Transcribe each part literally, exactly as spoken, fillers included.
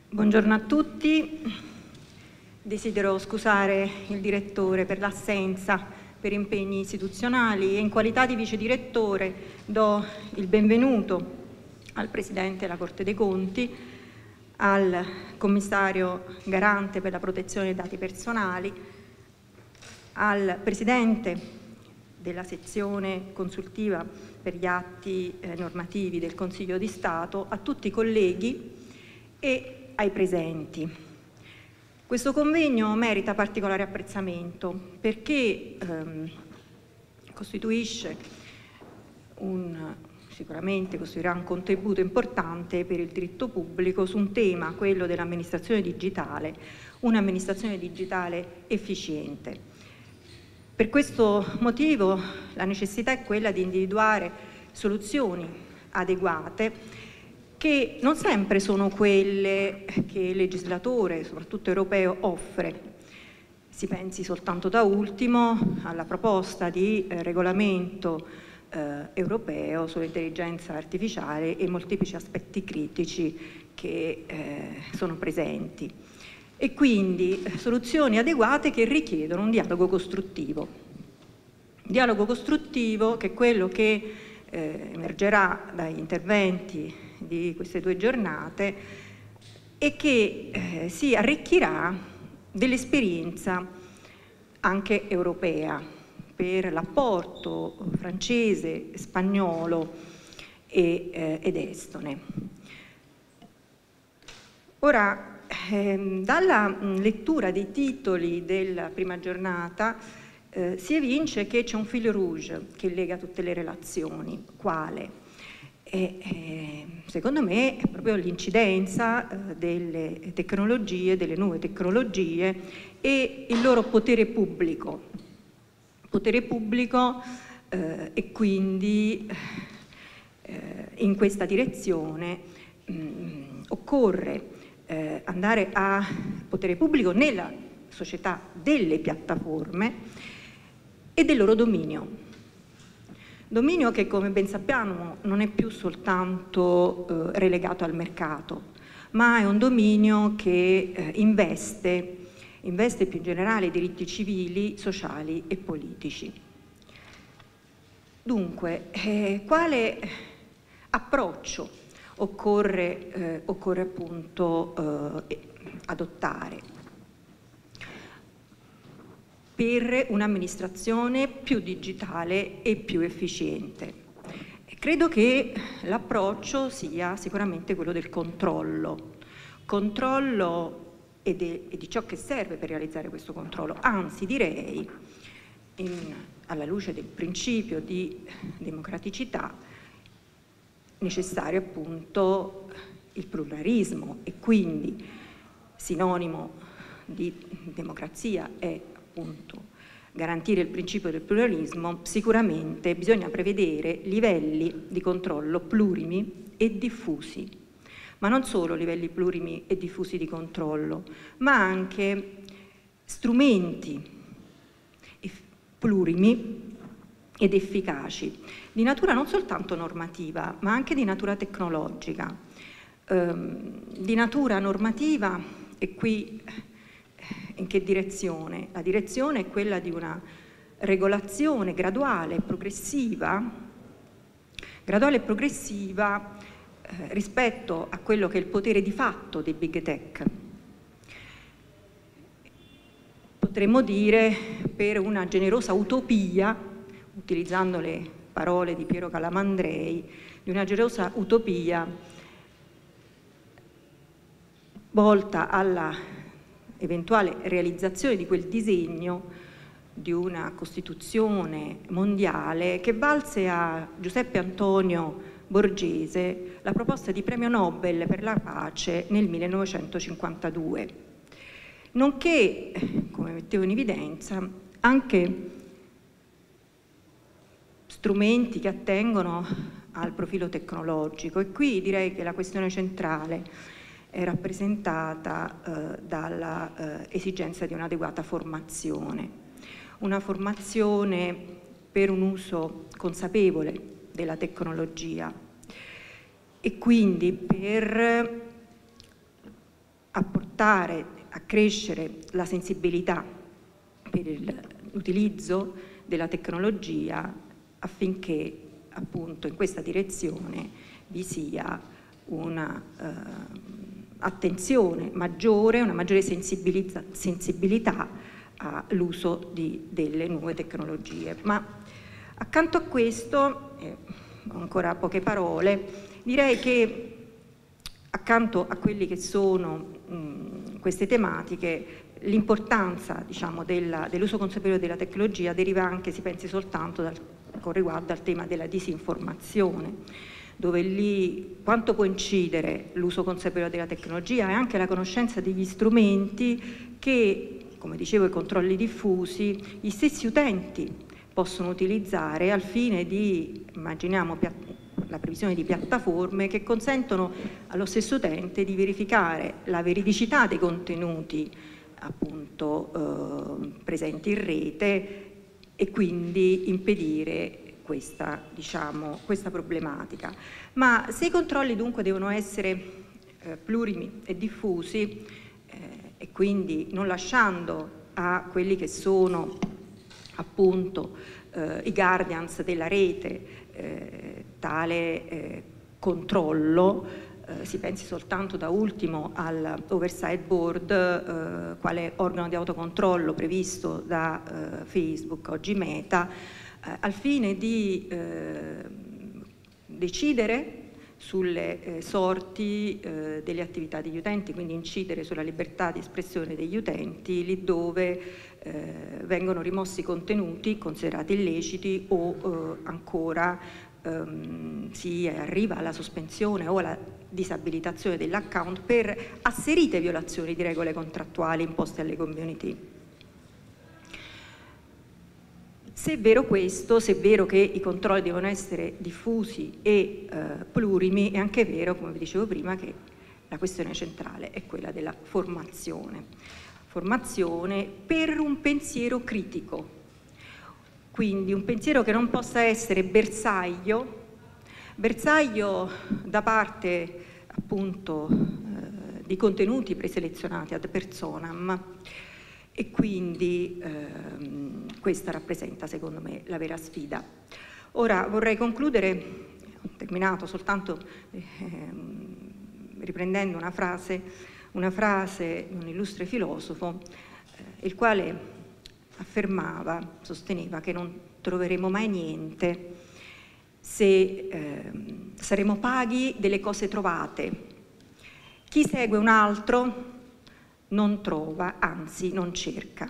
Buongiorno a tutti. Desidero scusare il direttore per l'assenza per impegni istituzionali e in qualità di vice direttore do il benvenuto al Presidente della Corte dei Conti, al Commissario Garante per la protezione dei dati personali, al Presidente della sezione consultiva per gli atti eh, normativi del Consiglio di Stato, a tutti i colleghi e ai presenti. Questo convegno merita particolare apprezzamento perché ehm, costituisce un, sicuramente costituirà un contributo importante per il diritto pubblico su un tema, quello dell'amministrazione digitale, un'amministrazione digitale efficiente. Per questo motivo la necessità è quella di individuare soluzioni adeguate che non sempre sono quelle che il legislatore, soprattutto europeo, offre. Si pensi soltanto da ultimo alla proposta di eh, regolamento eh, europeo sull'intelligenza artificiale e molteplici aspetti critici che eh, sono presenti. E quindi eh, soluzioni adeguate che richiedono un dialogo costruttivo. Dialogo costruttivo che è quello che eh, emergerà dagli interventi di queste due giornate e che eh, si arricchirà dell'esperienza anche europea per l'apporto francese, spagnolo e, eh, ed estone. Ora, ehm, dalla mh, lettura dei titoli della prima giornata eh, si evince che c'è un fil rouge che lega tutte le relazioni. Quale? E, eh, secondo me è proprio l'incidenza eh, delle tecnologie, delle nuove tecnologie e il loro potere pubblico. Potere pubblico eh, e quindi eh, in questa direzione mh, occorre eh, andare a potere pubblico nella società delle piattaforme e del loro dominio. Dominio che, come ben sappiamo, non è più soltanto eh, relegato al mercato, ma è un dominio che eh, investe, investe più in generale i diritti civili, sociali e politici. Dunque, eh, quale approccio occorre, eh, occorre appunto eh, adottare per un'amministrazione più digitale e più efficiente? Credo che l'approccio sia sicuramente quello del controllo, controllo e, de, e di ciò che serve per realizzare questo controllo, anzi direi, in, alla luce del principio di democraticità, necessario appunto il pluralismo e quindi sinonimo di democrazia è appunto garantire il principio del pluralismo. Sicuramente bisogna prevedere livelli di controllo plurimi e diffusi, ma non solo livelli plurimi e diffusi di controllo, ma anche strumenti plurimi ed efficaci, di natura non soltanto normativa, ma anche di natura tecnologica. Ehm, di natura normativa, e qui in che direzione? La direzione è quella di una regolazione graduale e progressiva, graduale e progressiva eh, rispetto a quello che è il potere di fatto dei big tech. Potremmo dire, per una generosa utopia, utilizzando le parole di Piero Calamandrei, di una generosa utopia volta alla eventuale realizzazione di quel disegno di una Costituzione mondiale che valse a Giuseppe Antonio Borgese la proposta di premio Nobel per la pace nel millenovecentocinquantadue, nonché, come mettevo in evidenza, anche strumenti che attengono al profilo tecnologico. E qui direi che la questione centrale è rappresentata eh, dalla eh, esigenza di un'adeguata formazione, una formazione per un uso consapevole della tecnologia e quindi per a portare, a crescere la sensibilità per l'utilizzo della tecnologia affinché appunto in questa direzione vi sia una eh, attenzione maggiore, una maggiore sensibilità, sensibilità all'uso delle nuove tecnologie. Ma accanto a questo, eh, ancora poche parole, direi che accanto a quelli che sono mh, queste tematiche, l'importanza, diciamo, dell'uso consapevole della tecnologia deriva anche, si pensi soltanto dal, con riguardo al tema della disinformazione, dove lì quanto può incidere l'uso consapevole della tecnologia e anche la conoscenza degli strumenti che, come dicevo, i controlli diffusi, gli stessi utenti possono utilizzare al fine di, immaginiamo, la previsione di piattaforme che consentono allo stesso utente di verificare la veridicità dei contenuti appunto eh, presenti in rete e quindi impedire questa, diciamo, questa problematica. Ma se i controlli dunque devono essere eh, plurimi e diffusi eh, e quindi non lasciando a quelli che sono appunto eh, i guardians della rete eh, tale eh, controllo, eh, si pensi soltanto da ultimo all'Oversight Board, eh, quale organo di autocontrollo previsto da eh, Facebook, oggi Meta, eh, al fine di eh, decidere sulle eh, sorti eh, delle attività degli utenti, quindi incidere sulla libertà di espressione degli utenti, lì dove eh, vengono rimossi contenuti considerati illeciti o eh, ancora ehm, si arriva alla sospensione o alla disabilitazione dell'account per asserite violazioni di regole contrattuali imposte alle community. Se è vero questo, se è vero che i controlli devono essere diffusi e eh, plurimi, è anche vero, come vi dicevo prima, che la questione centrale è quella della formazione. Formazione per un pensiero critico, quindi un pensiero che non possa essere bersaglio, bersaglio da parte appunto eh, di contenuti preselezionati ad personam. E quindi ehm, questa rappresenta, secondo me, la vera sfida. Ora vorrei concludere, ho terminato soltanto ehm, riprendendo una frase, una frase di un illustre filosofo, eh, il quale affermava, sosteneva che non troveremo mai niente se ehm, saremo paghi delle cose trovate. Chi segue un altro non trova, anzi non cerca.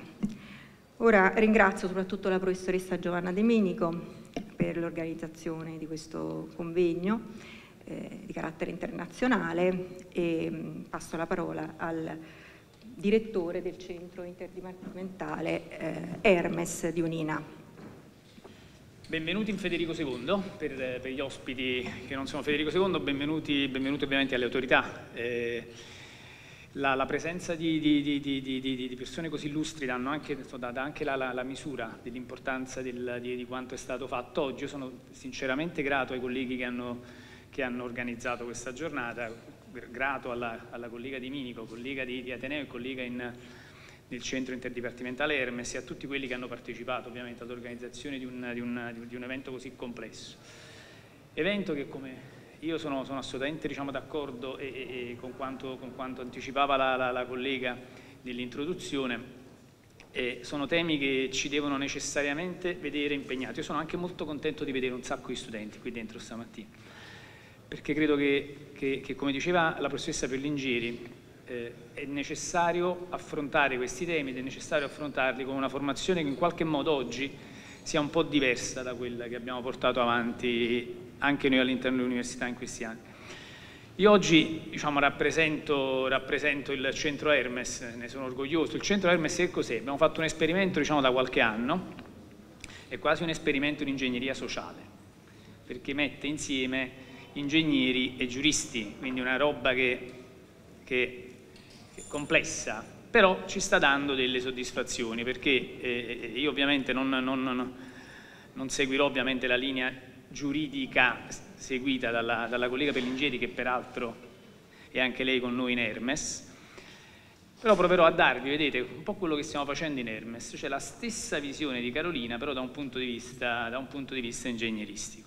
Ora ringrazio soprattutto la professoressa Giovanna De Minico per l'organizzazione di questo convegno eh, di carattere internazionale e mh, passo la parola al direttore del centro interdipartimentale eh, Hermes di Unina. Benvenuti in Federico secondo, per, per gli ospiti che non sono Federico secondo, benvenuti, benvenuti ovviamente alle autorità. Eh, La, la presenza di, di, di, di, di, di persone così illustri danno anche, dà anche la, la, la misura dell'importanza del, di, di quanto è stato fatto oggi. Io sono sinceramente grato ai colleghi che hanno, che hanno organizzato questa giornata, grato alla, alla collega di Minico, collega di, di Ateneo e collega in, nel centro interdipartimentale Hermes e a tutti quelli che hanno partecipato ovviamente all'organizzazione di un, di, un, di un evento così complesso. Evento che, come io sono, sono assolutamente diciamo, d'accordo e, e, e con, quanto, con quanto anticipava la, la, la collega nell'introduzione, eh, sono temi che ci devono necessariamente vedere impegnati. Io sono anche molto contento di vedere un sacco di studenti qui dentro stamattina, perché credo che, che, che come diceva la professoressa Perlingieri, eh, è necessario affrontare questi temi ed è necessario affrontarli con una formazione che in qualche modo oggi sia un po' diversa da quella che abbiamo portato avanti anche noi all'interno dell'università in questi anni. Io oggi diciamo, rappresento, rappresento il centro Hermes, ne sono orgoglioso. Il centro Hermes che cos'è? Abbiamo fatto un esperimento diciamo, da qualche anno, è quasi un esperimento di ingegneria sociale, perché mette insieme ingegneri e giuristi, quindi una roba che, che, che è complessa, però ci sta dando delle soddisfazioni, perché eh, io ovviamente non, non, non, non seguirò ovviamente la linea giuridica seguita dalla, dalla collega Perlingieri, che peraltro è anche lei con noi in Hermes, Però proverò a darvi, vedete, un po' quello che stiamo facendo in Hermes, cioè la stessa visione di Carolina, però da un punto di vista, da un punto di vista ingegneristico.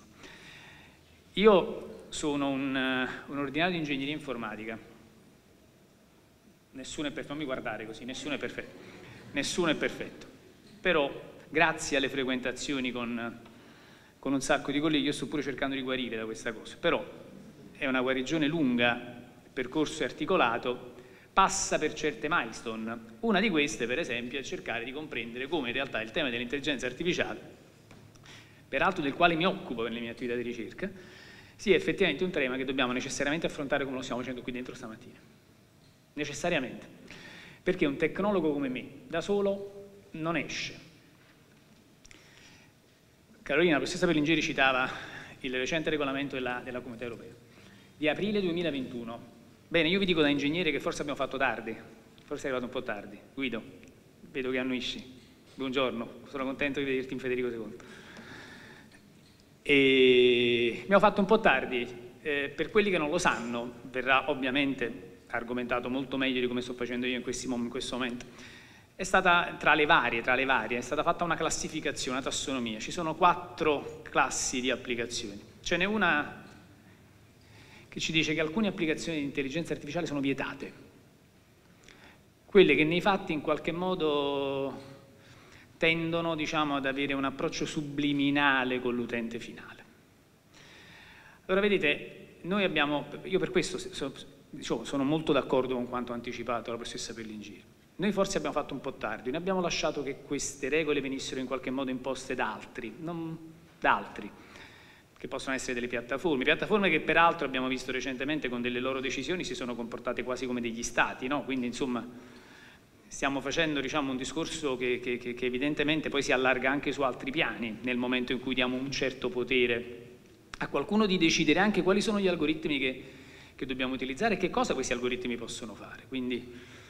Io sono un, un ordinario di ingegneria informatica, nessuno è perfetto, non mi guardare così, nessuno è perfetto, nessuno è perfetto, però grazie alle frequentazioni con, con un sacco di colleghi io sto pure cercando di guarire da questa cosa, però è una guarigione lunga, il percorso è articolato, passa per certe milestone. Una di queste, per esempio, è cercare di comprendere come in realtà il tema dell'intelligenza artificiale, peraltro del quale mi occupo nelle mie attività di ricerca, sia effettivamente un tema che dobbiamo necessariamente affrontare come lo stiamo facendo qui dentro stamattina. Necessariamente. Perché un tecnologo come me, da solo, non esce. Carolina, la professoressa Berlingeri citava il recente regolamento della, della Comunità Europea di aprile duemilaventuno. Bene, io vi dico da ingegnere che forse abbiamo fatto tardi, forse è arrivato un po' tardi. Guido, vedo che annuisci. Buongiorno, sono contento di vederti in Federico secondo. E abbiamo fatto un po' tardi, eh, per quelli che non lo sanno, verrà ovviamente argomentato molto meglio di come sto facendo io in, questi, in questo momento. È stata, tra le varie, tra le varie, è stata fatta una classificazione, una tassonomia. Ci sono quattro classi di applicazioni. Ce n'è una che ci dice che alcune applicazioni di intelligenza artificiale sono vietate, quelle che nei fatti in qualche modo tendono, diciamo, ad avere un approccio subliminale con l'utente finale. Allora vedete, noi abbiamo, io per questo so, diciamo, sono molto d'accordo con quanto anticipato la professoressa Berlingeri. Noi forse abbiamo fatto un po' tardi, noi abbiamo lasciato che queste regole venissero in qualche modo imposte da altri, non da altri, che possono essere delle piattaforme, piattaforme che peraltro abbiamo visto recentemente con delle loro decisioni si sono comportate quasi come degli stati, no? Quindi insomma stiamo facendo, diciamo, un discorso che, che, che evidentemente poi si allarga anche su altri piani nel momento in cui diamo un certo potere a qualcuno di decidere anche quali sono gli algoritmi che, che dobbiamo utilizzare e che cosa questi algoritmi possono fare. Quindi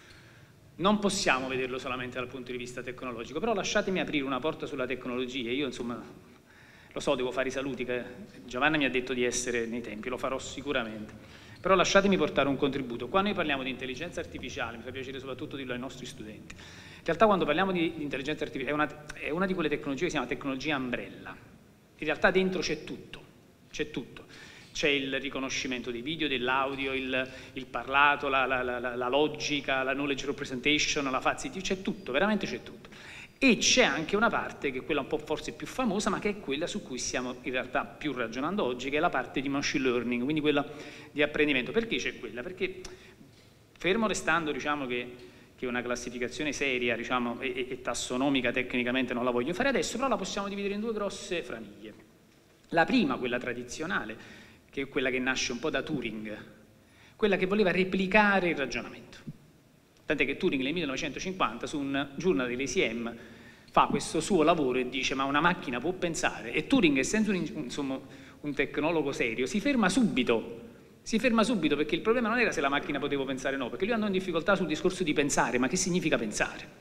non possiamo vederlo solamente dal punto di vista tecnologico, però lasciatemi aprire una porta sulla tecnologia. Io insomma lo so, devo fare i saluti, che Giovanna mi ha detto di essere nei tempi, lo farò sicuramente, però lasciatemi portare un contributo. Quando noi parliamo di intelligenza artificiale, mi fa piacere soprattutto dirlo ai nostri studenti, in realtà quando parliamo di, di intelligenza artificiale è una, è una di quelle tecnologie che si chiama tecnologia umbrella, in realtà dentro c'è tutto, c'è tutto. C'è il riconoscimento dei video, dell'audio, il, il parlato, la, la, la, la logica, la knowledge representation, la fazzi, c'è tutto, veramente c'è tutto. E c'è anche una parte, che è quella un po' forse più famosa, ma che è quella su cui stiamo in realtà più ragionando oggi, che è la parte di machine learning, quindi quella di apprendimento. Perché c'è quella? Perché fermo restando, diciamo, che, che una classificazione seria, diciamo, e, e tassonomica tecnicamente non la voglio fare adesso, però la possiamo dividere in due grosse famiglie. La prima, quella tradizionale, che è quella che nasce un po' da Turing, quella che voleva replicare il ragionamento. Tant'è che Turing nel millenovecentocinquanta su un journal dell'A C M fa questo suo lavoro e dice ma una macchina può pensare? E Turing, essendo un, insomma, un tecnologo serio, si ferma subito, si ferma subito perché il problema non era se la macchina poteva pensare o no, perché lui andò in difficoltà sul discorso di pensare, ma che significa pensare?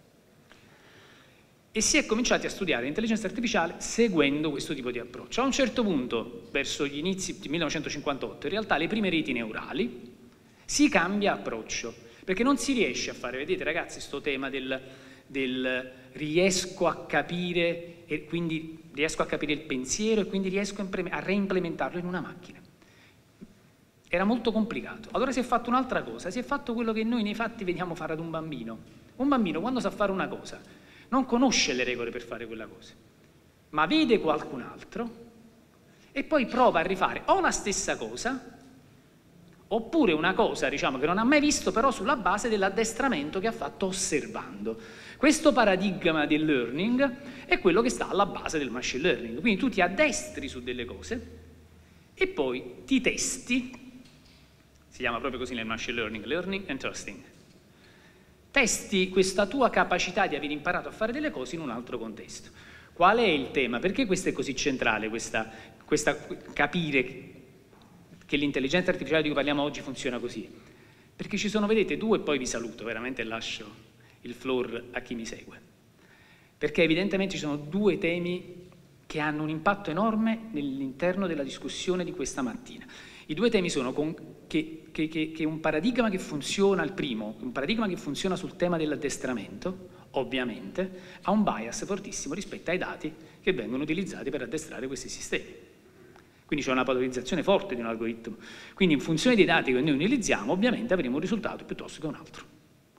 E si è cominciati a studiare l'intelligenza artificiale seguendo questo tipo di approccio. A un certo punto, verso gli inizi del millenovecentocinquantotto, in realtà le prime reti neurali si cambia approccio, perché non si riesce a fare, vedete ragazzi, sto tema del, del riesco a capire, e quindi riesco a capire il pensiero e quindi riesco a reimplementarlo in una macchina. Era molto complicato. Allora si è fatto un'altra cosa, si è fatto quello che noi nei fatti vediamo fare ad un bambino. Un bambino quando sa fare una cosa non conosce le regole per fare quella cosa, ma vede qualcun altro e poi prova a rifare o la stessa cosa oppure una cosa, diciamo, che non ha mai visto, però sulla base dell'addestramento che ha fatto osservando. Questo paradigma del learning è quello che sta alla base del machine learning. Quindi tu ti addestri su delle cose e poi ti testi, si chiama proprio così nel machine learning, learning and testing. Testi questa tua capacità di aver imparato a fare delle cose in un altro contesto. Qual è il tema? Perché questo è così centrale, questa, questa capire che l'intelligenza artificiale di cui parliamo oggi funziona così? Perché ci sono, vedete, due, e poi vi saluto, veramente lascio il floor a chi mi segue. Perché evidentemente ci sono due temi che hanno un impatto enorme all'interno della discussione di questa mattina. I due temi sono con, che, che, che, che un paradigma che funziona, il primo, un paradigma che funziona sul tema dell'addestramento, ovviamente, ha un bias fortissimo rispetto ai dati che vengono utilizzati per addestrare questi sistemi. Quindi c'è una patologizzazione forte di un algoritmo. Quindi in funzione dei dati che noi utilizziamo, ovviamente avremo un risultato piuttosto che un altro.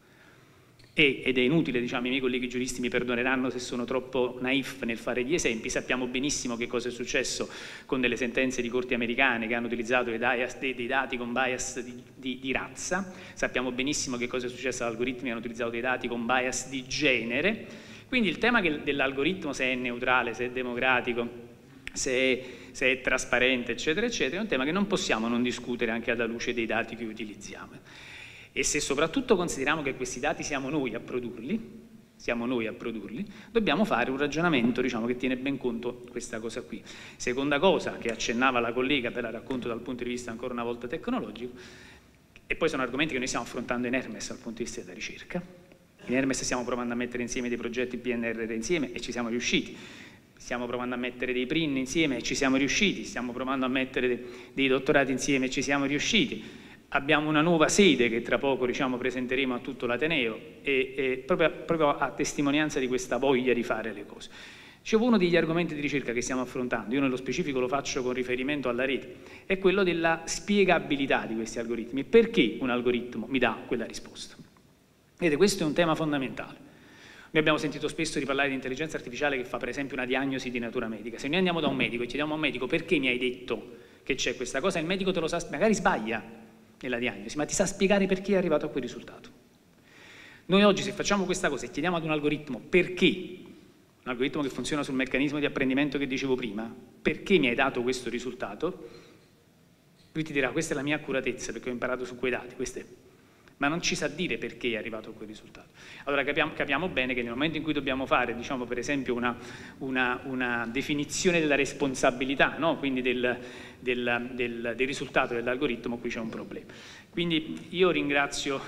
E, ed è inutile, diciamo, i miei colleghi giuristi mi perdoneranno se sono troppo naif nel fare gli esempi, sappiamo benissimo che cosa è successo con delle sentenze di corti americane che hanno utilizzato dei, bias, dei, dei dati con bias di, di, di razza, sappiamo benissimo che cosa è successo ad algoritmi che hanno utilizzato dei dati con bias di genere, quindi il tema dell'algoritmo, se è neutrale, se è democratico, se è, se è trasparente, eccetera, eccetera, è un tema che non possiamo non discutere anche alla luce dei dati che utilizziamo. E se soprattutto consideriamo che questi dati siamo noi a produrli, siamo noi a produrli, dobbiamo fare un ragionamento, diciamo, che tiene ben conto questa cosa qui. Seconda cosa che accennava la collega, ve la racconto dal punto di vista ancora una volta tecnologico, e poi sono argomenti che noi stiamo affrontando in Hermes dal punto di vista della ricerca. In Hermes stiamo provando a mettere insieme dei progetti P N R R insieme e ci siamo riusciti. Stiamo provando a mettere dei P R I N insieme e ci siamo riusciti. Stiamo provando a mettere dei, dei dottorati insieme e ci siamo riusciti. Abbiamo una nuova sede che tra poco, diciamo, presenteremo a tutto l'Ateneo e, e proprio, proprio a testimonianza di questa voglia di fare le cose. Dicevo, uno degli argomenti di ricerca che stiamo affrontando, io nello specifico lo faccio con riferimento alla rete, è quello della spiegabilità di questi algoritmi. Perché un algoritmo mi dà quella risposta? Vedete, questo è un tema fondamentale. Noi abbiamo sentito spesso di parlare di intelligenza artificiale che fa per esempio una diagnosi di natura medica. Se noi andiamo da un medico e chiediamo a un medico perché mi hai detto che c'è questa cosa, il medico te lo sa, magari sbaglia nella diagnosi, ma ti sa spiegare perché è arrivato a quel risultato. Noi oggi, se facciamo questa cosa e chiediamo ad un algoritmo perché, un algoritmo che funziona sul meccanismo di apprendimento che dicevo prima, perché mi hai dato questo risultato, lui ti dirà questa è la mia accuratezza perché ho imparato su quei dati, questa è, ma non ci sa dire perché è arrivato a quel risultato. Allora capiamo, capiamo bene che nel momento in cui dobbiamo fare, diciamo, per esempio una, una, una definizione della responsabilità, no? Quindi del, del, del, del risultato dell'algoritmo, qui c'è un problema. Quindi io ringrazio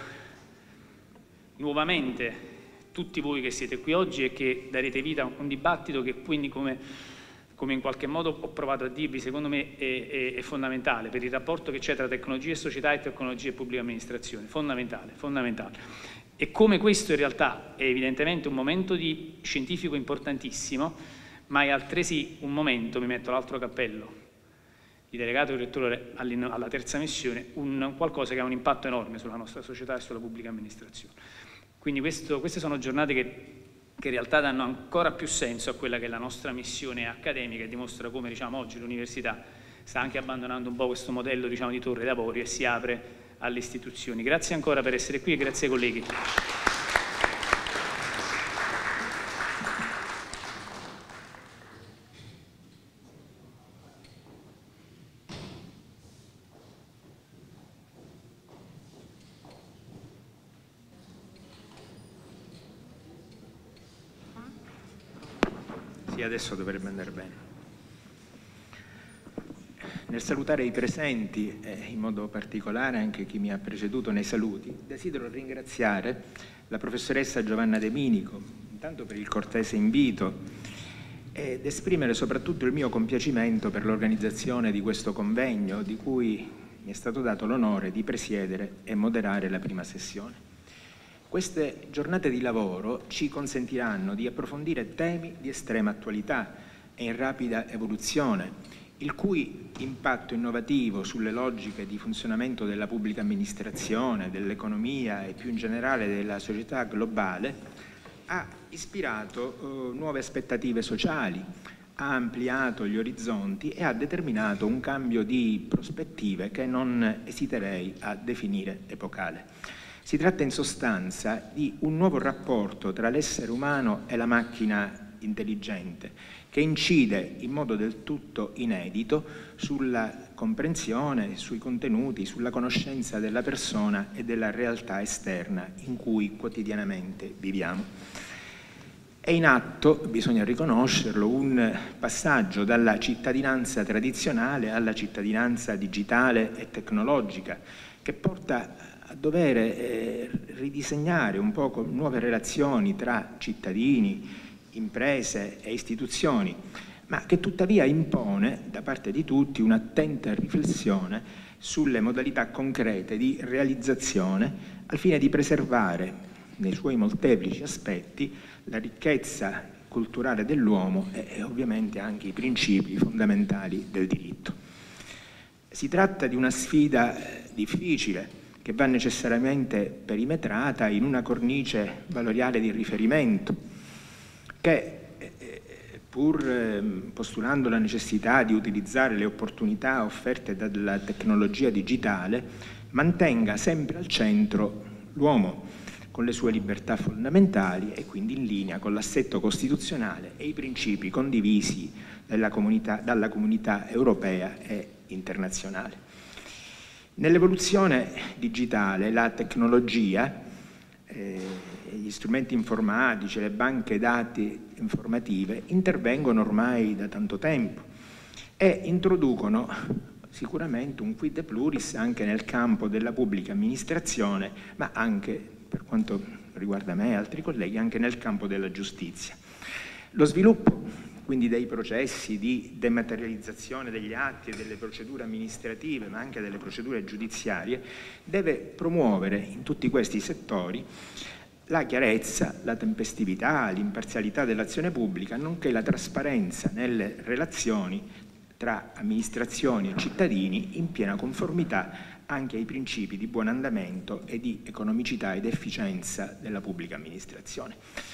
nuovamente tutti voi che siete qui oggi e che darete vita a un dibattito che quindi, come come in qualche modo ho provato a dirvi, secondo me è, è, è fondamentale per il rapporto che c'è tra tecnologia e società e tecnologia e pubblica amministrazione, fondamentale, fondamentale. E come questo in realtà è evidentemente un momento di scientifico importantissimo, ma è altresì un momento, mi metto l'altro cappello, di delegato direttore alla terza missione, un qualcosa che ha un impatto enorme sulla nostra società e sulla pubblica amministrazione. Quindi questo, queste sono giornate che che in realtà danno ancora più senso a quella che è la nostra missione accademica e dimostra come, diciamo, oggi l'università sta anche abbandonando un po' questo modello, diciamo, di torre d'avorio e si apre alle istituzioni. Grazie ancora per essere qui e grazie ai colleghi. Adesso dovrebbe andare bene. Nel salutare i presenti e in modo particolare anche chi mi ha preceduto nei saluti, desidero ringraziare la professoressa Giovanna De Minico, intanto per il cortese invito ed esprimere soprattutto il mio compiacimento per l'organizzazione di questo convegno di cui mi è stato dato l'onore di presiedere e moderare la prima sessione. Queste giornate di lavoro ci consentiranno di approfondire temi di estrema attualità e in rapida evoluzione, il cui impatto innovativo sulle logiche di funzionamento della pubblica amministrazione, dell'economia e più in generale della società globale ha ispirato eh, nuove aspettative sociali, ha ampliato gli orizzonti e ha determinato un cambio di prospettive che non esiterei a definire epocale. Si tratta in sostanza di un nuovo rapporto tra l'essere umano e la macchina intelligente che incide in modo del tutto inedito sulla comprensione, sui contenuti, sulla conoscenza della persona e della realtà esterna in cui quotidianamente viviamo. È in atto, bisogna riconoscerlo, un passaggio dalla cittadinanza tradizionale alla cittadinanza digitale e tecnologica che porta a dover eh, ridisegnare un po' nuove relazioni tra cittadini, imprese e istituzioni, ma che tuttavia impone da parte di tutti un'attenta riflessione sulle modalità concrete di realizzazione al fine di preservare nei suoi molteplici aspetti la ricchezza culturale dell'uomo e, e ovviamente anche i principi fondamentali del diritto. Si tratta di una sfida difficile che va necessariamente perimetrata in una cornice valoriale di riferimento che, pur postulando la necessità di utilizzare le opportunità offerte dalla tecnologia digitale, mantenga sempre al centro l'uomo con le sue libertà fondamentali e quindi in linea con l'assetto costituzionale e i principi condivisi dalla comunità, dalla comunità europea e internazionale. Nell'evoluzione digitale la tecnologia, eh, gli strumenti informatici, le banche dati informative intervengono ormai da tanto tempo e introducono sicuramente un quid de pluris anche nel campo della pubblica amministrazione, ma anche, per quanto riguarda me e altri colleghi, anche nel campo della giustizia. Lo sviluppo quindi dei processi di dematerializzazione degli atti e delle procedure amministrative, ma anche delle procedure giudiziarie, deve promuovere in tutti questi settori la chiarezza, la tempestività, l'imparzialità dell'azione pubblica, nonché la trasparenza nelle relazioni tra amministrazioni e cittadini in piena conformità anche ai principi di buon andamento e di economicità ed efficienza della pubblica amministrazione.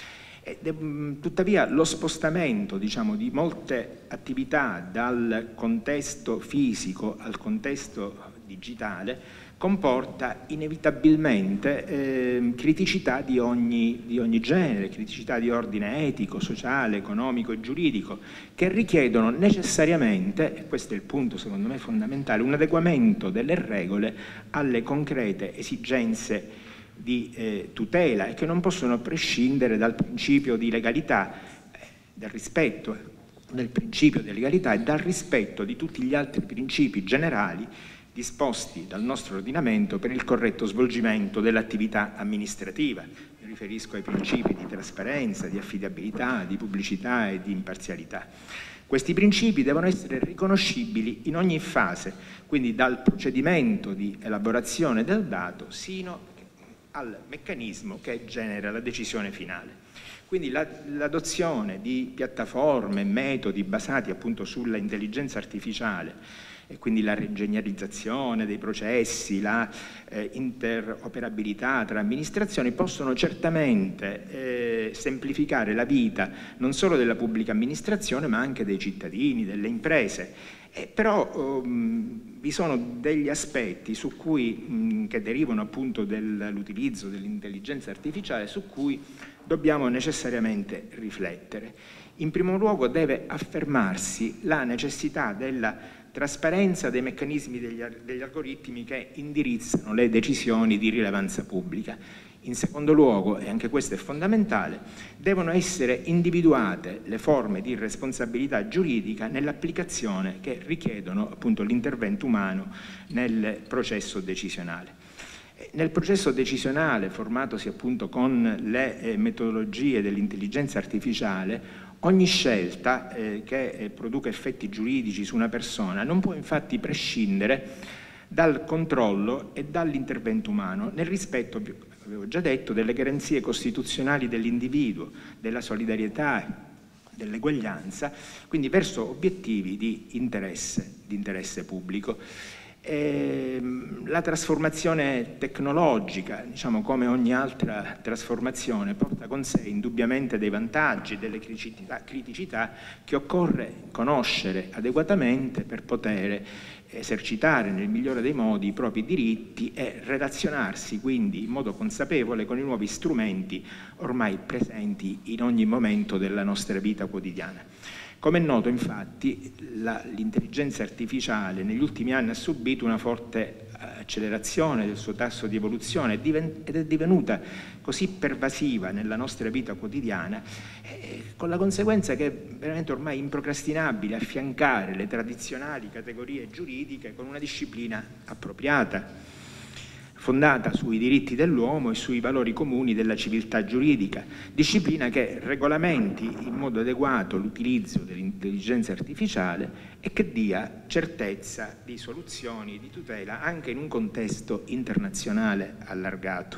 E, tuttavia lo spostamento, diciamo, di molte attività dal contesto fisico al contesto digitale comporta inevitabilmente eh, criticità di ogni, di ogni genere, criticità di ordine etico, sociale, economico e giuridico, che richiedono necessariamente, e questo è il punto secondo me fondamentale, un adeguamento delle regole alle concrete esigenze di eh, tutela e che non possono prescindere dal principio di legalità, eh, del rispetto del principio di legalità e dal rispetto di tutti gli altri principi generali disposti dal nostro ordinamento per il corretto svolgimento dell'attività amministrativa. Mi riferisco ai principi di trasparenza, di affidabilità, di pubblicità e di imparzialità. Questi principi devono essere riconoscibili in ogni fase, quindi dal procedimento di elaborazione del dato sino al meccanismo che genera la decisione finale. Quindi l'adozione di piattaforme, metodi basati appunto sulla intelligenza artificiale e quindi la reingegnerizzazione dei processi, la eh, interoperabilità tra amministrazioni possono certamente eh, semplificare la vita non solo della pubblica amministrazione ma anche dei cittadini, delle imprese. Eh, però um, vi sono degli aspetti su cui, mh, che derivano appunto dall'utilizzo dell'intelligenza artificiale su cui dobbiamo necessariamente riflettere. In primo luogo deve affermarsi la necessità della trasparenza dei meccanismi degli, degli algoritmi che indirizzano le decisioni di rilevanza pubblica. In secondo luogo, e anche questo è fondamentale, devono essere individuate le forme di responsabilità giuridica nell'applicazione che richiedono appunto l'intervento umano nel processo decisionale. Nel processo decisionale, formatosi appunto con le eh, metodologie dell'intelligenza artificiale, ogni scelta eh, che eh, produca effetti giuridici su una persona non può infatti prescindere dal controllo e dall'intervento umano nel rispetto, avevo già detto, delle garanzie costituzionali dell'individuo, della solidarietà, dell'eguaglianza, quindi verso obiettivi di interesse, di interesse pubblico. E la trasformazione tecnologica, diciamo come ogni altra trasformazione, porta con sé indubbiamente dei vantaggi, delle criticità, criticità che occorre conoscere adeguatamente per poter esercitare nel migliore dei modi i propri diritti e relazionarsi quindi in modo consapevole con i nuovi strumenti ormai presenti in ogni momento della nostra vita quotidiana. Come è noto, infatti, l'intelligenza artificiale negli ultimi anni ha subito una forte accelerazione del suo tasso di evoluzione ed è divenuta così pervasiva nella nostra vita quotidiana, eh, con la conseguenza che è veramente ormai improcrastinabile affiancare le tradizionali categorie giuridiche con una disciplina appropriata. fondata sui diritti dell'uomo e sui valori comuni della civiltà giuridica, disciplina che regolamenti in modo adeguato l'utilizzo dell'intelligenza artificiale e che dia certezza di soluzioni di tutela anche in un contesto internazionale allargato.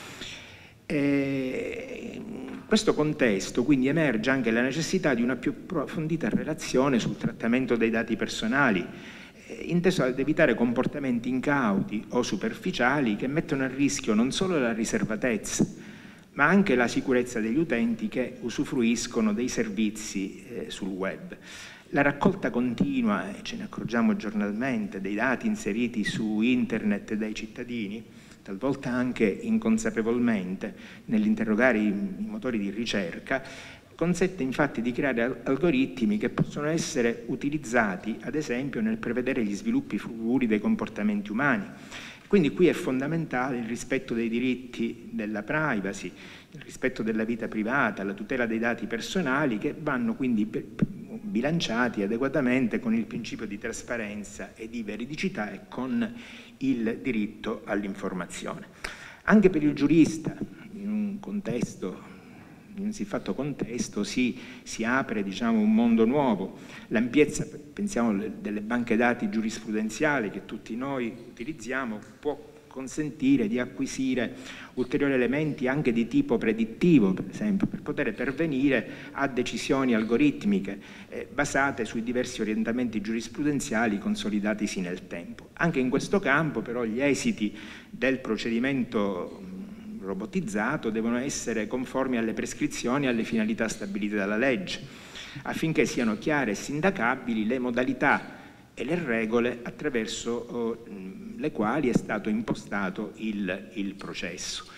E in questo contesto quindi emerge anche la necessità di una più approfondita relazione sul trattamento dei dati personali, inteso ad evitare comportamenti incauti o superficiali che mettono a rischio non solo la riservatezza, ma anche la sicurezza degli utenti che usufruiscono dei servizi eh, sul web. La raccolta continua, e ce ne accorgiamo giornalmente, dei dati inseriti su internet dai cittadini, talvolta anche inconsapevolmente, nell'interrogare i, i motori di ricerca, consente infatti di creare algoritmi che possono essere utilizzati, ad esempio, nel prevedere gli sviluppi futuri dei comportamenti umani. Quindi qui è fondamentale il rispetto dei diritti della privacy, il rispetto della vita privata, la tutela dei dati personali, che vanno quindi bilanciati adeguatamente con il principio di trasparenza e di veridicità e con il diritto all'informazione. Anche per il giurista, in un contesto in un siffatto contesto si, si apre, diciamo, un mondo nuovo. L'ampiezza, pensiamo, delle banche dati giurisprudenziali che tutti noi utilizziamo, può consentire di acquisire ulteriori elementi anche di tipo predittivo, per esempio, per poter pervenire a decisioni algoritmiche eh, basate sui diversi orientamenti giurisprudenziali consolidatisi nel tempo. Anche in questo campo, però, gli esiti del procedimento robotizzato devono essere conformi alle prescrizioni e alle finalità stabilite dalla legge, affinché siano chiare e sindacabili le modalità e le regole attraverso oh, le quali è stato impostato il, il processo.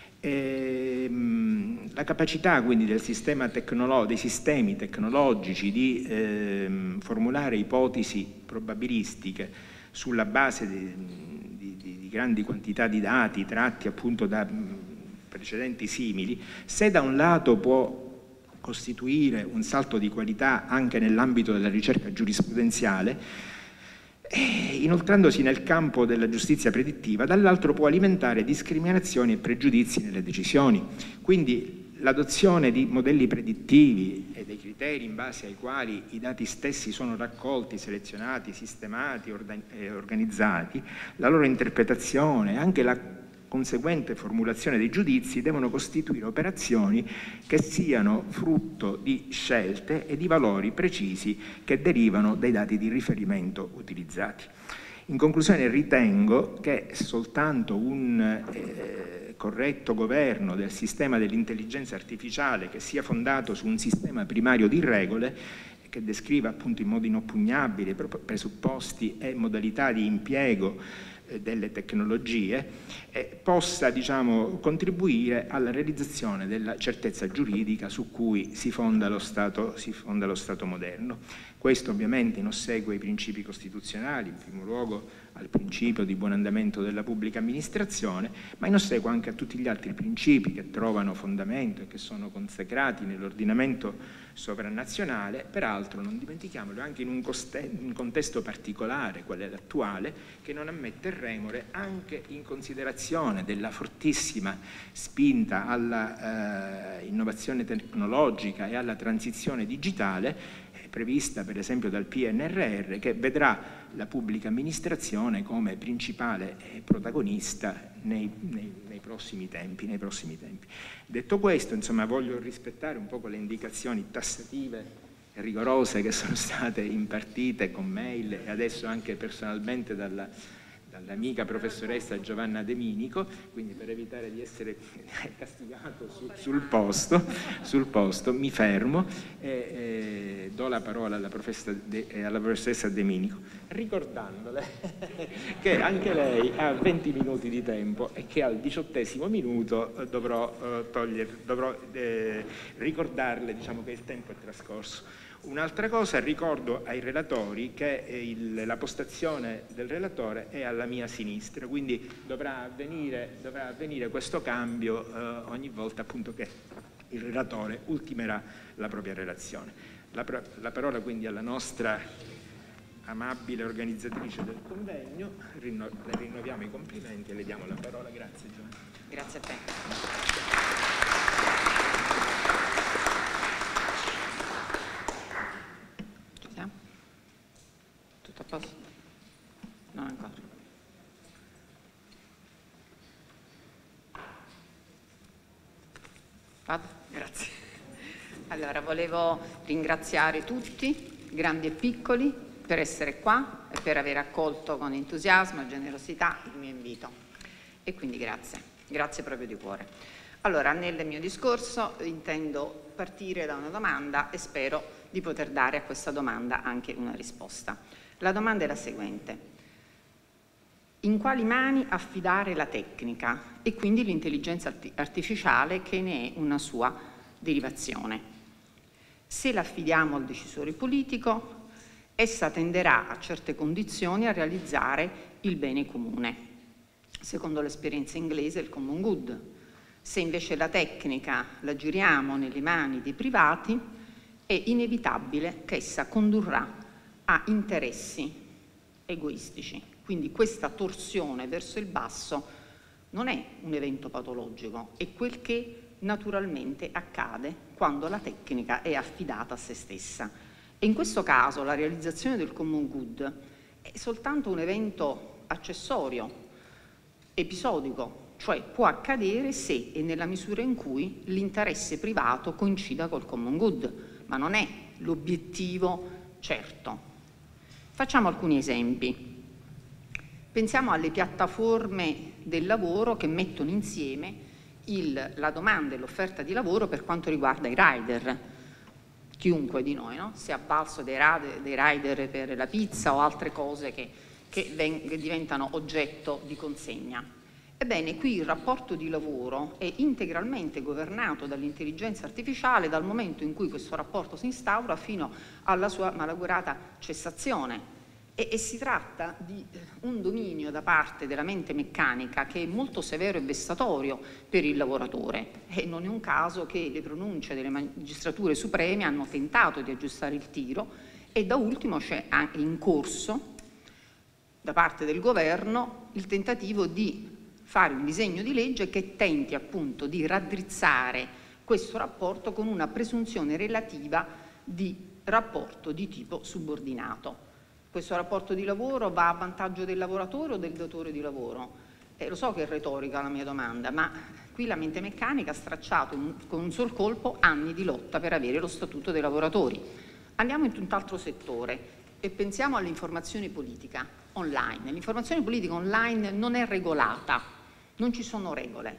E, mh, la capacità quindi del sistema tecnolo- dei sistemi tecnologici di eh, formulare ipotesi probabilistiche sulla base di Di, di, di grandi quantità di dati tratti appunto da mh, precedenti simili, se da un lato può costituire un salto di qualità anche nell'ambito della ricerca giurisprudenziale, eh, inoltrandosi nel campo della giustizia predittiva, dall'altro può alimentare discriminazioni e pregiudizi nelle decisioni. Quindi l'adozione di modelli predittivi e dei criteri in base ai quali i dati stessi sono raccolti, selezionati, sistemati e organizzati, la loro interpretazione e anche la conseguente formulazione dei giudizi devono costituire operazioni che siano frutto di scelte e di valori precisi che derivano dai dati di riferimento utilizzati. In conclusione, ritengo che soltanto un eh, corretto governo del sistema dell'intelligenza artificiale che sia fondato su un sistema primario di regole che descriva appunto in modo inoppugnabile presupposti e modalità di impiego eh, delle tecnologie eh, possa, diciamo, contribuire alla realizzazione della certezza giuridica su cui si fonda lo Stato, si fonda lo Stato moderno. Questo ovviamente in ossequio ai principi costituzionali, in primo luogo al principio di buon andamento della pubblica amministrazione, ma in ossequio anche a tutti gli altri principi che trovano fondamento e che sono consacrati nell'ordinamento sovranazionale, peraltro non dimentichiamolo anche in un, un contesto particolare, qual è l'attuale, che non ammette remore anche in considerazione della fortissima spinta alla eh, innovazione tecnologica e alla transizione digitale prevista per esempio dal P N R R, che vedrà la pubblica amministrazione come principale protagonista nei, nei, nei, prossimi tempi, nei prossimi tempi. Detto questo, insomma, voglio rispettare un po' le indicazioni tassative e rigorose che sono state impartite con mail e adesso anche personalmente dalla dall'amica professoressa Giovanna De Minico, quindi per evitare di essere castigato su, sul, posto, sul posto mi fermo e, e do la parola alla professoressa De, alla professoressa De Minico, ricordandole che anche lei ha venti minuti di tempo e che al diciottesimo minuto dovrò, uh, togliere, dovrò eh, ricordarle, diciamo, che il tempo è trascorso. Un'altra cosa, ricordo ai relatori che il, la postazione del relatore è alla mia sinistra, quindi dovrà avvenire, dovrà avvenire questo cambio eh, ogni volta appunto che il relatore ultimerà la propria relazione. La, la parola quindi alla nostra, amabile organizzatrice del convegno, rinno le rinnoviamo i complimenti e le diamo la parola. Grazie Giovanna. Grazie a te. Ci siamo? Tutto a posto? Non ancora. Vado? Grazie. Allora, volevo ringraziare tutti, grandi e piccoli, per essere qua e per aver accolto con entusiasmo e generosità il mio invito. E quindi grazie, grazie proprio di cuore. Allora, nel mio discorso intendo partire da una domanda e spero di poter dare a questa domanda anche una risposta. La domanda è la seguente: in quali mani affidare la tecnica e quindi l'intelligenza artificiale che ne è una sua derivazione? Se la affidiamo al decisore politico, essa tenderà a certe condizioni a realizzare il bene comune, secondo l'esperienza inglese il common good. Se invece la tecnica la giriamo nelle mani dei privati, è inevitabile che essa condurrà a interessi egoistici. Quindi questa torsione verso il basso non è un evento patologico, è quel che naturalmente accade quando la tecnica è affidata a se stessa. E in questo caso la realizzazione del common good è soltanto un evento accessorio, episodico, cioè può accadere se e nella misura in cui l'interesse privato coincida col common good, ma non è l'obiettivo certo. Facciamo alcuni esempi. Pensiamo alle piattaforme del lavoro che mettono insieme il, la domanda e l'offerta di lavoro per quanto riguarda i rider. Chiunque di noi, no? Si è avvalso dei, dei rider per la pizza o altre cose che, che, ven, che diventano oggetto di consegna. Ebbene, qui il rapporto di lavoro è integralmente governato dall'intelligenza artificiale dal momento in cui questo rapporto si instaura fino alla sua malaugurata cessazione. E, e si tratta di un dominio da parte della mente meccanica che è molto severo e vessatorio per il lavoratore, e non è un caso che le pronunce delle magistrature supreme hanno tentato di aggiustare il tiro, e da ultimo c'è anche in corso da parte del governo il tentativo di fare un disegno di legge che tenti appunto di raddrizzare questo rapporto con una presunzione relativa di rapporto di tipo subordinato. Questo rapporto di lavoro va a vantaggio del lavoratore o del datore di lavoro? Eh, lo so che è retorica la mia domanda, ma qui la mente meccanica ha stracciato un, con un sol colpo anni di lotta per avere lo statuto dei lavoratori. Andiamo in tutt'altro settore e pensiamo all'informazione politica online. L'informazione politica online non è regolata, non ci sono regole.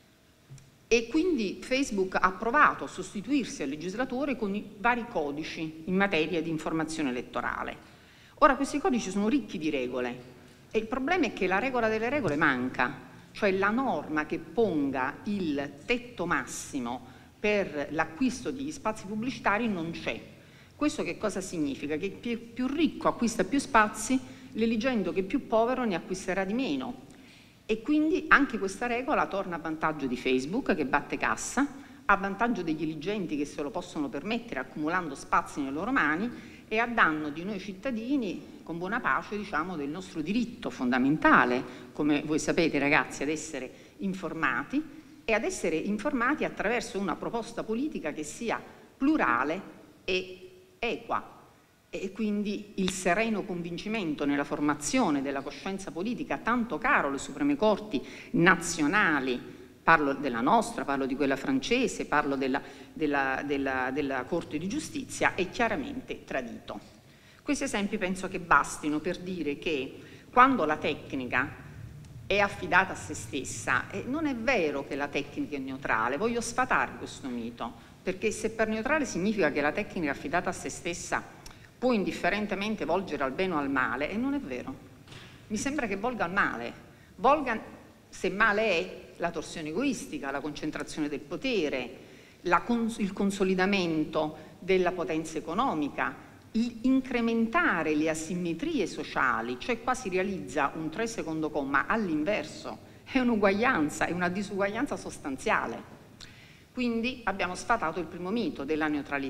E quindi Facebook ha provato a sostituirsi al legislatore con i vari codici in materia di informazione elettorale. Ora, questi codici sono ricchi di regole e il problema è che la regola delle regole manca, cioè la norma che ponga il tetto massimo per l'acquisto degli spazi pubblicitari non c'è. Questo che cosa significa? Che più, più ricco acquista più spazi, l'eligendo che più povero ne acquisterà di meno. E quindi anche questa regola torna a vantaggio di Facebook, che batte cassa, a vantaggio degli eligenti che se lo possono permettere accumulando spazi nelle loro mani, e a danno di noi cittadini con buona pace, diciamo, del nostro diritto fondamentale, come voi sapete ragazzi, ad essere informati e ad essere informati attraverso una proposta politica che sia plurale e equa. E quindi il sereno convincimento nella formazione della coscienza politica tanto caro alle Supreme Corti nazionali, parlo della nostra, parlo di quella francese, parlo della, della, della, della Corte di Giustizia, è chiaramente tradito. Questi esempi penso che bastino per dire che quando la tecnica è affidata a se stessa, e non è vero che la tecnica è neutrale, voglio sfatare questo mito, perché se per neutrale significa che la tecnica affidata a se stessa può indifferentemente volgere al bene o al male, e non è vero. Mi sembra che volga al male, volga, se male è, la torsione egoistica, la concentrazione del potere, la cons- il consolidamento della potenza economica, incrementare le asimmetrie sociali, cioè qua si realizza un tre secondo comma all'inverso, è un'uguaglianza, è una disuguaglianza sostanziale. Quindi abbiamo sfatato il primo mito della neutralità.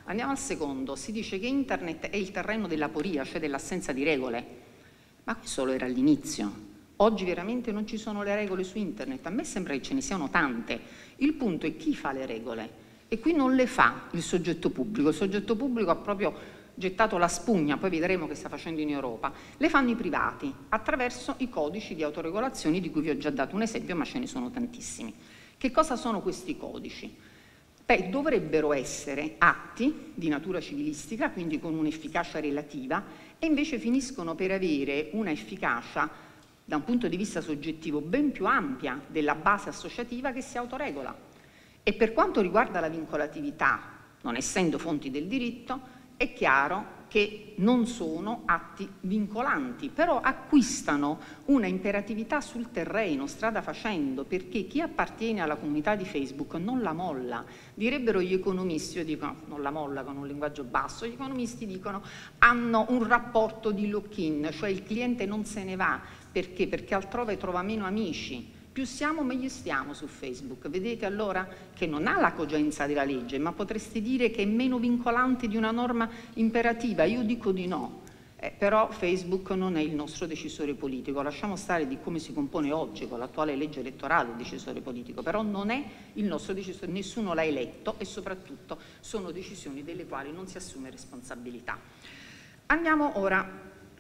Andiamo al secondo, si dice che internet è il terreno dell'aporia, cioè dell'assenza di regole, ma questo lo era all'inizio. Oggi veramente non ci sono le regole su internet, a me sembra che ce ne siano tante, il punto è chi fa le regole e qui non le fa il soggetto pubblico, il soggetto pubblico ha proprio gettato la spugna, poi vedremo che sta facendo in Europa, le fanno i privati attraverso i codici di autoregolazione di cui vi ho già dato un esempio, ma ce ne sono tantissimi. Che cosa sono questi codici? Beh, dovrebbero essere atti di natura civilistica, quindi con un'efficacia relativa, e invece finiscono per avere una efficacia da un punto di vista soggettivo ben più ampia della base associativa che si autoregola. E per quanto riguarda la vincolatività, non essendo fonti del diritto, è chiaro che non sono atti vincolanti, però acquistano una imperatività sul terreno, strada facendo, perché chi appartiene alla comunità di Facebook non la molla. Direbbero gli economisti, io dico non la molla con un linguaggio basso, gli economisti dicono hanno un rapporto di lock-in, cioè il cliente non se ne va, perché? Perché altrove trova meno amici. Più siamo, meglio stiamo su Facebook. Vedete allora che non ha la cogenza della legge, ma potreste dire che è meno vincolante di una norma imperativa. Io dico di no, eh, però Facebook non è il nostro decisore politico. Lasciamo stare di come si compone oggi con l'attuale legge elettorale il decisore politico, però non è il nostro decisore, nessuno l'ha eletto e soprattutto sono decisioni delle quali non si assume responsabilità. Andiamo ora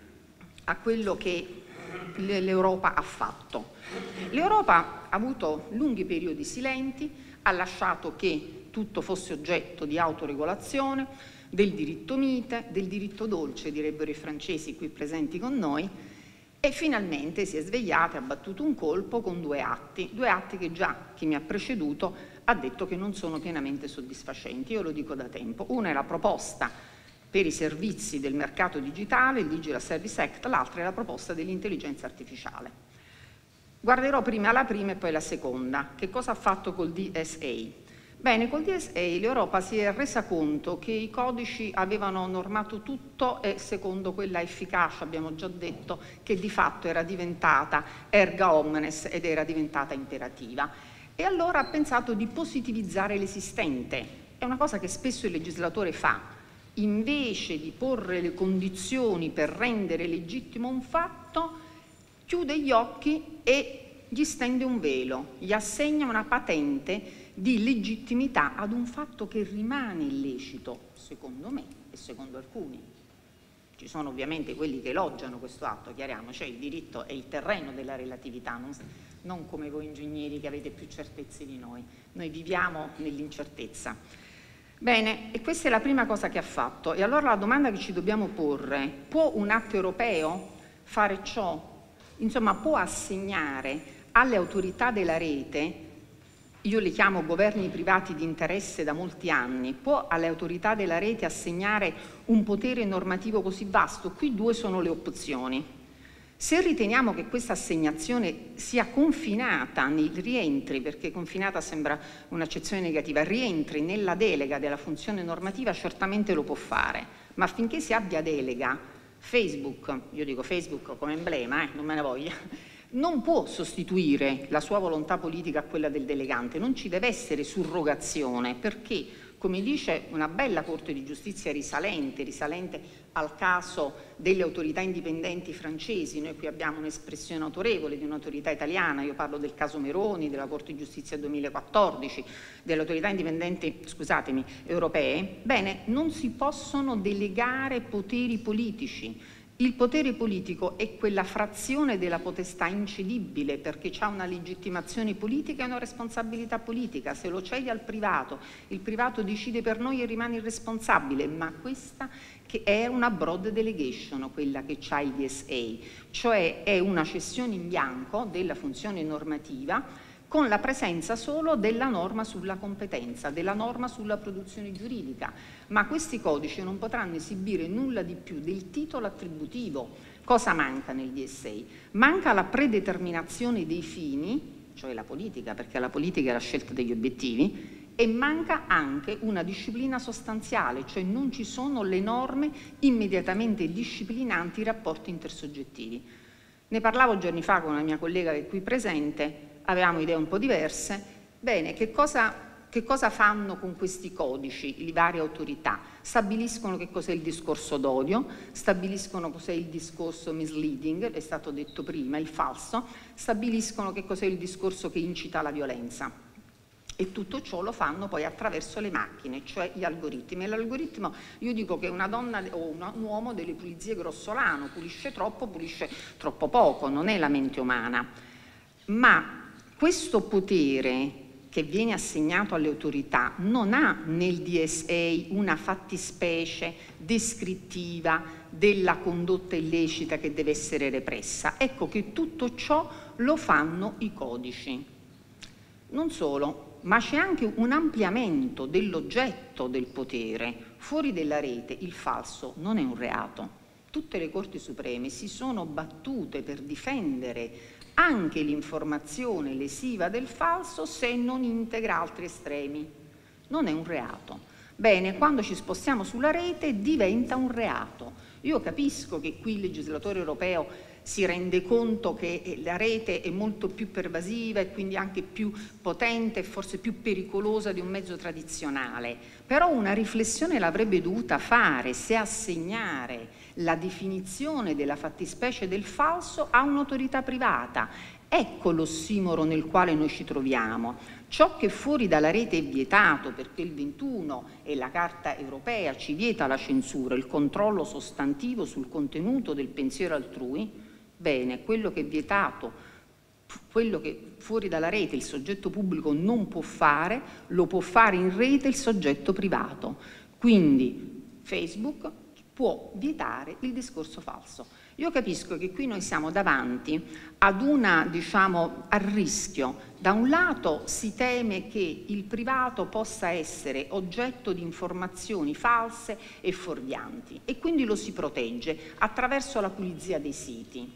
a quello che l'Europa ha fatto. L'Europa ha avuto lunghi periodi silenti, ha lasciato che tutto fosse oggetto di autoregolazione, del diritto mite, del diritto dolce, direbbero i francesi qui presenti con noi, e finalmente si è svegliata e ha battuto un colpo con due atti, due atti che già chi mi ha preceduto ha detto che non sono pienamente soddisfacenti, io lo dico da tempo. Una è la proposta per i servizi del mercato digitale, il Digital Service Act, l'altra è la proposta dell'intelligenza artificiale. Guarderò prima la prima e poi la seconda. Che cosa ha fatto col D S A? Bene, col D S A l'Europa si è resa conto che i codici avevano normato tutto e secondo quella efficacia, abbiamo già detto, che di fatto era diventata erga omnes ed era diventata imperativa. E allora ha pensato di positivizzare l'esistente. È una cosa che spesso il legislatore fa. Invece di porre le condizioni per rendere legittimo un fatto, chiude gli occhi e gli stende un velo, gli assegna una patente di legittimità ad un fatto che rimane illecito, secondo me e secondo alcuni. Ci sono ovviamente quelli che elogiano questo atto, chiariamo, cioè il diritto è il terreno della relatività, non, non come voi ingegneri che avete più certezze di noi, noi viviamo nell'incertezza. Bene, e questa è la prima cosa che ha fatto. E allora la domanda che ci dobbiamo porre, può un atto europeo fare ciò? Insomma, può assegnare alle autorità della rete, io li chiamo governi privati di interesse da molti anni, può alle autorità della rete assegnare un potere normativo così vasto? Qui due sono le opzioni. Se riteniamo che questa assegnazione sia confinata nei rientri, perché confinata sembra un'accezione negativa, rientri nella delega della funzione normativa, certamente lo può fare, ma affinché si abbia delega, Facebook, io dico Facebook come emblema, eh, non me ne voglia, non può sostituire la sua volontà politica a quella del delegante, non ci deve essere surrogazione, perché, come dice una bella Corte di Giustizia risalente, risalente al caso delle autorità indipendenti francesi, noi qui abbiamo un'espressione autorevole di un'autorità italiana, io parlo del caso Meroni, della Corte di Giustizia duemilaquattordici, delle autorità indipendenti, scusatemi, europee, bene, non si possono delegare poteri politici. Il potere politico è quella frazione della potestà incedibile perché ha una legittimazione politica e una responsabilità politica. Se lo cedi al privato, il privato decide per noi e rimane irresponsabile, ma questa che è una broad delegation, quella che c'ha il D S A, cioè è una cessione in bianco della funzione normativa con la presenza solo della norma sulla competenza, della norma sulla produzione giuridica, ma questi codici non potranno esibire nulla di più del titolo attributivo. Cosa manca nel D S A? Manca la predeterminazione dei fini, cioè la politica, perché la politica è la scelta degli obiettivi, e manca anche una disciplina sostanziale, cioè non ci sono le norme immediatamente disciplinanti i rapporti intersoggettivi. Ne parlavo giorni fa con una mia collega che è qui presente, avevamo idee un po' diverse. Bene, che cosa che cosa fanno con questi codici le varie autorità? Stabiliscono che cos'è il discorso d'odio, stabiliscono cos'è il discorso misleading, è stato detto prima, il falso, stabiliscono che cos'è il discorso che incita alla violenza. E tutto ciò lo fanno poi attraverso le macchine, cioè gli algoritmi. E l'algoritmo, io dico che una donna o una, un uomo delle pulizie grossolano, pulisce troppo, pulisce troppo poco, non è la mente umana. Ma questo potere che viene assegnato alle autorità non ha nel D S A una fattispecie descrittiva della condotta illecita che deve essere repressa. Ecco che tutto ciò lo fanno i codici. Non solo, ma c'è anche un ampliamento dell'oggetto del potere. Fuori della rete il falso non è un reato. Tutte le Corti Supreme si sono battute per difendere anche l'informazione lesiva del falso se non integra altri estremi. Non è un reato. Bene, quando ci spostiamo sulla rete diventa un reato. Io capisco che qui il legislatore europeo si rende conto che la rete è molto più pervasiva e quindi anche più potente e forse più pericolosa di un mezzo tradizionale, però una riflessione l'avrebbe dovuta fare se assegnare la definizione della fattispecie del falso a un'autorità privata. Ecco l'ossimoro nel quale noi ci troviamo. Ciò che fuori dalla rete è vietato, perché il ventuno e la Carta europea ci vieta la censura, il controllo sostantivo sul contenuto del pensiero altrui, bene, quello che è vietato, quello che fuori dalla rete il soggetto pubblico non può fare, lo può fare in rete il soggetto privato. Quindi Facebook può vietare il discorso falso. Io capisco che qui noi siamo davanti ad una, diciamo, al rischio. Da un lato si teme che il privato possa essere oggetto di informazioni false e fuorvianti e quindi lo si protegge attraverso la pulizia dei siti.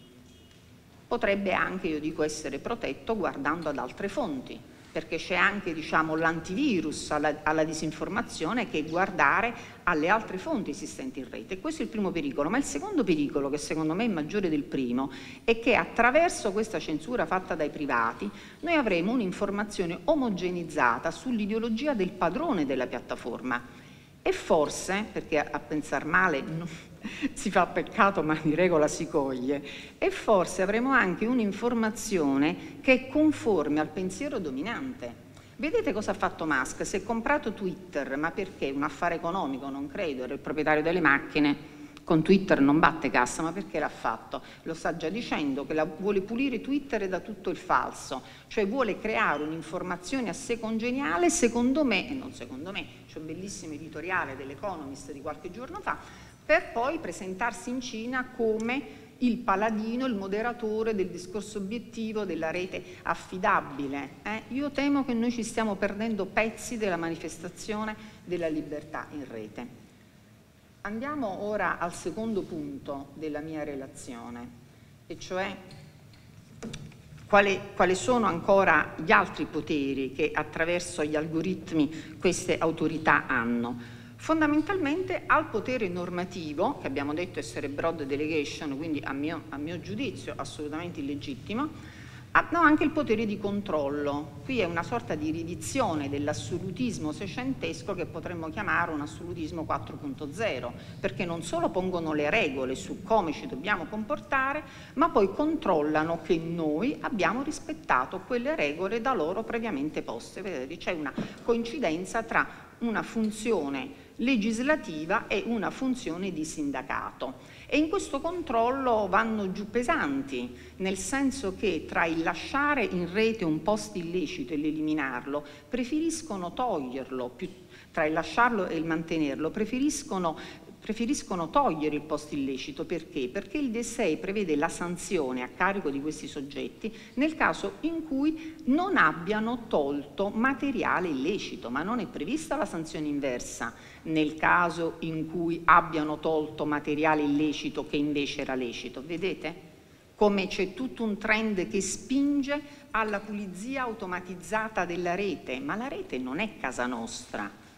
Potrebbe anche, io dico, essere protetto guardando ad altre fonti, perché c'è anche, diciamo, l'antivirus alla, alla disinformazione, che è guardare alle altre fonti esistenti in rete. Questo è il primo pericolo, ma il secondo pericolo, che secondo me è maggiore del primo, è che attraverso questa censura fatta dai privati noi avremo un'informazione omogenizzata sull'ideologia del padrone della piattaforma e forse, perché a, a pensar male non si fa peccato ma di regola si coglie, e forse avremo anche un'informazione che è conforme al pensiero dominante. Vedete cosa ha fatto Musk? Si è comprato Twitter, ma perché? Un affare economico? Non credo, era il proprietario delle macchine, con Twitter non batte cassa, ma perché l'ha fatto? Lo sta già dicendo, che la, vuole pulire Twitter da tutto il falso, cioè vuole creare un'informazione a sé congeniale, secondo me, e non secondo me, c'è un bellissimo editoriale dell'Economist di qualche giorno fa, per poi presentarsi in Cina come il paladino, il moderatore del discorso obiettivo della rete affidabile. Eh? Io temo che noi ci stiamo perdendo pezzi della manifestazione della libertà in rete. Andiamo ora al secondo punto della mia relazione, e cioè quali, quali sono ancora gli altri poteri che attraverso gli algoritmi queste autorità hanno. Fondamentalmente al potere normativo, che abbiamo detto essere broad delegation, quindi a mio, a mio giudizio assolutamente illegittimo, hanno anche il potere di controllo. Qui è una sorta di riedizione dell'assolutismo seicentesco che potremmo chiamare un assolutismo quattro punto zero, perché non solo pongono le regole su come ci dobbiamo comportare, ma poi controllano che noi abbiamo rispettato quelle regole da loro previamente poste. Vedete, c'è una coincidenza tra una funzione legislativa e una funzione di sindacato. E in questo controllo vanno giù pesanti, nel senso che tra il lasciare in rete un post illecito e l'eliminarlo, preferiscono toglierlo, più, tra il lasciarlo e il mantenerlo, preferiscono preferiscono togliere il post illecito. Perché? Perché il D S A prevede la sanzione a carico di questi soggetti nel caso in cui non abbiano tolto materiale illecito, ma non è prevista la sanzione inversa nel caso in cui abbiano tolto materiale illecito che invece era lecito. Vedete? Come c'è tutto un trend che spinge alla pulizia automatizzata della rete, ma la rete non è casa nostra.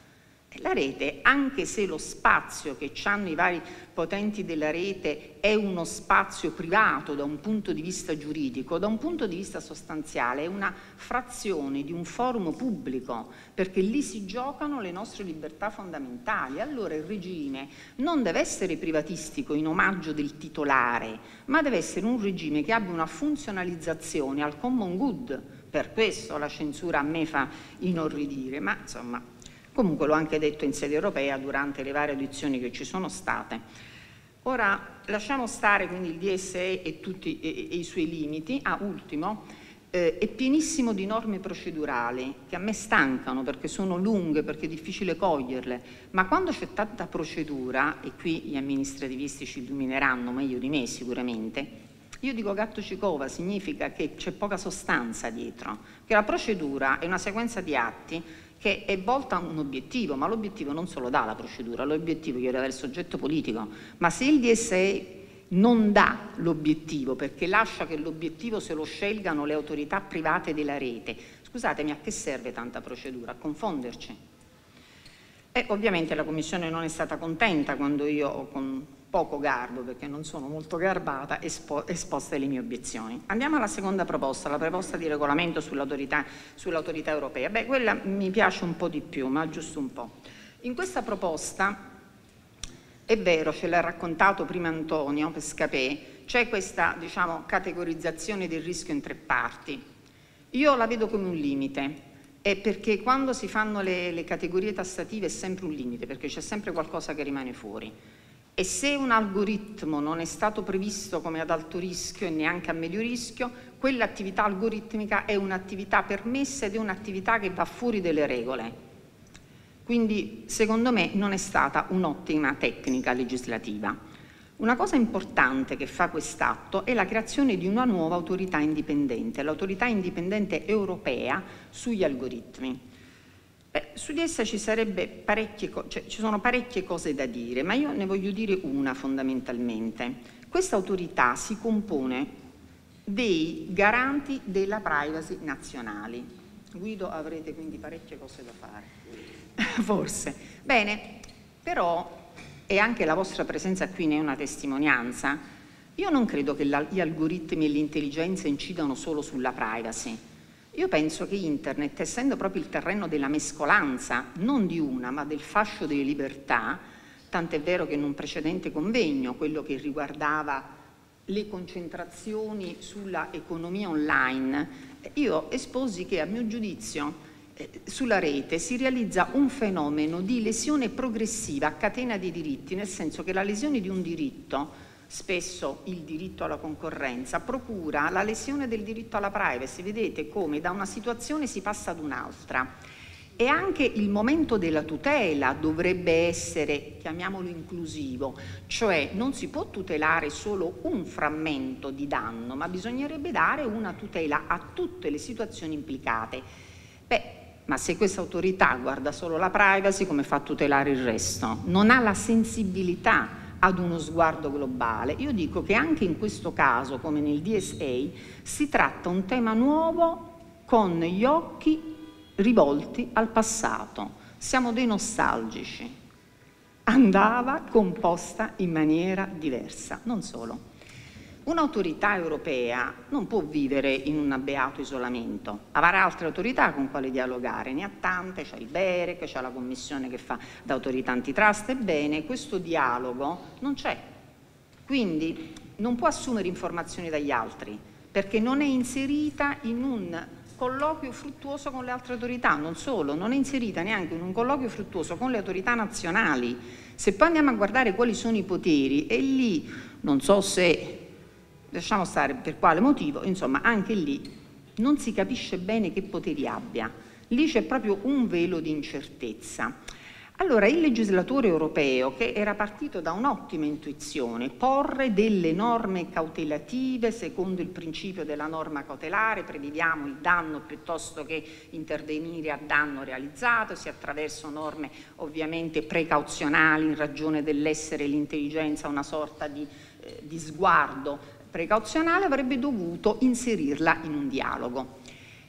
La rete, anche se lo spazio che hanno i vari potenti della rete è uno spazio privato da un punto di vista giuridico, da un punto di vista sostanziale è una frazione di un forum pubblico, perché lì si giocano le nostre libertà fondamentali. Allora il regime non deve essere privatistico in omaggio del titolare, ma deve essere un regime che abbia una funzionalizzazione al common good. Per questo la censura a me fa inorridire, ma insomma... Comunque l'ho anche detto in sede europea durante le varie audizioni che ci sono state. Ora lasciamo stare quindi il D S E e tutti e, e i suoi limiti. Ah, ultimo, eh, è pienissimo di norme procedurali che a me stancano perché sono lunghe, perché è difficile coglierle, ma quando c'è tanta procedura, e qui gli amministrativisti ci illumineranno meglio di me sicuramente, io dico gatto ci cova, significa che c'è poca sostanza dietro, che la procedura è una sequenza di atti che è volta a un obiettivo, ma l'obiettivo non se lo dà la procedura, l'obiettivo glielo dà il soggetto politico. Ma se il D S E non dà l'obiettivo, perché lascia che l'obiettivo se lo scelgano le autorità private della rete, scusatemi, a che serve tanta procedura? A confonderci? E ovviamente la Commissione non è stata contenta quando io ho con poco garbo, perché non sono molto garbata, espo esposte le mie obiezioni. Andiamo alla seconda proposta, la proposta di regolamento sull'autorità sull'autorità europea. Beh, quella mi piace un po' di più, ma giusto un po'. In questa proposta, è vero, ce l'ha raccontato prima Antonio Pescapè, c'è questa, diciamo, categorizzazione del rischio in tre parti. Io la vedo come un limite, è perché quando si fanno le, le categorie tassative è sempre un limite, perché c'è sempre qualcosa che rimane fuori. E se un algoritmo non è stato previsto come ad alto rischio e neanche a medio rischio, quell'attività algoritmica è un'attività permessa ed è un'attività che va fuori delle regole. Quindi, secondo me, non è stata un'ottima tecnica legislativa. Una cosa importante che fa quest'atto è la creazione di una nuova autorità indipendente, l'autorità indipendente europea sugli algoritmi. Eh, su di essa ci, sarebbe parecchie cioè, ci sono parecchie cose da dire, ma io ne voglio dire una fondamentalmente. Questa autorità si compone dei garanti della privacy nazionali. Guido, avrete quindi parecchie cose da fare, forse. Bene, però, e anche la vostra presenza qui ne è una testimonianza, io non credo che la, gli algoritmi e l'intelligenza incidano solo sulla privacy. Io penso che Internet, essendo proprio il terreno della mescolanza, non di una, ma del fascio delle libertà, tant'è vero che in un precedente convegno, quello che riguardava le concentrazioni sulla economia online, io esposi che a mio giudizio eh, sulla rete si realizza un fenomeno di lesione progressiva a catena dei diritti, nel senso che la lesione di un diritto, spesso il diritto alla concorrenza, procura la lesione del diritto alla privacy. Vedete come da una situazione si passa ad un'altra. E anche il momento della tutela dovrebbe essere, chiamiamolo inclusivo, cioè non si può tutelare solo un frammento di danno, ma bisognerebbe dare una tutela a tutte le situazioni implicate. Beh, ma se questa autorità guarda solo la privacy, come fa a tutelare il resto? Non ha la sensibilità ad uno sguardo globale. Io dico che anche in questo caso, come nel D S A, si tratta un tema nuovo con gli occhi rivolti al passato. Siamo dei nostalgici. Andava composta in maniera diversa, non solo. Un'autorità europea non può vivere in un beato isolamento, avrà altre autorità con quali dialogare, ne ha tante, c'è il BEREC, c'è la commissione che fa da autorità antitrust, ebbene questo dialogo non c'è, quindi non può assumere informazioni dagli altri, perché non è inserita in un colloquio fruttuoso con le altre autorità, non solo, non è inserita neanche in un colloquio fruttuoso con le autorità nazionali. Se poi andiamo a guardare quali sono i poteri, e lì non so se... lasciamo stare per quale motivo, insomma anche lì non si capisce bene che poteri abbia, lì c'è proprio un velo di incertezza. Allora il legislatore europeo, che era partito da un'ottima intuizione, porre delle norme cautelative secondo il principio della norma cautelare, prevediamo il danno piuttosto che intervenire a danno realizzato, sia attraverso norme ovviamente precauzionali in ragione dell'essere l'intelligenza una sorta di, eh, di sguardo precauzionale, avrebbe dovuto inserirla in un dialogo.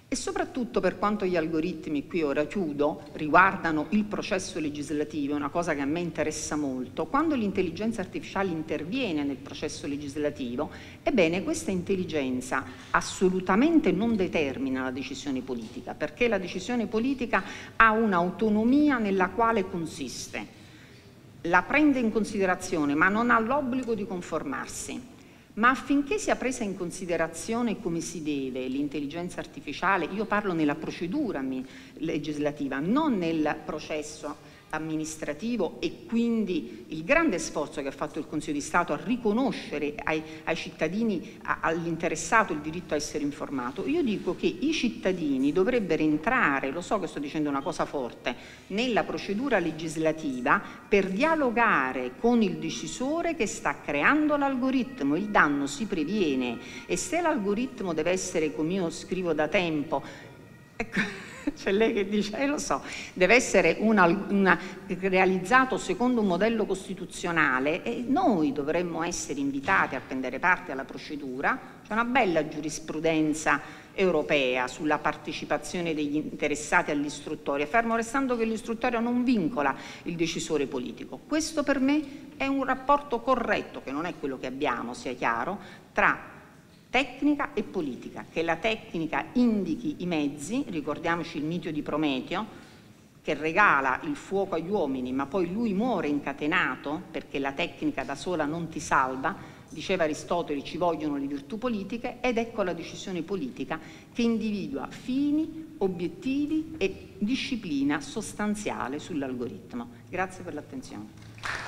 E soprattutto per quanto gli algoritmi, qui ora chiudo, riguardano il processo legislativo, è una cosa che a me interessa molto, quando l'intelligenza artificiale interviene nel processo legislativo, ebbene questa intelligenza assolutamente non determina la decisione politica, perché la decisione politica ha un'autonomia nella quale consiste, la prende in considerazione ma non ha l'obbligo di conformarsi. Ma affinché sia presa in considerazione come si deve l'intelligenza artificiale, io parlo nella procedura legislativa, non nel processo amministrativo, e quindi il grande sforzo che ha fatto il Consiglio di Stato a riconoscere ai, ai cittadini, a, all'interessato il diritto a essere informato, io dico che i cittadini dovrebbero entrare, lo so che sto dicendo una cosa forte, nella procedura legislativa per dialogare con il decisore che sta creando l'algoritmo. Il danno si previene, e se l'algoritmo deve essere, come io scrivo da tempo, ecco, c'è lei che dice, eh lo so, deve essere una, una, realizzato secondo un modello costituzionale, e noi dovremmo essere invitati a prendere parte alla procedura. C'è una bella giurisprudenza europea sulla partecipazione degli interessati all'istruttoria, fermo restando che l'istruttoria non vincola il decisore politico. Questo per me è un rapporto corretto, che non è quello che abbiamo, sia chiaro, tra tecnica e politica, che la tecnica indichi i mezzi, ricordiamoci il mito di Prometeo, che regala il fuoco agli uomini, ma poi lui muore incatenato perché la tecnica da sola non ti salva, diceva Aristotele, ci vogliono le virtù politiche, ed ecco la decisione politica che individua fini, obiettivi e disciplina sostanziale sull'algoritmo. Grazie per l'attenzione.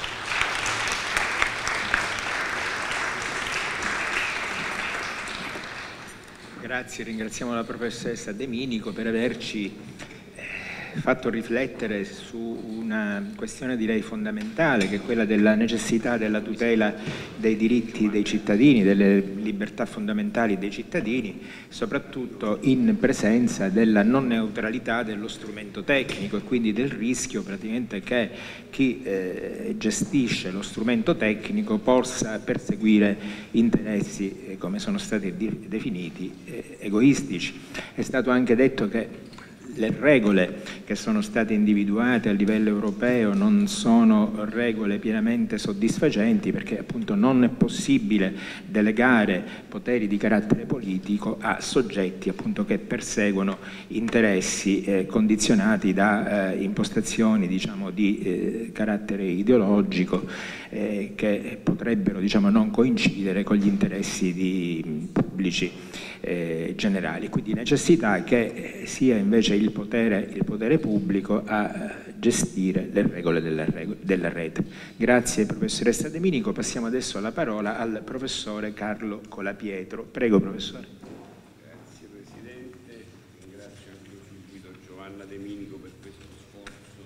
Grazie, ringraziamo la professoressa De Minico per averci fatto riflettere su una questione direi fondamentale, che è quella della necessità della tutela dei diritti dei cittadini, delle libertà fondamentali dei cittadini, soprattutto in presenza della non neutralità dello strumento tecnico, e quindi del rischio praticamente che chi eh, gestisce lo strumento tecnico possa perseguire interessi, eh, come sono stati definiti, eh, egoistici. È stato anche detto che le regole che sono state individuate a livello europeo non sono regole pienamente soddisfacenti, perché appunto non è possibile delegare poteri di carattere politico a soggetti appunto che perseguono interessi eh, condizionati da eh, impostazioni diciamo di eh, carattere ideologico eh, che potrebbero diciamo non coincidere con gli interessi di, pubblici eh, generali. Quindi necessità che sia invece il potere, il potere pubblico a gestire le regole della, rego della rete. Grazie professoressa De Minico. Passiamo adesso la parola al professore Carlo Colapietro. Prego professore. Grazie Presidente, ringrazio anche subito Giovanna De Minico per questo sforzo.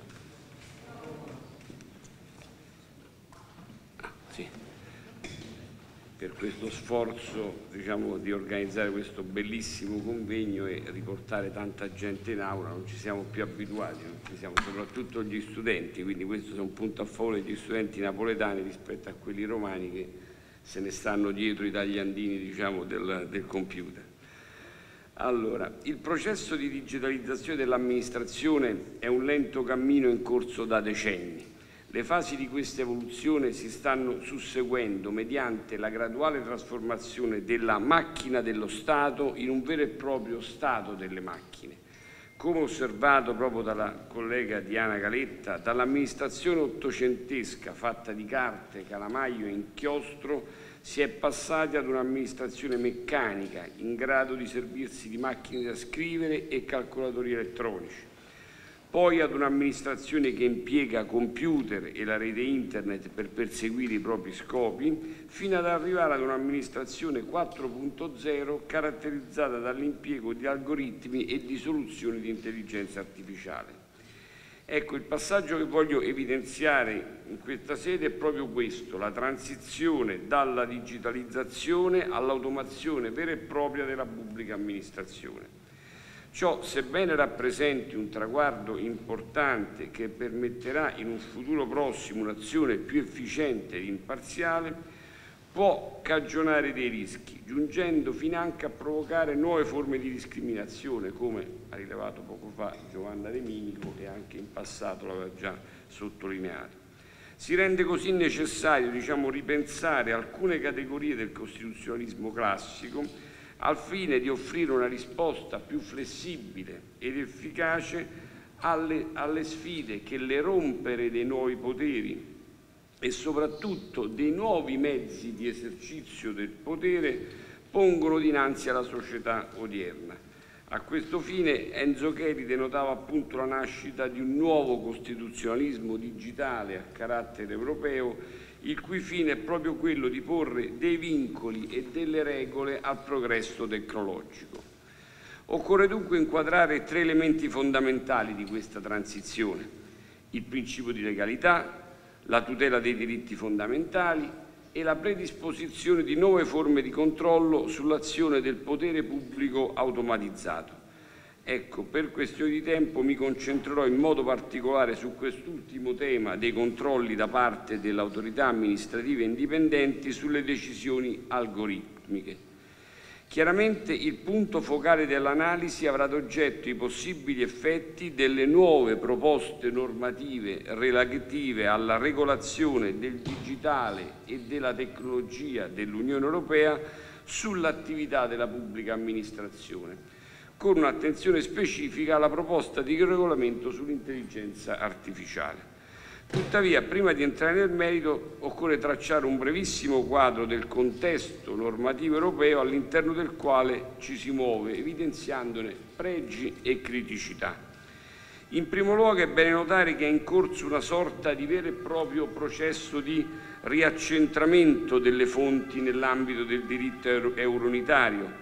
Ah, sì. Per questo sforzo diciamo, di organizzare questo bellissimo convegno e riportare tanta gente in aula. Non ci siamo più abituati, non ci siamo, soprattutto gli studenti, quindi questo è un punto a favore degli studenti napoletani rispetto a quelli romani che se ne stanno dietro i tagliandini diciamo, del, del computer. Allora, il processo di digitalizzazione dell'amministrazione è un lento cammino in corso da decenni. Le fasi di questa evoluzione si stanno susseguendo mediante la graduale trasformazione della macchina dello Stato in un vero e proprio Stato delle macchine. Come osservato proprio dalla collega Diana Caletta, dall'amministrazione ottocentesca fatta di carte, calamaio e inchiostro si è passati ad un'amministrazione meccanica in grado di servirsi di macchine da scrivere e calcolatori elettronici. Poi ad un'amministrazione che impiega computer e la rete internet per perseguire i propri scopi, fino ad arrivare ad un'amministrazione quattro punto zero caratterizzata dall'impiego di algoritmi e di soluzioni di intelligenza artificiale. Ecco, il passaggio che voglio evidenziare in questa sede è proprio questo, la transizione dalla digitalizzazione all'automazione vera e propria della pubblica amministrazione. Ciò, sebbene rappresenti un traguardo importante che permetterà in un futuro prossimo un'azione più efficiente ed imparziale, può cagionare dei rischi, giungendo finanche a provocare nuove forme di discriminazione, come ha rilevato poco fa Giovanna De Minico e anche in passato l'aveva già sottolineato. Si rende così necessario, diciamo, ripensare alcune categorie del costituzionalismo classico al fine di offrire una risposta più flessibile ed efficace alle, alle sfide che l'erompere dei nuovi poteri e soprattutto dei nuovi mezzi di esercizio del potere pongono dinanzi alla società odierna. A questo fine Enzo Cheri denotava appunto la nascita di un nuovo costituzionalismo digitale a carattere europeo, il cui fine è proprio quello di porre dei vincoli e delle regole al progresso tecnologico. Occorre dunque inquadrare tre elementi fondamentali di questa transizione: il principio di legalità, la tutela dei diritti fondamentali e la predisposizione di nuove forme di controllo sull'azione del potere pubblico automatizzato. Ecco, per questioni di tempo mi concentrerò in modo particolare su quest'ultimo tema dei controlli da parte delle autorità amministrative indipendenti sulle decisioni algoritmiche. Chiaramente il punto focale dell'analisi avrà ad oggetto i possibili effetti delle nuove proposte normative relative alla regolazione del digitale e della tecnologia dell'Unione Europea sull'attività della pubblica amministrazione, con un'attenzione specifica alla proposta di regolamento sull'intelligenza artificiale. Tuttavia, prima di entrare nel merito, occorre tracciare un brevissimo quadro del contesto normativo europeo all'interno del quale ci si muove, evidenziandone pregi e criticità. In primo luogo è bene notare che è in corso una sorta di vero e proprio processo di riaccentramento delle fonti nell'ambito del diritto euro-unitario.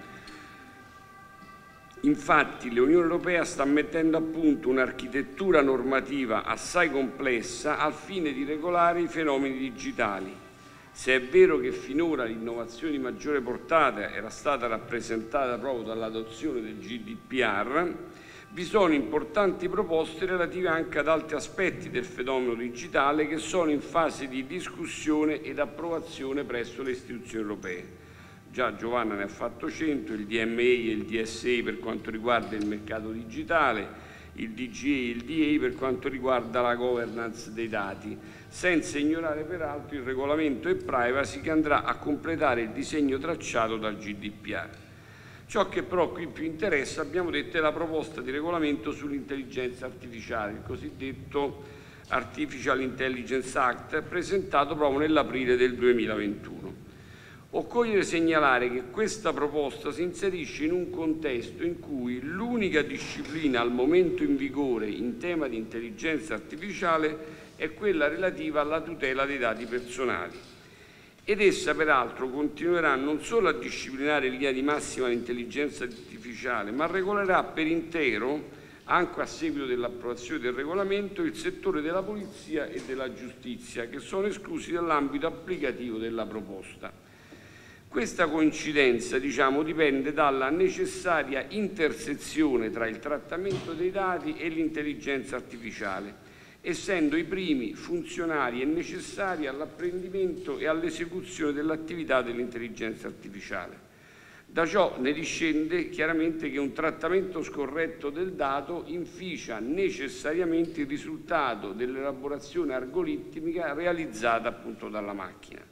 Infatti l'Unione Europea sta mettendo a punto un'architettura normativa assai complessa al fine di regolare i fenomeni digitali. Se è vero che finora l'innovazione di maggiore portata era stata rappresentata proprio dall'adozione del G D P R, vi sono importanti proposte relative anche ad altri aspetti del fenomeno digitale che sono in fase di discussione ed approvazione presso le istituzioni europee. Già Giovanna ne ha fatto cenno: il D M A e il D S A per quanto riguarda il mercato digitale, il D G A e il D A per quanto riguarda la governance dei dati, senza ignorare peraltro il regolamento e privacy che andrà a completare il disegno tracciato dal G D P R. Ciò che però qui più interessa, abbiamo detto, è la proposta di regolamento sull'intelligenza artificiale, il cosiddetto Artificial Intelligence Act, presentato proprio nell'aprile del duemilaventuno. Occorre segnalare che questa proposta si inserisce in un contesto in cui l'unica disciplina al momento in vigore in tema di intelligenza artificiale è quella relativa alla tutela dei dati personali. Ed essa peraltro continuerà non solo a disciplinare in linea di massima l'intelligenza artificiale, ma regolerà per intero, anche a seguito dell'approvazione del regolamento, il settore della polizia e della giustizia, che sono esclusi dall'ambito applicativo della proposta. Questa coincidenza, diciamo, dipende dalla necessaria intersezione tra il trattamento dei dati e l'intelligenza artificiale, essendo i primi funzionali e necessari all'apprendimento e all'esecuzione dell'attività dell'intelligenza artificiale. Da ciò ne discende chiaramente che un trattamento scorretto del dato inficia necessariamente il risultato dell'elaborazione algoritmica realizzata appunto dalla macchina.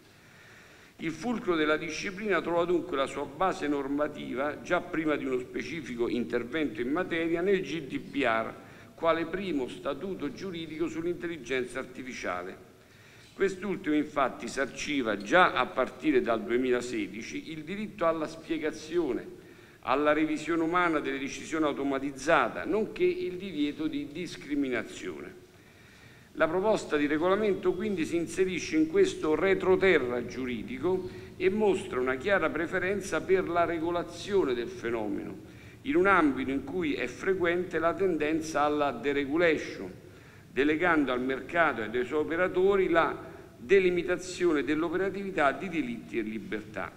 Il fulcro della disciplina trova dunque la sua base normativa, già prima di uno specifico intervento in materia, nel G D P R, quale primo statuto giuridico sull'intelligenza artificiale. Quest'ultimo infatti sanciva già a partire dal duemilasedici il diritto alla spiegazione, alla revisione umana delle decisioni automatizzate, nonché il divieto di discriminazione. La proposta di regolamento quindi si inserisce in questo retroterra giuridico e mostra una chiara preferenza per la regolazione del fenomeno, in un ambito in cui è frequente la tendenza alla deregulation, delegando al mercato e ai suoi operatori la delimitazione dell'operatività di diritti e libertà.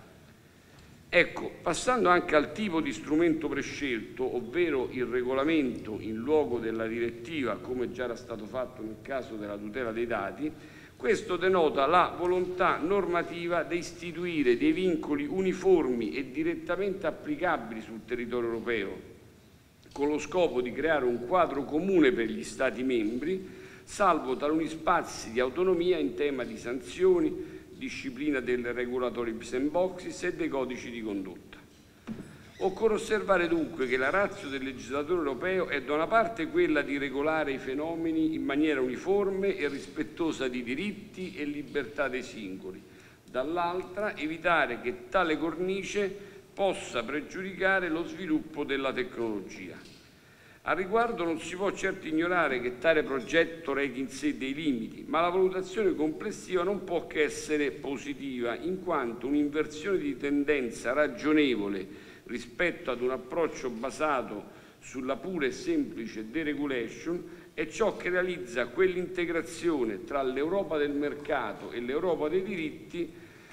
Ecco, passando anche al tipo di strumento prescelto, ovvero il regolamento in luogo della direttiva, come già era stato fatto nel caso della tutela dei dati, Questo denota la volontà normativa di istituire dei vincoli uniformi e direttamente applicabili sul territorio europeo, con lo scopo di creare un quadro comune per gli Stati membri, salvo taluni spazi di autonomia in tema di sanzioni, disciplina delle regulatory sandboxes e dei codici di condotta. Occorre osservare dunque che la ratio del legislatore europeo è da una parte quella di regolare i fenomeni in maniera uniforme e rispettosa di diritti e libertà dei singoli, dall'altra evitare che tale cornice possa pregiudicare lo sviluppo della tecnologia. A riguardo non si può certo ignorare che tale progetto rechi in sé dei limiti, ma la valutazione complessiva non può che essere positiva, in quanto un'inversione di tendenza ragionevole rispetto ad un approccio basato sulla pura e semplice deregulation è ciò che realizza quell'integrazione tra l'Europa del mercato e l'Europa dei diritti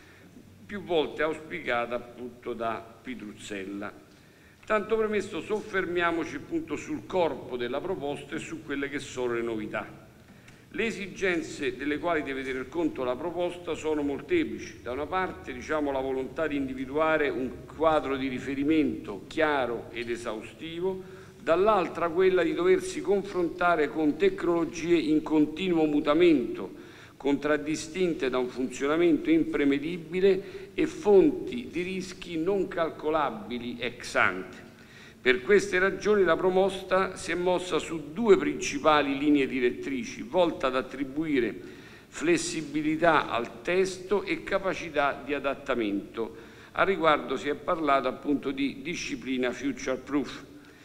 più volte auspicata appunto da Pitruzzella. Tanto premesso, soffermiamoci appunto sul corpo della proposta e su quelle che sono le novità. Le esigenze delle quali deve tener conto la proposta sono molteplici. Da una parte, diciamo, la volontà di individuare un quadro di riferimento chiaro ed esaustivo, dall'altra quella di doversi confrontare con tecnologie in continuo mutamento, contraddistinte da un funzionamento imprevedibile e fonti di rischi non calcolabili ex ante. Per queste ragioni la proposta si è mossa su due principali linee direttrici, volte ad attribuire flessibilità al testo e capacità di adattamento. A riguardo si è parlato appunto di disciplina future proof.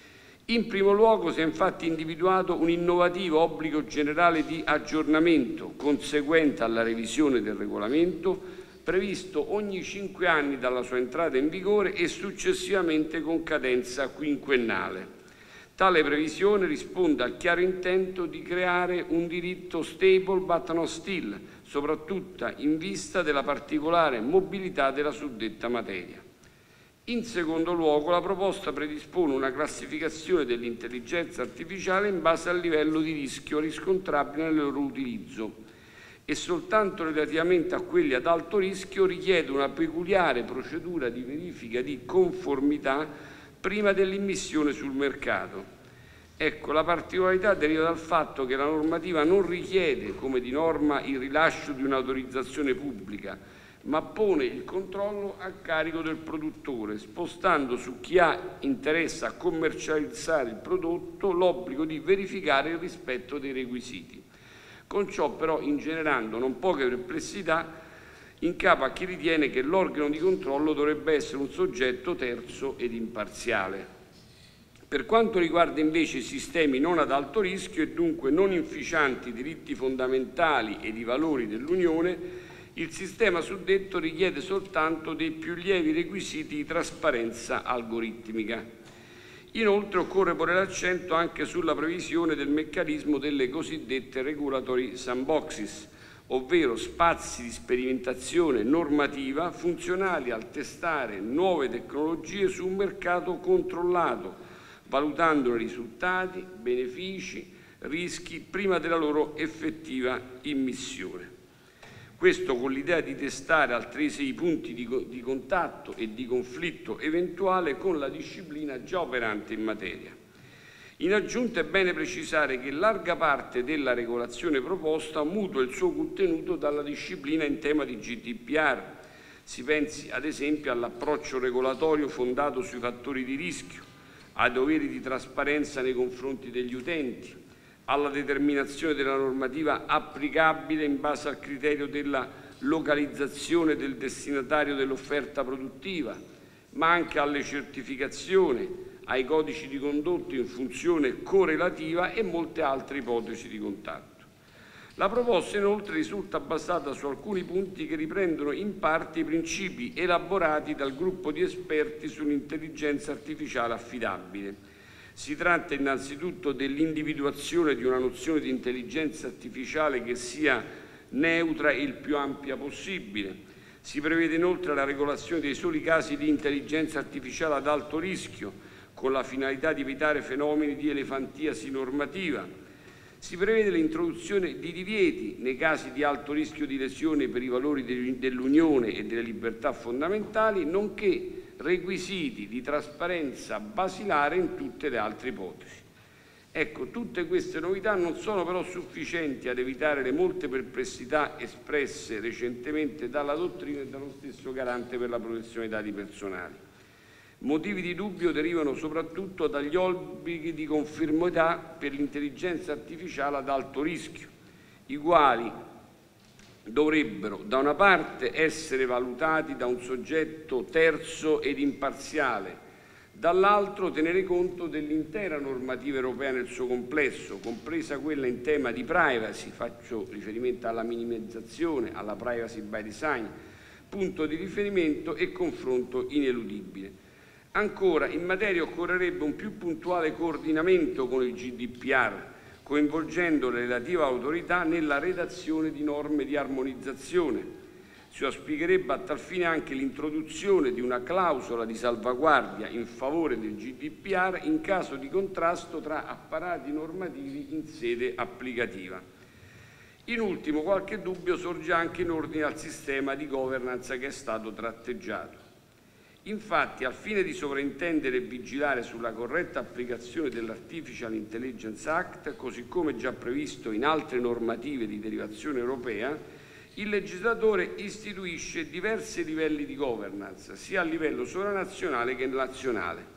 In primo luogo si è infatti individuato un innovativo obbligo generale di aggiornamento conseguente alla revisione del regolamento, previsto ogni cinque anni dalla sua entrata in vigore e successivamente con cadenza quinquennale. Tale previsione risponde al chiaro intento di creare un diritto stable but not still, soprattutto in vista della particolare mobilità della suddetta materia. In secondo luogo, la proposta predispone una classificazione dell'intelligenza artificiale in base al livello di rischio riscontrabile nel loro utilizzo e soltanto relativamente a quelli ad alto rischio richiede una peculiare procedura di verifica di conformità prima dell'immissione sul mercato. Ecco, la particolarità deriva dal fatto che la normativa non richiede, come di norma, il rilascio di un'autorizzazione pubblica, ma pone il controllo a carico del produttore, spostando su chi ha interesse a commercializzare il prodotto l'obbligo di verificare il rispetto dei requisiti. Con ciò però ingenerando non poche perplessità in capo a chi ritiene che l'organo di controllo dovrebbe essere un soggetto terzo ed imparziale. Per quanto riguarda invece i sistemi non ad alto rischio e dunque non inficianti i diritti fondamentali ed i valori dell'Unione, il sistema suddetto richiede soltanto dei più lievi requisiti di trasparenza algoritmica. Inoltre occorre porre l'accento anche sulla previsione del meccanismo delle cosiddette regulatory sandboxes, ovvero spazi di sperimentazione normativa funzionali al testare nuove tecnologie su un mercato controllato, valutandone risultati, benefici, rischi prima della loro effettiva immissione. Questo con l'idea di testare altresì i punti di, di contatto e di conflitto eventuale con la disciplina già operante in materia. In aggiunta è bene precisare che larga parte della regolazione proposta mutua il suo contenuto dalla disciplina in tema di G D P R. Si pensi ad esempio all'approccio regolatorio fondato sui fattori di rischio, ai doveri di trasparenza nei confronti degli utenti, alla determinazione della normativa applicabile in base al criterio della localizzazione del destinatario dell'offerta produttiva, ma anche alle certificazioni, ai codici di condotta in funzione correlativa e molte altre ipotesi di contatto. La proposta inoltre risulta basata su alcuni punti che riprendono in parte i principi elaborati dal gruppo di esperti sull'intelligenza artificiale affidabile. Si tratta innanzitutto dell'individuazione di una nozione di intelligenza artificiale che sia neutra e il più ampia possibile. Si prevede inoltre la regolazione dei soli casi di intelligenza artificiale ad alto rischio, con la finalità di evitare fenomeni di elefantiasi normativa. Si prevede l'introduzione di divieti nei casi di alto rischio di lesione per i valori dell'Unione e delle libertà fondamentali, nonché requisiti di trasparenza basilare in tutte le altre ipotesi. Ecco, tutte queste novità non sono però sufficienti ad evitare le molte perplessità espresse recentemente dalla dottrina e dallo stesso Garante per la protezione dei dati personali. Motivi di dubbio derivano soprattutto dagli obblighi di conformità per l'intelligenza artificiale ad alto rischio, i quali dovrebbero da una parte essere valutati da un soggetto terzo ed imparziale, dall'altro tenere conto dell'intera normativa europea nel suo complesso, compresa quella in tema di privacy, faccio riferimento alla minimizzazione, alla privacy by design, punto di riferimento e confronto ineludibile. Ancora, in materia occorrerebbe un più puntuale coordinamento con il G D P R, coinvolgendo le relative autorità nella redazione di norme di armonizzazione. Si auspicherebbe a tal fine anche l'introduzione di una clausola di salvaguardia in favore del G D P R in caso di contrasto tra apparati normativi in sede applicativa. In ultimo, qualche dubbio sorge anche in ordine al sistema di governance che è stato tratteggiato. Infatti, al fine di sovrintendere e vigilare sulla corretta applicazione dell'Artificial Intelligence Act, così come già previsto in altre normative di derivazione europea, il legislatore istituisce diversi livelli di governance, sia a livello sovranazionale che nazionale.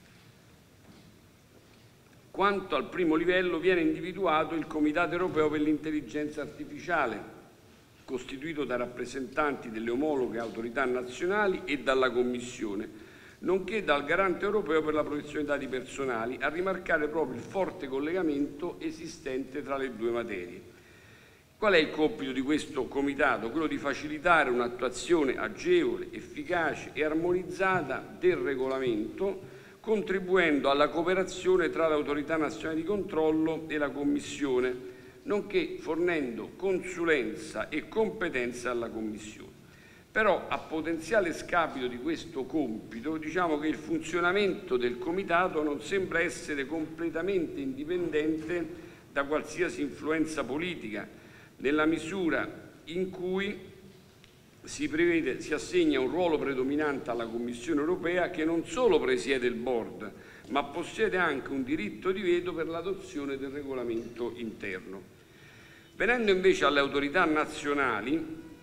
Quanto al primo livello, viene individuato il Comitato Europeo per l'Intelligenza Artificiale, costituito da rappresentanti delle omologhe autorità nazionali e dalla Commissione, nonché dal Garante Europeo per la protezione dei dati personali, a rimarcare proprio il forte collegamento esistente tra le due materie. Qual è il compito di questo Comitato? Quello di facilitare un'attuazione agevole, efficace e armonizzata del regolamento, contribuendo alla cooperazione tra le autorità nazionali di controllo e la Commissione, nonché fornendo consulenza e competenza alla Commissione. Però, a potenziale scapito di questo compito, diciamo che il funzionamento del Comitato non sembra essere completamente indipendente da qualsiasi influenza politica, nella misura in cui si prevede, si assegna un ruolo predominante alla Commissione europea, che non solo presiede il board, ma possiede anche un diritto di veto per l'adozione del regolamento interno. Venendo invece alle autorità nazionali,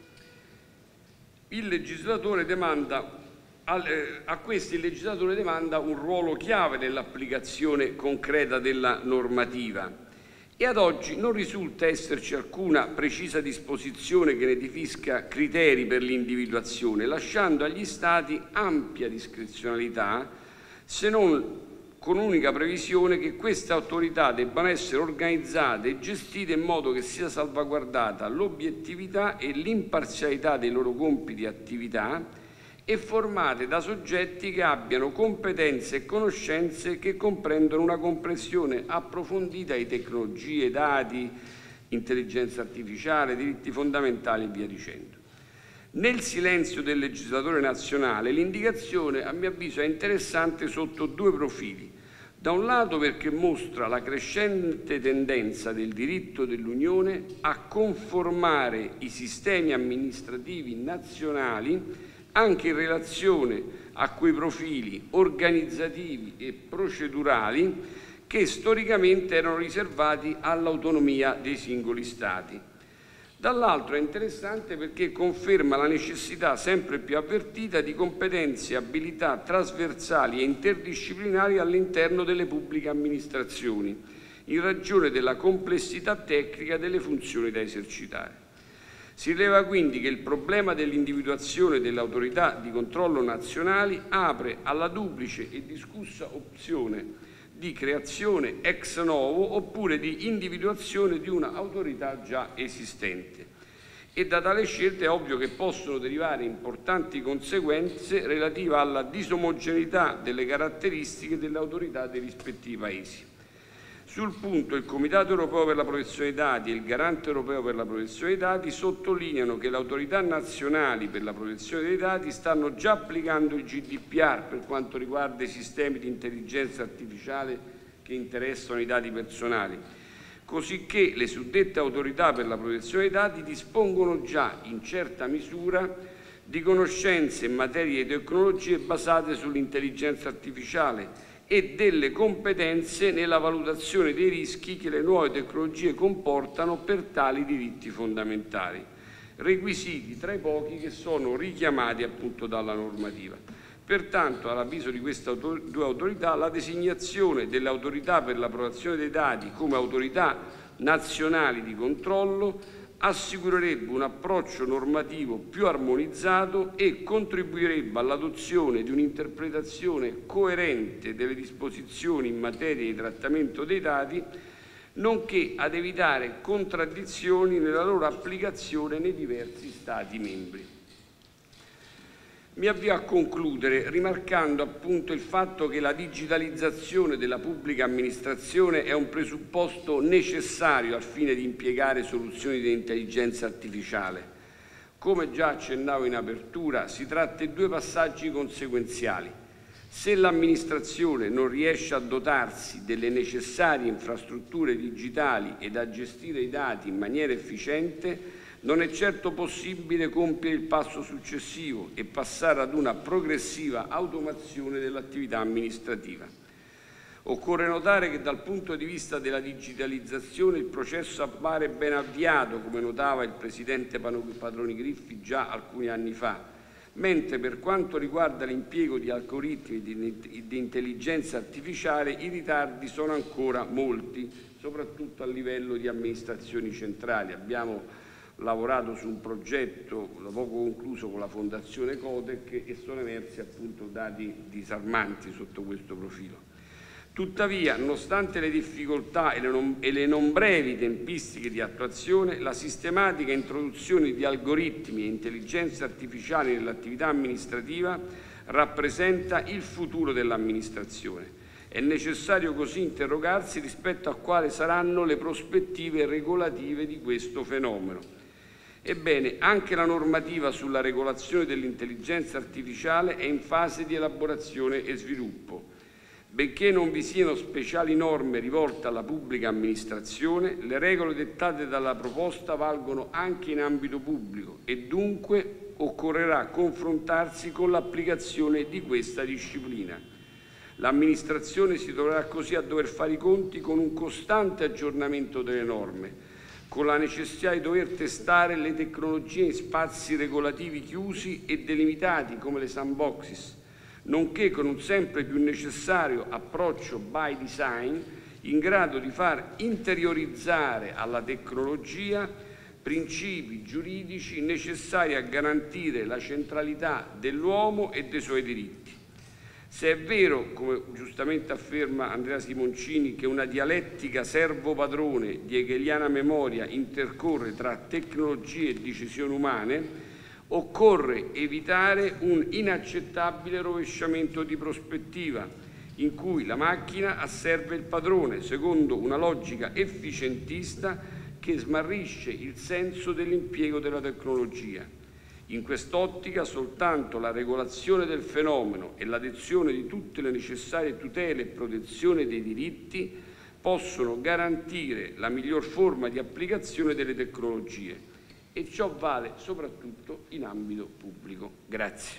il legislatore demanda, a questi il legislatore demanda un ruolo chiave nell'applicazione concreta della normativa e ad oggi non risulta esserci alcuna precisa disposizione che ne definisca criteri per l'individuazione, lasciando agli Stati ampia discrezionalità, se non con unica previsione che queste autorità debbano essere organizzate e gestite in modo che sia salvaguardata l'obiettività e l'imparzialità dei loro compiti e attività e formate da soggetti che abbiano competenze e conoscenze che comprendono una comprensione approfondita di tecnologie, dati, intelligenza artificiale, diritti fondamentali e via dicendo. Nel silenzio del legislatore nazionale, l'indicazione, a mio avviso, è interessante sotto due profili. Da un lato perché mostra la crescente tendenza del diritto dell'Unione a conformare i sistemi amministrativi nazionali anche in relazione a quei profili organizzativi e procedurali che storicamente erano riservati all'autonomia dei singoli Stati. Dall'altro è interessante perché conferma la necessità sempre più avvertita di competenze e abilità trasversali e interdisciplinari all'interno delle pubbliche amministrazioni, in ragione della complessità tecnica delle funzioni da esercitare. Si rileva quindi che il problema dell'individuazione delle autorità di controllo nazionali apre alla duplice e discussa opzione di creazione ex novo oppure di individuazione di un'autorità già esistente. E da tale scelta è ovvio che possono derivare importanti conseguenze relative alla disomogeneità delle caratteristiche delle autorità dei rispettivi Paesi. Sul punto il Comitato Europeo per la Protezione dei Dati e il Garante Europeo per la Protezione dei Dati sottolineano che le autorità nazionali per la protezione dei dati stanno già applicando il G D P R per quanto riguarda i sistemi di intelligenza artificiale che interessano i dati personali, cosicché le suddette autorità per la protezione dei dati dispongono già in certa misura di conoscenze in materia di tecnologie basate sull'intelligenza artificiale e delle competenze nella valutazione dei rischi che le nuove tecnologie comportano per tali diritti fondamentali, requisiti tra i pochi che sono richiamati appunto dalla normativa. Pertanto, all'avviso di queste due autorità, la designazione delle autorità per la protezione dei dati come autorità nazionali di controllo assicurerebbe un approccio normativo più armonizzato e contribuirebbe all'adozione di un'interpretazione coerente delle disposizioni in materia di trattamento dei dati, nonché ad evitare contraddizioni nella loro applicazione nei diversi Stati membri. Mi avvio a concludere rimarcando appunto il fatto che la digitalizzazione della pubblica amministrazione è un presupposto necessario al fine di impiegare soluzioni di intelligenza artificiale. Come già accennavo in apertura, si tratta di due passaggi conseguenziali. Se l'amministrazione non riesce a dotarsi delle necessarie infrastrutture digitali ed a gestire i dati in maniera efficiente, non è certo possibile compiere il passo successivo e passare ad una progressiva automazione dell'attività amministrativa. Occorre notare che dal punto di vista della digitalizzazione il processo appare ben avviato, come notava il Presidente Padroni Griffi già alcuni anni fa, mentre per quanto riguarda l'impiego di algoritmi di intelligenza artificiale i ritardi sono ancora molti, soprattutto a livello di amministrazioni centrali. Abbiamo lavorato su un progetto da poco concluso con la Fondazione Codec e sono emersi appunto dati disarmanti sotto questo profilo. Tuttavia, nonostante le difficoltà e le non, e le non brevi tempistiche di attuazione, la sistematica introduzione di algoritmi e intelligenza artificiale nell'attività amministrativa rappresenta il futuro dell'amministrazione. È necessario così interrogarsi rispetto a quali saranno le prospettive regolative di questo fenomeno. Ebbene, anche la normativa sulla regolazione dell'intelligenza artificiale è in fase di elaborazione e sviluppo. Benché non vi siano speciali norme rivolte alla pubblica amministrazione, le regole dettate dalla proposta valgono anche in ambito pubblico e dunque occorrerà confrontarsi con l'applicazione di questa disciplina. L'amministrazione si troverà così a dover fare i conti con un costante aggiornamento delle norme, con la necessità di dover testare le tecnologie in spazi regolativi chiusi e delimitati come le sandboxes, nonché con un sempre più necessario approccio by design in grado di far interiorizzare alla tecnologia principi giuridici necessari a garantire la centralità dell'uomo e dei suoi diritti. Se è vero, come giustamente afferma Andrea Simoncini, che una dialettica servo-padrone di hegeliana memoria intercorre tra tecnologie e decisioni umane, occorre evitare un inaccettabile rovesciamento di prospettiva, in cui la macchina asserve il padrone, secondo una logica efficientista che smarrisce il senso dell'impiego della tecnologia. In quest'ottica soltanto la regolazione del fenomeno e l'adozione di tutte le necessarie tutele e protezione dei diritti possono garantire la miglior forma di applicazione delle tecnologie e ciò vale soprattutto in ambito pubblico. Grazie.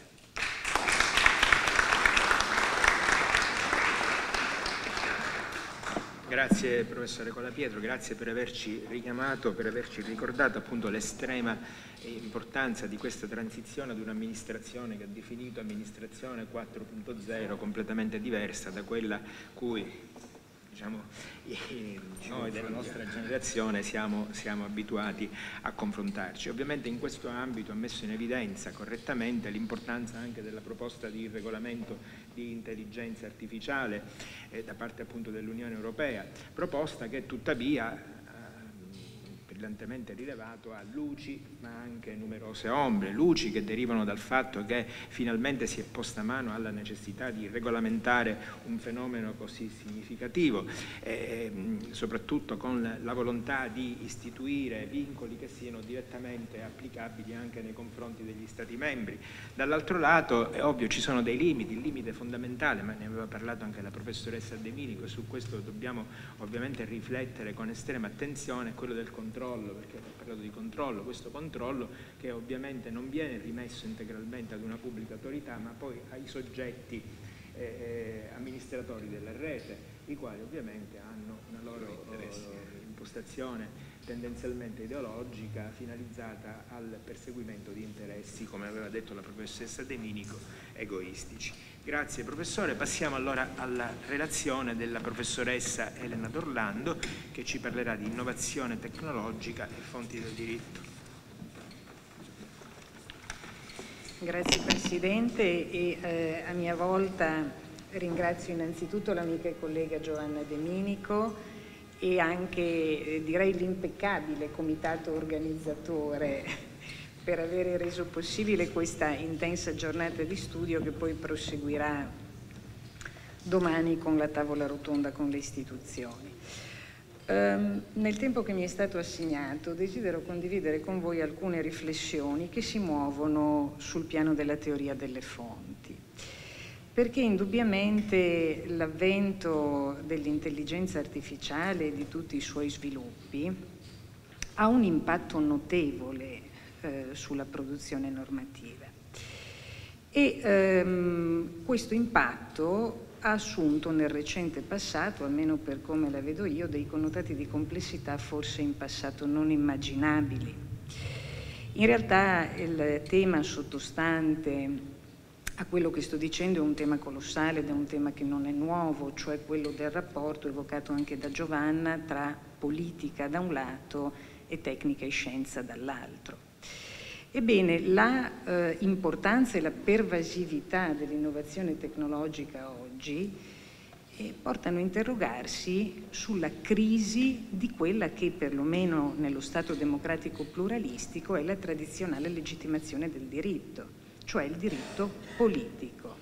Grazie professore Colapietro, grazie per averci richiamato, per averci ricordato appunto l'estrema importanza di questa transizione ad un'amministrazione che ha definito amministrazione quattro punto zero, completamente diversa da quella cui diciamo, noi della nostra generazione siamo, siamo abituati a confrontarci. Ovviamente in questo ambito ha messo in evidenza correttamente l'importanza anche della proposta di regolamento di intelligenza artificiale eh, da parte appunto dell'Unione Europea, proposta che tuttavia per brillantemente rilevato, ha luci ma anche numerose ombre, luci che derivano dal fatto che finalmente si è posta mano alla necessità di regolamentare un fenomeno così significativo, eh, soprattutto con la volontà di istituire vincoli che siano direttamente applicabili anche nei confronti degli Stati membri. Dall'altro lato è ovvio ci sono dei limiti, il limite fondamentale, ma ne aveva parlato anche la professoressa De Minico, e su questo dobbiamo ovviamente riflettere con estrema attenzione, è quello del controllo, perché ho parlato di controllo, questo controllo che ovviamente non viene rimesso integralmente ad una pubblica autorità, ma poi ai soggetti eh, amministratori della rete, i quali ovviamente hanno una loro eh, impostazione tendenzialmente ideologica finalizzata al perseguimento di interessi, come aveva detto la professoressa De Minico, egoistici. Grazie professore, passiamo allora alla relazione della professoressa Elena D'Orlando, che ci parlerà di innovazione tecnologica e fonti del diritto. Grazie Presidente, e eh, a mia volta ringrazio innanzitutto l'amica e collega Giovanna De Minico e anche eh, direi l'impeccabile comitato organizzatore per avere reso possibile questa intensa giornata di studio che poi proseguirà domani con la tavola rotonda con le istituzioni. Um, nel tempo che mi è stato assegnato desidero condividere con voi alcune riflessioni che si muovono sul piano della teoria delle fonti, perché indubbiamente l'avvento dell'intelligenza artificiale e di tutti i suoi sviluppi ha un impatto notevole eh, sulla produzione normativa e ehm, questo impatto ha assunto nel recente passato, almeno per come la vedo io, dei connotati di complessità forse in passato non immaginabili. In realtà il tema sottostante a quello che sto dicendo è un tema colossale ed è un tema che non è nuovo, cioè quello del rapporto evocato anche da Giovanna tra politica da un lato e tecnica e scienza dall'altro. Ebbene, la eh, importanza e la pervasività dell'innovazione tecnologica oggi eh, portano a interrogarsi sulla crisi di quella che perlomeno nello Stato democratico pluralistico è la tradizionale legittimazione del diritto, cioè il diritto politico.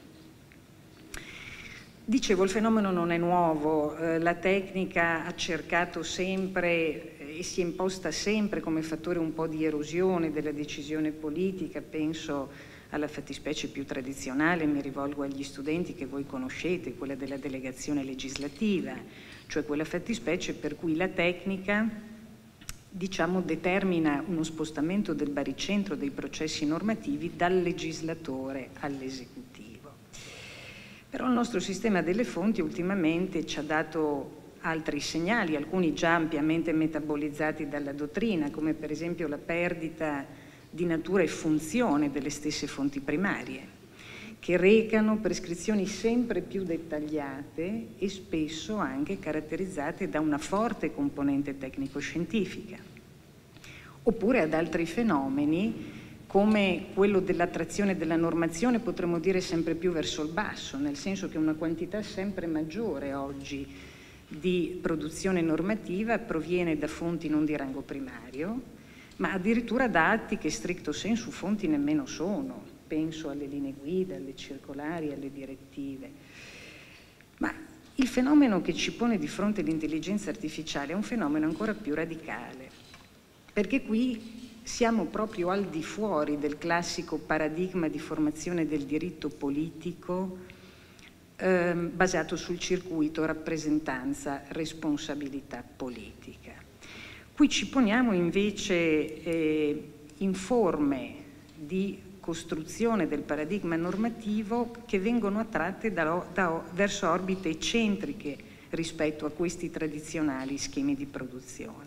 Dicevo, il fenomeno non è nuovo, eh, la tecnica ha cercato sempre eh, e si è imposta sempre come fattore un po' di erosione della decisione politica. Penso alla fattispecie più tradizionale, mi rivolgo agli studenti che voi conoscete, quella della delegazione legislativa, cioè quella fattispecie per cui la tecnica, diciamo, determina uno spostamento del baricentro dei processi normativi dal legislatore all'esecutivo. Però il nostro sistema delle fonti ultimamente ci ha dato altri segnali, alcuni già ampiamente metabolizzati dalla dottrina, come per esempio la perdita di natura e funzione delle stesse fonti primarie, che recano prescrizioni sempre più dettagliate e spesso anche caratterizzate da una forte componente tecnico-scientifica, oppure ad altri fenomeni come quello dell'attrazione della normazione, potremmo dire sempre più verso il basso, nel senso che una quantità sempre maggiore oggi di produzione normativa proviene da fonti non di rango primario, ma addirittura da atti che stricto sensu fonti nemmeno sono. Penso alle linee guida, alle circolari, alle direttive. Ma il fenomeno che ci pone di fronte l'intelligenza artificiale è un fenomeno ancora più radicale, perché qui siamo proprio al di fuori del classico paradigma di formazione del diritto politico eh, basato sul circuito rappresentanza, responsabilità politica. Qui ci poniamo invece eh, in forme di costruzione del paradigma normativo che vengono attratte da, da, verso orbite eccentriche rispetto a questi tradizionali schemi di produzione.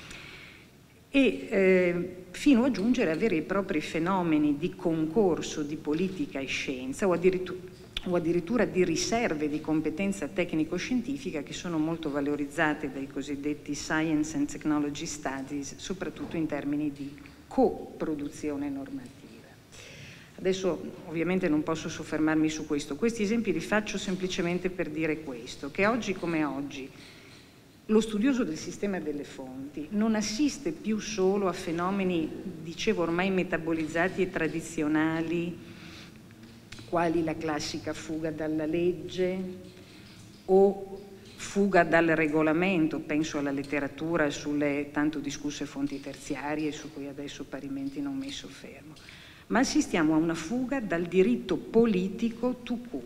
E eh, fino a giungere a veri e propri fenomeni di concorso di politica e scienza o addirittura, o addirittura di riserve di competenza tecnico-scientifica che sono molto valorizzate dai cosiddetti Science and Technology Studies, soprattutto in termini di coproduzione normativa. Adesso ovviamente non posso soffermarmi su questo, questi esempi li faccio semplicemente per dire questo, che oggi come oggi lo studioso del sistema delle fonti non assiste più solo a fenomeni, dicevo, ormai metabolizzati e tradizionali, quali la classica fuga dalla legge o fuga dal regolamento, penso alla letteratura sulle tanto discusse fonti terziarie su cui adesso parimenti non mi soffermo, ma assistiamo a una fuga dal diritto politico tout court.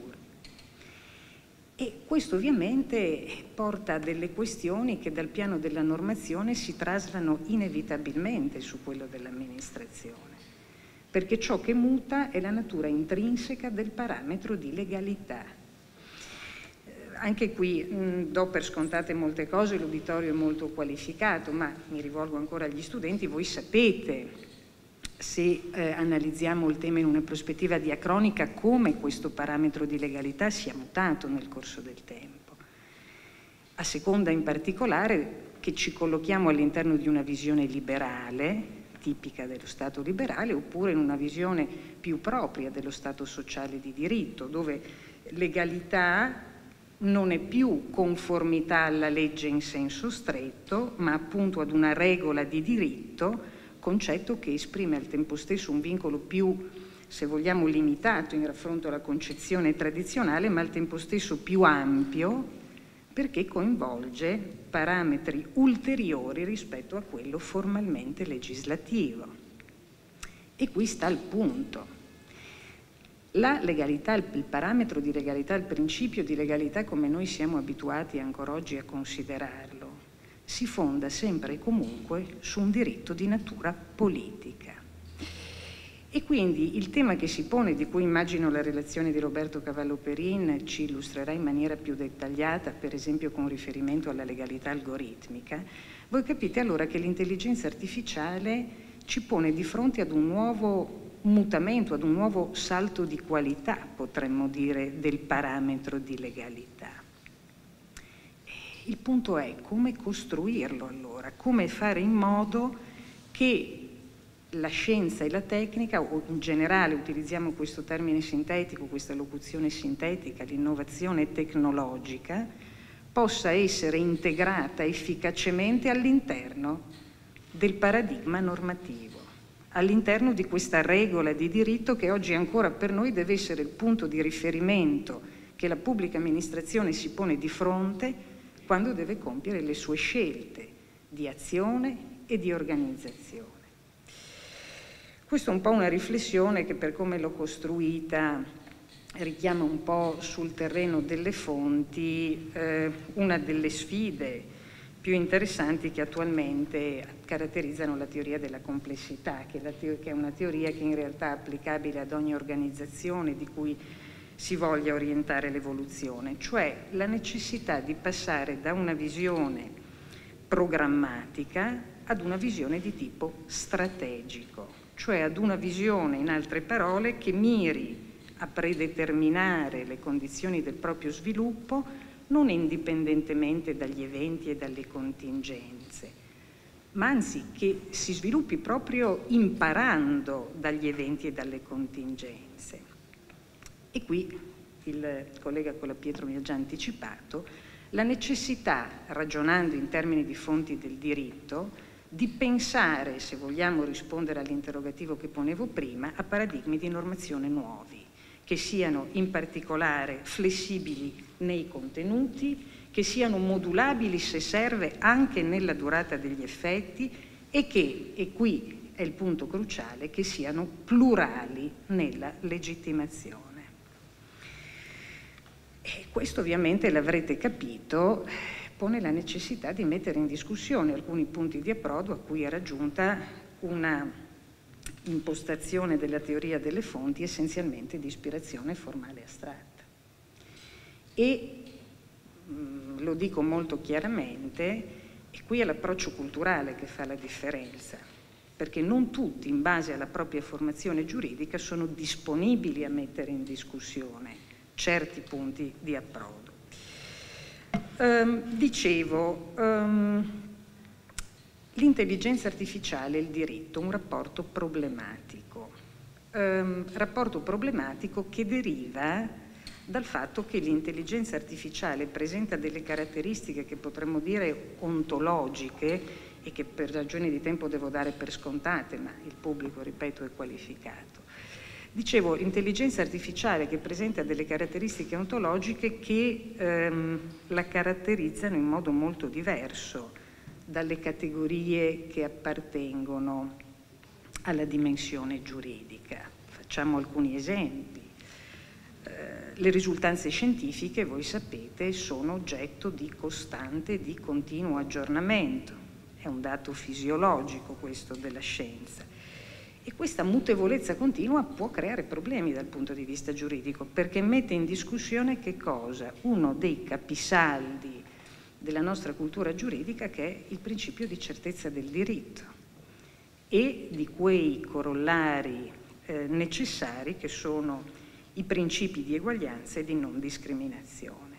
E questo ovviamente porta a delle questioni che dal piano della normazione si traslano inevitabilmente su quello dell'amministrazione, perché ciò che muta è la natura intrinseca del parametro di legalità. Eh, anche qui mh, do per scontate molte cose, l'uditorio è molto qualificato, ma mi rivolgo ancora agli studenti, voi sapete, se eh, analizziamo il tema in una prospettiva diacronica, come questo parametro di legalità sia mutato nel corso del tempo, a seconda in particolare che ci collochiamo all'interno di una visione liberale, tipica dello Stato liberale, oppure in una visione più propria dello Stato sociale di diritto, dove legalità non è più conformità alla legge in senso stretto, ma appunto ad una regola di diritto, concetto che esprime al tempo stesso un vincolo più, se vogliamo, limitato in raffronto alla concezione tradizionale, ma al tempo stesso più ampio, perché coinvolge parametri ulteriori rispetto a quello formalmente legislativo. E qui sta il punto. La legalità, il parametro di legalità, il principio di legalità come noi siamo abituati ancora oggi a considerarlo, si fonda sempre e comunque su un diritto di natura politica. E quindi il tema che si pone, di cui immagino la relazione di Roberto Cavallo Perin ci illustrerà in maniera più dettagliata, per esempio con riferimento alla legalità algoritmica, voi capite allora che l'intelligenza artificiale ci pone di fronte ad un nuovo mutamento, ad un nuovo salto di qualità, potremmo dire, del parametro di legalità. Il punto è come costruirlo allora, come fare in modo che la scienza e la tecnica, o in generale utilizziamo questo termine sintetico, questa locuzione sintetica, l'innovazione tecnologica, possa essere integrata efficacemente all'interno del paradigma normativo, all'interno di questa regola di diritto che oggi ancora per noi deve essere il punto di riferimento che la pubblica amministrazione si pone di fronte quando deve compiere le sue scelte di azione e di organizzazione. Questa è un po' una riflessione che, per come l'ho costruita, richiama un po' sul terreno delle fonti eh, una delle sfide più interessanti che attualmente caratterizzano la teoria della complessità, che è, la te- che è una teoria che in realtà è applicabile ad ogni organizzazione di cui si voglia orientare l'evoluzione, cioè la necessità di passare da una visione programmatica ad una visione di tipo strategico, cioè ad una visione, in altre parole, che miri a predeterminare le condizioni del proprio sviluppo non indipendentemente dagli eventi e dalle contingenze, ma anzi che si sviluppi proprio imparando dagli eventi e dalle contingenze. E qui il collega Colapietro mi ha già anticipato la necessità, ragionando in termini di fonti del diritto, di pensare, se vogliamo rispondere all'interrogativo che ponevo prima, a paradigmi di normazione nuovi, che siano in particolare flessibili nei contenuti, che siano modulabili se serve anche nella durata degli effetti e che, e qui è il punto cruciale, che siano plurali nella legittimazione. E questo ovviamente, l'avrete capito, pone la necessità di mettere in discussione alcuni punti di approdo a cui era giunta una impostazione della teoria delle fonti essenzialmente di ispirazione formale astratta. E mh, lo dico molto chiaramente, e qui è l'approccio culturale che fa la differenza, perché non tutti, in base alla propria formazione giuridica, sono disponibili a mettere in discussione certi punti di approdo. Um, dicevo, um, l'intelligenza artificiale e il diritto, un rapporto problematico, um, rapporto problematico che deriva dal fatto che l'intelligenza artificiale presenta delle caratteristiche che potremmo dire ontologiche e che per ragioni di tempo devo dare per scontate, ma il pubblico, ripeto, è qualificato. Dicevo, l'intelligenza artificiale che presenta delle caratteristiche ontologiche che ehm, la caratterizzano in modo molto diverso dalle categorie che appartengono alla dimensione giuridica. Facciamo alcuni esempi. Le risultanze scientifiche, voi sapete, sono oggetto di costante e di continuo aggiornamento. È un dato fisiologico questo della scienza. E questa mutevolezza continua può creare problemi dal punto di vista giuridico, perché mette in discussione che cosa? Uno dei capisaldi della nostra cultura giuridica, che è il principio di certezza del diritto e di quei corollari eh, necessari che sono i principi di eguaglianza e di non discriminazione.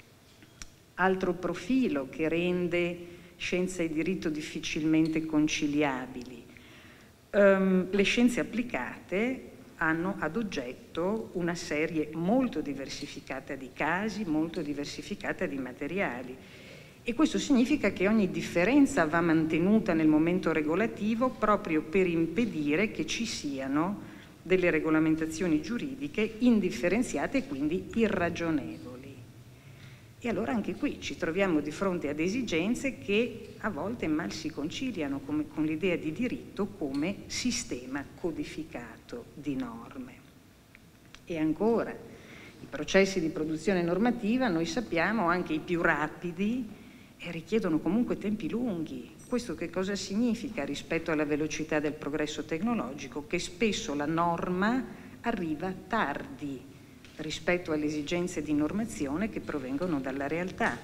Altro profilo che rende scienza e diritto difficilmente conciliabili. Um, le scienze applicate hanno ad oggetto una serie molto diversificata di casi, molto diversificata di materiali, e questo significa che ogni differenza va mantenuta nel momento regolativo proprio per impedire che ci siano delle regolamentazioni giuridiche indifferenziate e quindi irragionevoli. E allora anche qui ci troviamo di fronte ad esigenze che a volte mal si conciliano come, con l'idea di diritto come sistema codificato di norme. E ancora, i processi di produzione normativa, noi sappiamo, anche i più rapidi, eh, richiedono comunque tempi lunghi. Questo che cosa significa rispetto alla velocità del progresso tecnologico? Che spesso la norma arriva tardi rispetto alle esigenze di normazione che provengono dalla realtà.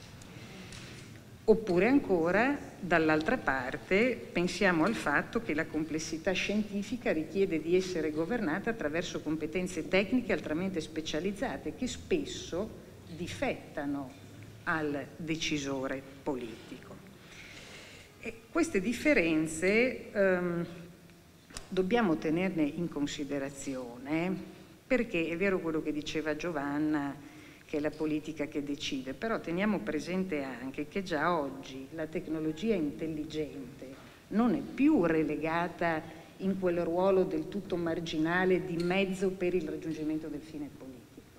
Oppure ancora, dall'altra parte, pensiamo al fatto che la complessità scientifica richiede di essere governata attraverso competenze tecniche altamente specializzate che spesso difettano al decisore politico. E queste differenze ehm, dobbiamo tenerle in considerazione, perché è vero quello che diceva Giovanna, che è la politica che decide, però teniamo presente anche che già oggi la tecnologia intelligente non è più relegata in quel ruolo del tutto marginale di mezzo per il raggiungimento del fine politico.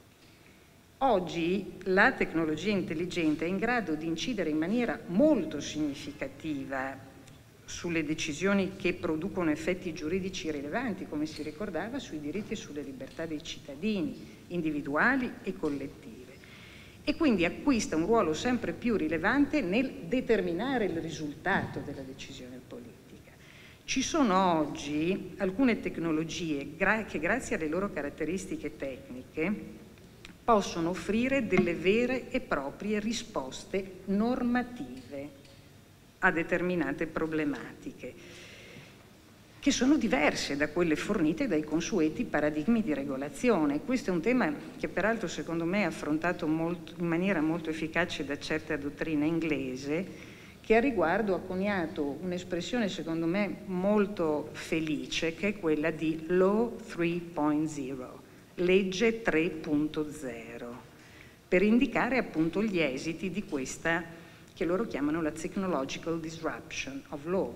Oggi la tecnologia intelligente è in grado di incidere in maniera molto significativa sulle decisioni che producono effetti giuridici rilevanti, come si ricordava, sui diritti e sulle libertà dei cittadini, individuali e collettive. E quindi acquista un ruolo sempre più rilevante nel determinare il risultato della decisione politica. Ci sono oggi alcune tecnologie gra- che grazie alle loro caratteristiche tecniche possono offrire delle vere e proprie risposte normative a determinate problematiche, che sono diverse da quelle fornite dai consueti paradigmi di regolazione. Questo è un tema che peraltro secondo me è affrontato molto, in maniera molto efficace da certa dottrina inglese, che a riguardo ha coniato un'espressione secondo me molto felice, che è quella di Law tre punto zero, legge tre punto zero, per indicare appunto gli esiti di questa che loro chiamano la technological disruption of law.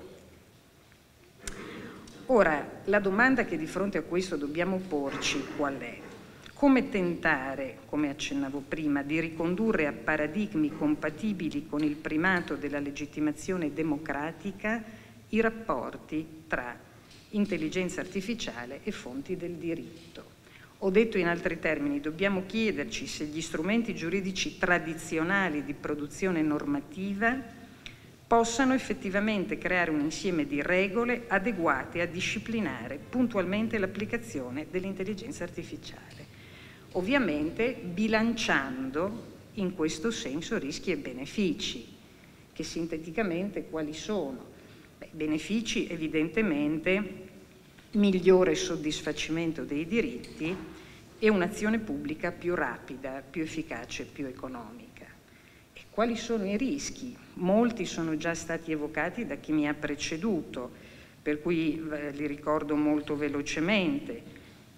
Ora, la domanda che di fronte a questo dobbiamo porci qual è? Come tentare, come accennavo prima, di ricondurre a paradigmi compatibili con il primato della legittimazione democratica i rapporti tra intelligenza artificiale e fonti del diritto? Ho detto in altri termini, dobbiamo chiederci se gli strumenti giuridici tradizionali di produzione normativa possano effettivamente creare un insieme di regole adeguate a disciplinare puntualmente l'applicazione dell'intelligenza artificiale, ovviamente bilanciando in questo senso rischi e benefici, che sinteticamente quali sono? Beh, benefici evidentemente migliore soddisfacimento dei diritti e un'azione pubblica più rapida, più efficace, più economica. E quali sono i rischi? Molti sono già stati evocati da chi mi ha preceduto, per cui eh, li ricordo molto velocemente.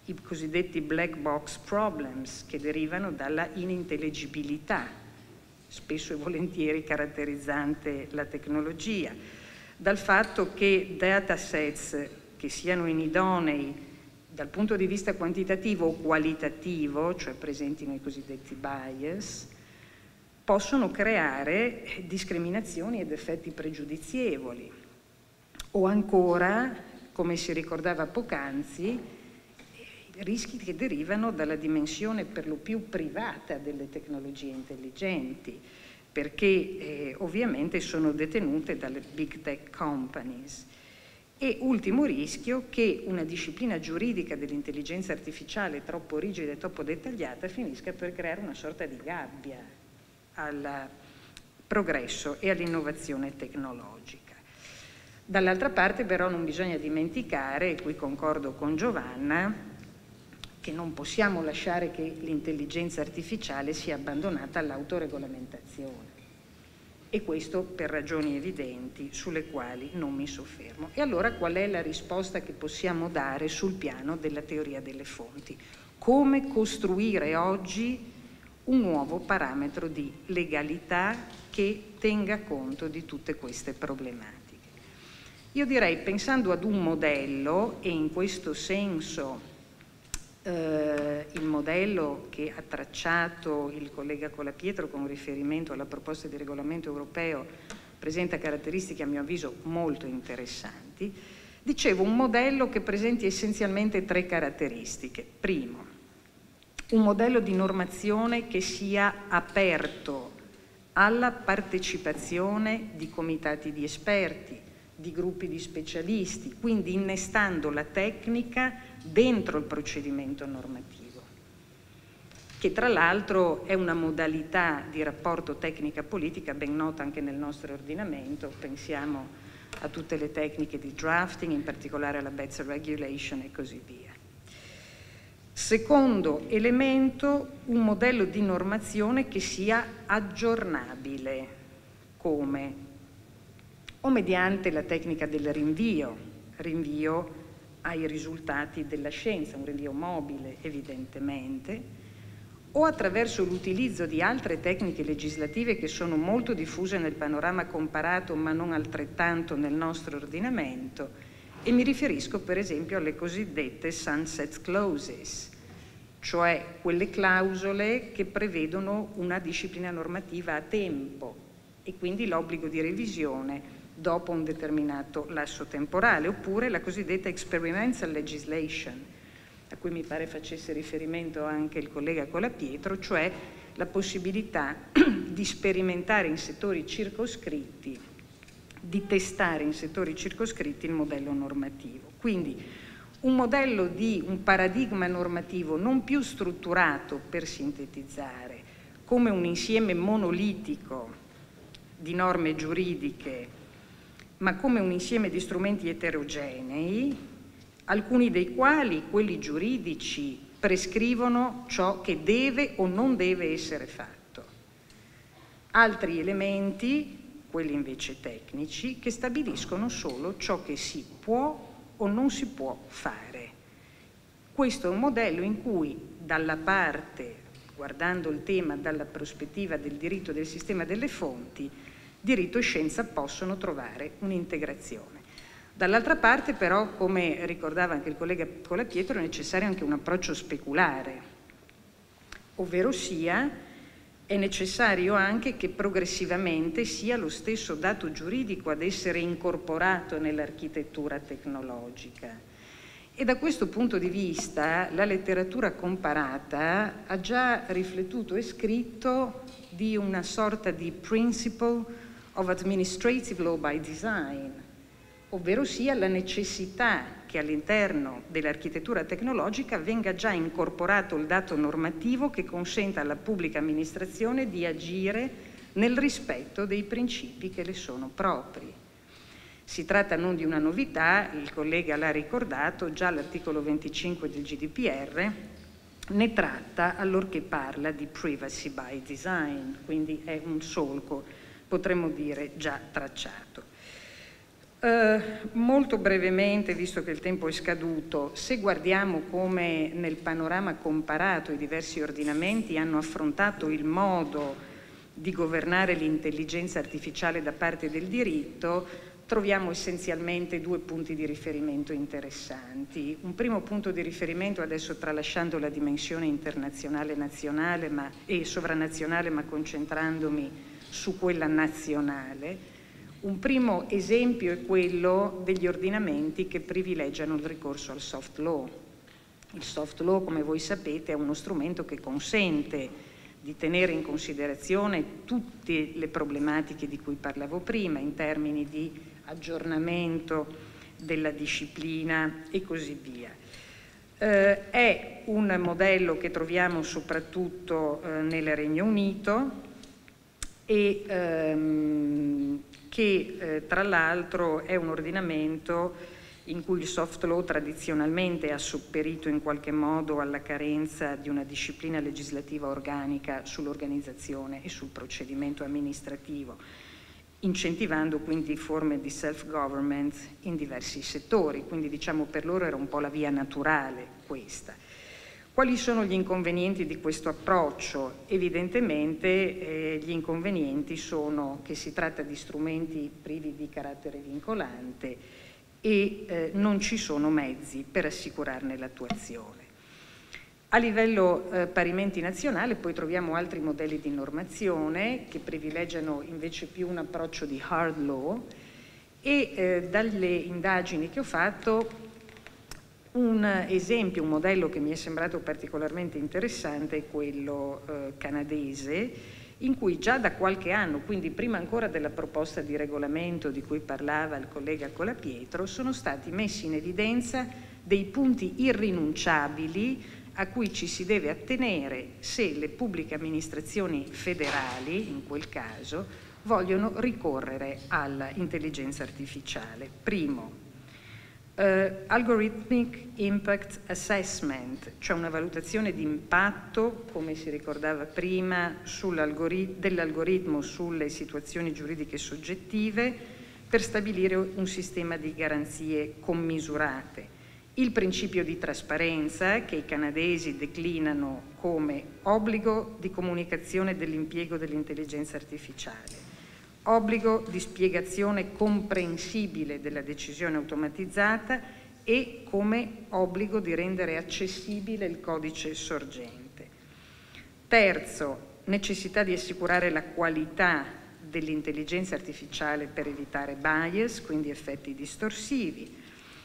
i cosiddetti black box problems, che derivano dalla inintelligibilità, spesso e volentieri caratterizzante la tecnologia, dal fatto che datasets che siano inidonei dal punto di vista quantitativo o qualitativo, cioè presentino i cosiddetti bias, possono creare discriminazioni ed effetti pregiudizievoli. O ancora, come si ricordava poc'anzi, rischi che derivano dalla dimensione per lo più privata delle tecnologie intelligenti, perché eh, ovviamente sono detenute dalle big tech companies. E ultimo rischio, che una disciplina giuridica dell'intelligenza artificiale troppo rigida e troppo dettagliata finisca per creare una sorta di gabbia al progresso e all'innovazione tecnologica. Dall'altra parte però non bisogna dimenticare, e qui concordo con Giovanna, che non possiamo lasciare che l'intelligenza artificiale sia abbandonata all'autoregolamentazione. E questo per ragioni evidenti sulle quali non mi soffermo. E allora qual è la risposta che possiamo dare sul piano della teoria delle fonti? Come costruire oggi un nuovo parametro di legalità che tenga conto di tutte queste problematiche? Io direi, pensando ad un modello, e in questo senso eh, il modello che ha tracciato il collega Colapietro con riferimento alla proposta di regolamento europeo presenta caratteristiche a mio avviso molto interessanti. Dicevo, un modello che presenti essenzialmente tre caratteristiche. Primo, un modello di normazione che sia aperto alla partecipazione di comitati di esperti, di gruppi di specialisti, quindi innestando la tecnica dentro il procedimento normativo, che tra l'altro è una modalità di rapporto tecnica-politica ben nota anche nel nostro ordinamento. Pensiamo a tutte le tecniche di drafting, in particolare alla Better Regulation e così via. Secondo elemento, un modello di normazione che sia aggiornabile. Come? O mediante la tecnica del rinvio, rinvio ai risultati della scienza, un rinvio mobile evidentemente, o attraverso l'utilizzo di altre tecniche legislative che sono molto diffuse nel panorama comparato ma non altrettanto nel nostro ordinamento, e mi riferisco per esempio alle cosiddette sunset clauses, cioè quelle clausole che prevedono una disciplina normativa a tempo e quindi l'obbligo di revisione dopo un determinato lasso temporale, oppure la cosiddetta experimental legislation, a cui mi pare facesse riferimento anche il collega Colapietro, cioè la possibilità di sperimentare in settori circoscritti, di testare in settori circoscritti il modello normativo. Quindi un modello di un paradigma normativo non più strutturato, per sintetizzare, come un insieme monolitico di norme giuridiche, ma come un insieme di strumenti eterogenei, alcuni dei quali, quelli giuridici, prescrivono ciò che deve o non deve essere fatto. Altri elementi, quelli invece tecnici, che stabiliscono solo ciò che si può o non si può fare. Questo è un modello in cui, dalla parte, guardando il tema dalla prospettiva del diritto del sistema delle fonti, diritto e scienza possono trovare un'integrazione. Dall'altra parte però, come ricordava anche il collega Colapietro, è necessario anche un approccio speculare, ovvero sia è necessario anche che progressivamente sia lo stesso dato giuridico ad essere incorporato nell'architettura tecnologica. E da questo punto di vista la letteratura comparata ha già riflettuto e scritto di una sorta di principle of administrative law by design, ovvero sia la necessità che all'interno dell'architettura tecnologica venga già incorporato il dato normativo che consenta alla pubblica amministrazione di agire nel rispetto dei principi che le sono propri. Si tratta non di una novità, il collega l'ha ricordato, già l'articolo venticinque del G D P R ne tratta allorché parla di privacy by design, quindi è un solco, potremmo dire, già tracciato. Uh, molto brevemente, visto che il tempo è scaduto, se guardiamo come nel panorama comparato i diversi ordinamenti hanno affrontato il modo di governare l'intelligenza artificiale da parte del diritto, troviamo essenzialmente due punti di riferimento interessanti. Un primo punto di riferimento, adesso tralasciando la dimensione internazionale nazionale ma, e sovranazionale, ma concentrandomi su quella nazionale. Un primo esempio è quello degli ordinamenti che privilegiano il ricorso al soft law. Il soft law, come voi sapete, è uno strumento che consente di tenere in considerazione tutte le problematiche di cui parlavo prima, in termini di aggiornamento della disciplina e così via. Eh, è un modello che troviamo soprattutto eh, nel Regno Unito e ehm, che eh, tra l'altro è un ordinamento in cui il soft law tradizionalmente ha sopperito in qualche modo alla carenza di una disciplina legislativa organica sull'organizzazione e sul procedimento amministrativo, incentivando quindi forme di self-government in diversi settori, quindi diciamo per loro era un po' la via naturale questa. Quali sono gli inconvenienti di questo approccio? Evidentemente eh, gli inconvenienti sono che si tratta di strumenti privi di carattere vincolante e eh, non ci sono mezzi per assicurarne l'attuazione. A livello eh, parimenti nazionale poi troviamo altri modelli di normazione che privilegiano invece più un approccio di hard law e eh, dalle indagini che ho fatto un esempio, un modello che mi è sembrato particolarmente interessante è quello eh, canadese, in cui già da qualche anno, quindi prima ancora della proposta di regolamento di cui parlava il collega Colapietro, sono stati messi in evidenza dei punti irrinunciabili a cui ci si deve attenere se le pubbliche amministrazioni federali, in quel caso, vogliono ricorrere all'intelligenza artificiale. Primo, Uh, algorithmic impact assessment, cioè una valutazione di impatto, come si ricordava prima, dell'algoritmo sulle situazioni giuridiche soggettive per stabilire un sistema di garanzie commisurate. Il principio di trasparenza che i canadesi declinano come obbligo di comunicazione dell'impiego dell'intelligenza artificiale, obbligo di spiegazione comprensibile della decisione automatizzata e come obbligo di rendere accessibile il codice sorgente. Terzo, necessità di assicurare la qualità dell'intelligenza artificiale per evitare bias, quindi effetti distorsivi.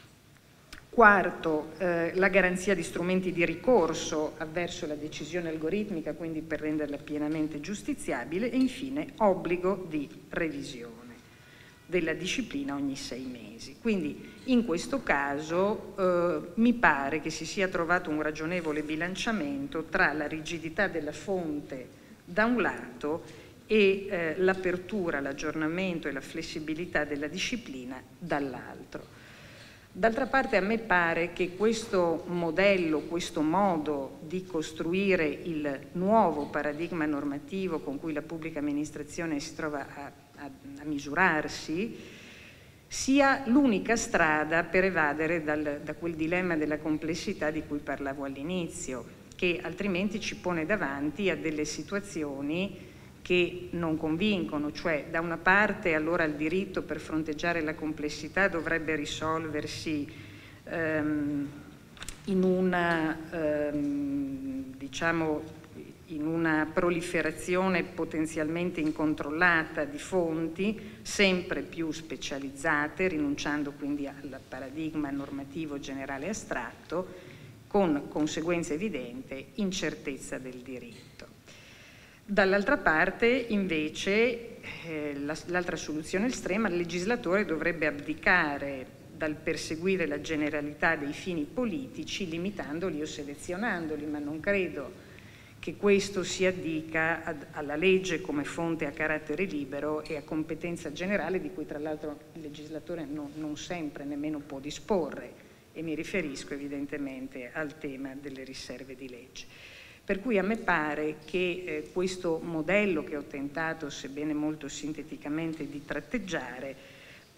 Quarto, eh, la garanzia di strumenti di ricorso avverso la decisione algoritmica, quindi per renderla pienamente giustiziabile. E infine, obbligo di revisione della disciplina ogni sei mesi. Quindi in questo caso eh, mi pare che si sia trovato un ragionevole bilanciamento tra la rigidità della fonte da un lato e eh, l'apertura, l'aggiornamento e la flessibilità della disciplina dall'altro. D'altra parte a me pare che questo modello, questo modo di costruire il nuovo paradigma normativo con cui la pubblica amministrazione si trova a, a, a misurarsi sia l'unica strada per evadere dal, da quel dilemma della complessità di cui parlavo all'inizio, che altrimenti ci pone davanti a delle situazioni che non convincono, cioè da una parte allora il diritto per fronteggiare la complessità dovrebbe risolversi ehm, in una, ehm, diciamo, in una proliferazione potenzialmente incontrollata di fonti, sempre più specializzate, rinunciando quindi al paradigma normativo generale astratto, con conseguenza evidente incertezza del diritto. Dall'altra parte, invece, eh, l'altra soluzione estrema, il legislatore dovrebbe abdicare dal perseguire la generalità dei fini politici, limitandoli o selezionandoli, ma non credo che questo si addica ad, alla legge come fonte a carattere libero e a competenza generale, di cui tra l'altro il legislatore no, non sempre nemmeno può disporre, e mi riferisco evidentemente al tema delle riserve di legge. Per cui a me pare che eh, questo modello che ho tentato, sebbene molto sinteticamente, di tratteggiare,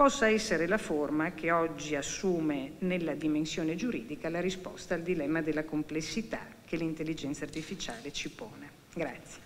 possa essere la forma che oggi assume nella dimensione giuridica la risposta al dilemma della complessità che l'intelligenza artificiale ci pone. Grazie.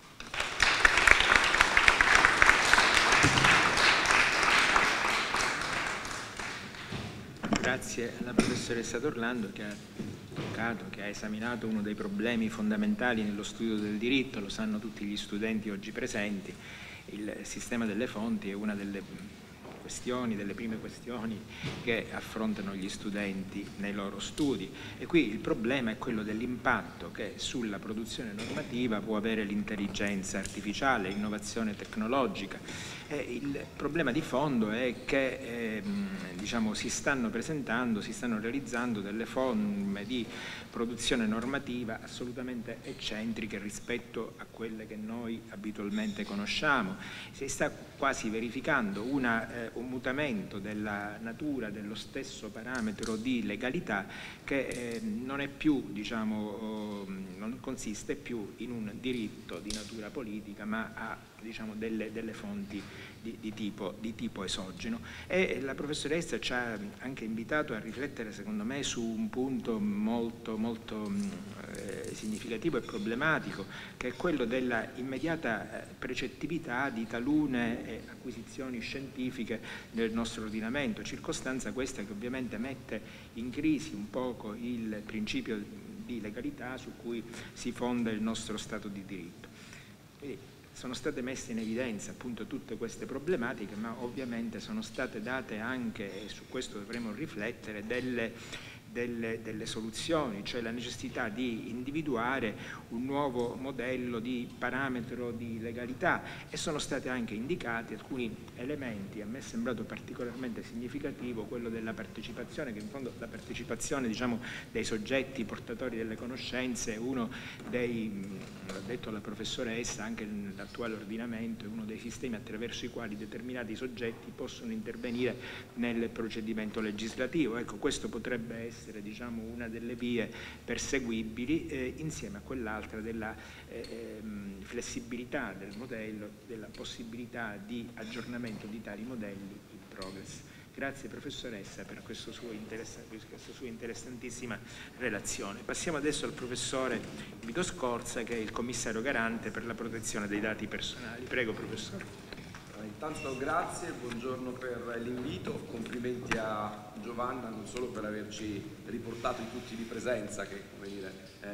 Grazie alla professoressa D'Orlando che ha toccato, che ha esaminato uno dei problemi fondamentali nello studio del diritto, lo sanno tutti gli studenti oggi presenti. Il sistema delle fonti è una delle questioni, delle prime questioni che affrontano gli studenti nei loro studi, e qui il problema è quello dell'impatto che sulla produzione normativa può avere l'intelligenza artificiale, l'innovazione tecnologica. E il problema di fondo è che eh, diciamo, si stanno presentando, si stanno realizzando delle forme di produzione normativa assolutamente eccentriche rispetto a quelle che noi abitualmente conosciamo. Si sta quasi verificando una, eh, un mutamento della natura dello stesso parametro di legalità che eh, non è più, diciamo, oh, non consiste più in un diritto di natura politica, ma ha, diciamo, delle, delle fonti di, di, tipo, di tipo esogeno. E la professoressa ci ha anche invitato a riflettere, secondo me, su un punto molto, molto eh, significativo e problematico, che è quello della immediata precettività di talune eh, acquisizioni scientifiche nel nostro ordinamento, circostanza questa che ovviamente mette in crisi un poco il principio di legalità su cui si fonda il nostro Stato di diritto. Quindi, sono state messe in evidenza appunto tutte queste problematiche, ma ovviamente sono state date anche, e su questo dovremo riflettere, delle, delle, delle soluzioni, cioè la necessità di individuare un nuovo modello di parametro di legalità, e sono stati anche indicati alcuni elementi. A me è sembrato particolarmente significativo quello della partecipazione, che in fondo la partecipazione, diciamo, dei soggetti portatori delle conoscenze è uno dei, l'ha detto la professoressa, anche nell'attuale ordinamento è uno dei sistemi attraverso i quali determinati soggetti possono intervenire nel procedimento legislativo. Ecco, questo potrebbe essere, diciamo, una delle vie perseguibili eh, insieme a quell'altra della eh, flessibilità del modello, della possibilità di aggiornamento di tali modelli in progress. Grazie professoressa per questo suo interessa, questa sua interessantissima relazione. Passiamo adesso al professore Vito Scorza, che è il commissario garante per la protezione dei dati personali. Prego professore. Intanto grazie, buongiorno per l'invito, complimenti a Giovanna non solo per averci riportato i tutti di presenza, che come dire,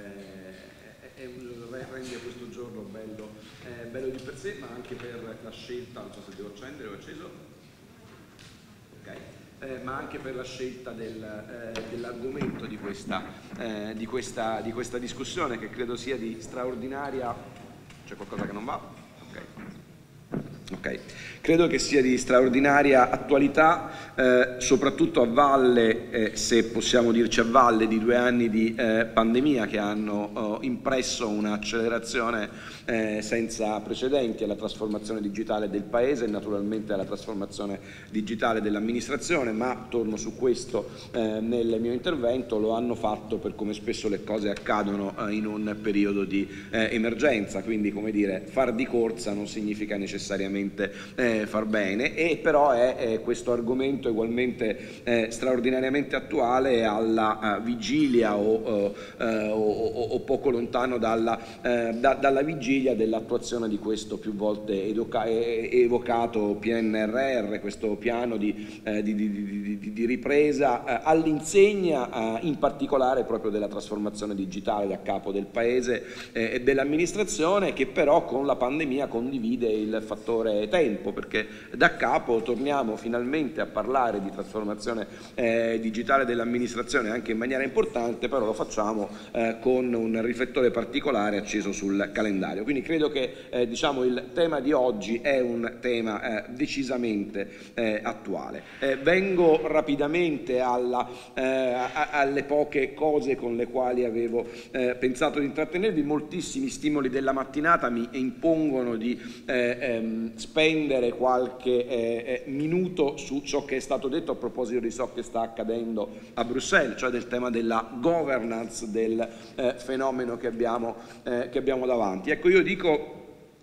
eh, è un, rende questo giorno bello, eh, bello di per sé, ma anche per la scelta, non so se devo accendere o acceso. Okay. Eh, ma anche per la scelta del, eh, dell'argomento di questa, eh, di, questa, di questa discussione, che credo sia di straordinaria... C'è qualcosa che non va? Ok. Okay. Credo che sia di straordinaria attualità, eh, soprattutto a valle, eh, se possiamo dirci a valle, di due anni di eh, pandemia che hanno eh, impresso un'accelerazione eh, senza precedenti alla trasformazione digitale del Paese e naturalmente alla trasformazione digitale dell'amministrazione, ma torno su questo eh, nel mio intervento. Lo hanno fatto per come spesso le cose accadono eh, in un periodo di eh, emergenza, quindi come dire, far di corsa non significa necessariamente Eh, far bene, e però è, è questo argomento ugualmente eh, straordinariamente attuale alla uh, vigilia o, uh, uh, o, o poco lontano dalla, uh, da, dalla vigilia dell'attuazione di questo più volte educa- evocato P N R R, questo piano di, uh, di, di, di, di, di ripresa uh, all'insegna uh, in particolare proprio della trasformazione digitale da capo del Paese eh, e dell'amministrazione, che però con la pandemia condivide il fattore tempo, perché da capo torniamo finalmente a parlare di trasformazione eh, digitale dell'amministrazione anche in maniera importante, però lo facciamo eh, con un riflettore particolare acceso sul calendario. Quindi credo che eh, diciamo, il tema di oggi è un tema eh, decisamente eh, attuale. Eh, vengo rapidamente alla, eh, a, alle poche cose con le quali avevo eh, pensato di intrattenervi. Moltissimi stimoli della mattinata mi impongono di eh, ehm, spendere qualche eh, minuto su ciò che è stato detto a proposito di ciò che sta accadendo a Bruxelles, cioè del tema della governance del eh, fenomeno che abbiamo, eh, che abbiamo davanti. Ecco, io dico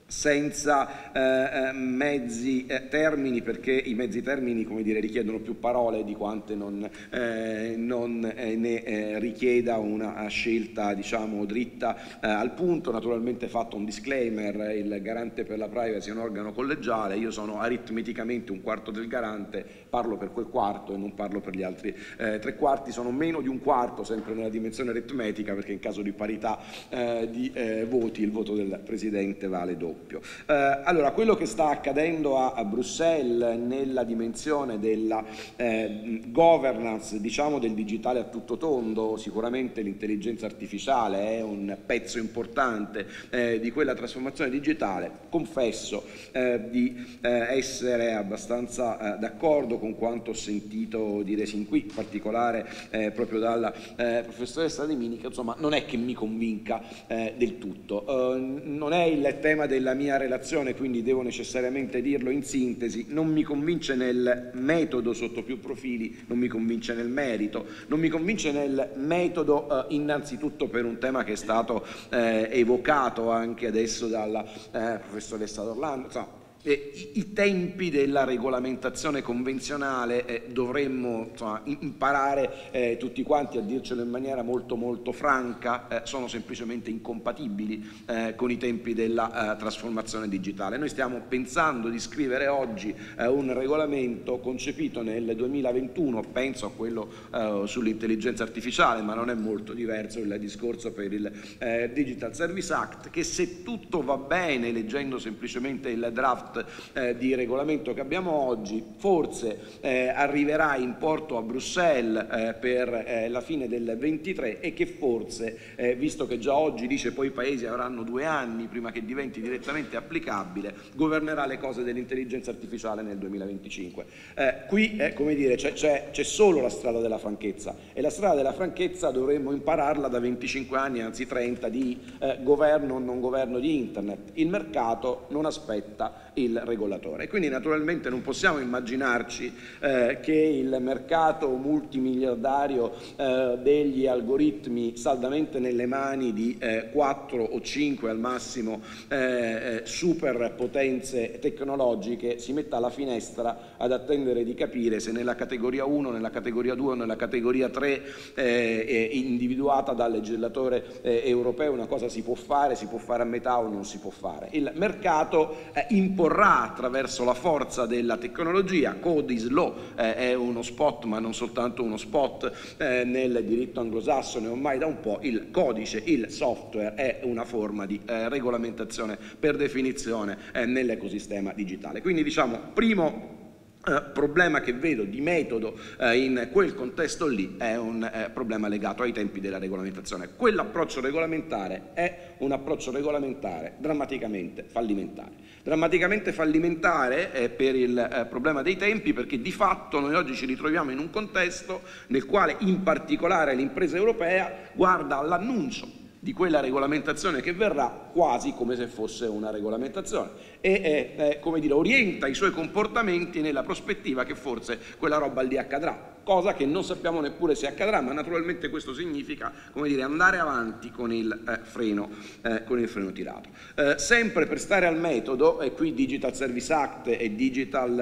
senza eh, mezzi eh, termini, perché i mezzi termini, come dire, richiedono più parole di quante non, eh, non eh, ne eh, richieda una scelta, diciamo, dritta eh, al punto. Naturalmente, fatto un disclaimer, il garante per la privacy è un organo collegiale, io sono aritmeticamente un quarto del garante, parlo per quel quarto e non parlo per gli altri eh, tre quarti, sono meno di un quarto, sempre nella dimensione aritmetica, perché in caso di parità eh, di eh, voti il voto del Presidente vale doppio. Eh, allora, quello che sta accadendo a, a Bruxelles nella dimensione della eh, governance, diciamo, del digitale a tutto tondo, sicuramente l'intelligenza artificiale è un pezzo importante eh, di quella trasformazione digitale. Confesso eh, di eh, essere abbastanza eh, d'accordo con quanto ho sentito dire sin qui, in particolare eh, proprio dalla eh, professoressa De Mini, che insomma non è che mi convinca eh, del tutto. Uh, non è il tema della la mia relazione, quindi devo necessariamente dirlo in sintesi, non mi convince nel metodo sotto più profili, non mi convince nel merito, non mi convince nel metodo eh, innanzitutto per un tema che è stato eh, evocato anche adesso dalla eh, professoressa D'Orlando. Insomma, Eh, i, i tempi della regolamentazione convenzionale eh, dovremmo insomma, imparare eh, tutti quanti a dircelo in maniera molto molto franca, eh, sono semplicemente incompatibili eh, con i tempi della eh, trasformazione digitale. Noi stiamo pensando di scrivere oggi eh, un regolamento concepito nel duemilaventuno, penso a quello eh, sull'intelligenza artificiale, ma non è molto diverso il discorso per il eh, Digital Service Act, che se tutto va bene, leggendo semplicemente il draft Eh, di regolamento che abbiamo oggi, forse eh, arriverà in porto a Bruxelles eh, per eh, la fine del ventitré e che forse, eh, visto che già oggi dice poi i paesi avranno due anni prima che diventi direttamente applicabile, governerà le cose dell'intelligenza artificiale nel duemilaventicinque. Eh, qui, eh, come dire, c'è solo la strada della franchezza, e la strada della franchezza dovremmo impararla da venticinque anni, anzi trenta, di eh, governo o non governo di Internet. Il mercato non aspetta il regolatore, e quindi naturalmente non possiamo immaginarci eh, che il mercato multimiliardario eh, degli algoritmi saldamente nelle mani di eh, quattro o cinque al massimo eh, superpotenze tecnologiche si metta alla finestra ad attendere di capire se nella categoria uno, nella categoria due o nella categoria tre eh, individuata dal legislatore eh, europeo una cosa si può fare, si può fare a metà o non si può fare. Il mercato eh, imporrà attraverso la forza della tecnologia. Code is law eh, è uno spot, ma non soltanto uno spot eh, nel diritto anglosassone ormai da un po'. Il codice, il software è una forma di eh, regolamentazione per definizione eh, nell'ecosistema digitale. Quindi, diciamo, primo Uh, problema che vedo di metodo uh, in quel contesto lì è un uh, problema legato ai tempi della regolamentazione. Quell'approccio regolamentare è un approccio regolamentare drammaticamente fallimentare. Drammaticamente fallimentare eh, per il uh, problema dei tempi, perché di fatto noi oggi ci ritroviamo in un contesto nel quale in particolare l'impresa europea guarda all'annuncio di quella regolamentazione che verrà quasi come se fosse una regolamentazione e eh, come dire, orienta i suoi comportamenti nella prospettiva che forse quella roba lì accadrà, cosa che non sappiamo neppure se accadrà, ma naturalmente questo significa, come dire, andare avanti con il eh, freno eh, con il freno tirato. Eh, sempre per stare al metodo, e qui Digital Service Act e Digital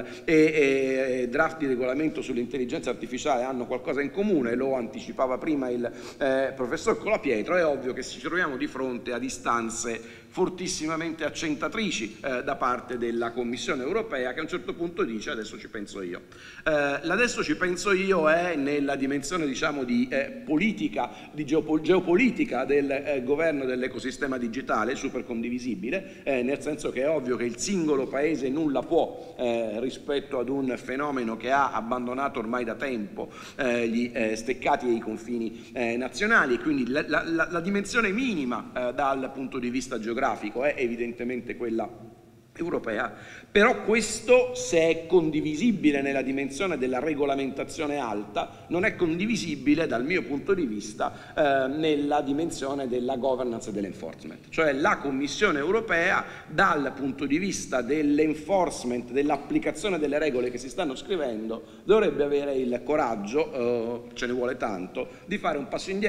e, e draft di regolamento sull'intelligenza artificiale hanno qualcosa in comune, lo anticipava prima il eh, professor Colapietro. È ovvio che ci troviamo di fronte a istanze fortissimamente accentatrici eh, da parte della Commissione europea, che a un certo punto dice adesso ci penso io. Eh, l'adesso ci penso io è nella dimensione, diciamo, di eh, politica, di geopol geopolitica del eh, governo dell'ecosistema digitale, super condivisibile, eh, nel senso che è ovvio che il singolo paese nulla può eh, rispetto ad un fenomeno che ha abbandonato ormai da tempo eh, gli eh, steccati e i confini eh, nazionali, e quindi la, la, la, la dimensione minima eh, dal punto di vista geografico è evidentemente quella europea, però questo, se è condivisibile nella dimensione della regolamentazione alta, non è condivisibile dal mio punto di vista eh, nella dimensione della governance e dell'enforcement. Cioè la Commissione europea, dal punto di vista dell'enforcement, dell'applicazione delle regole che si stanno scrivendo, dovrebbe avere il coraggio, eh, ce ne vuole tanto, di fare un passo indietro,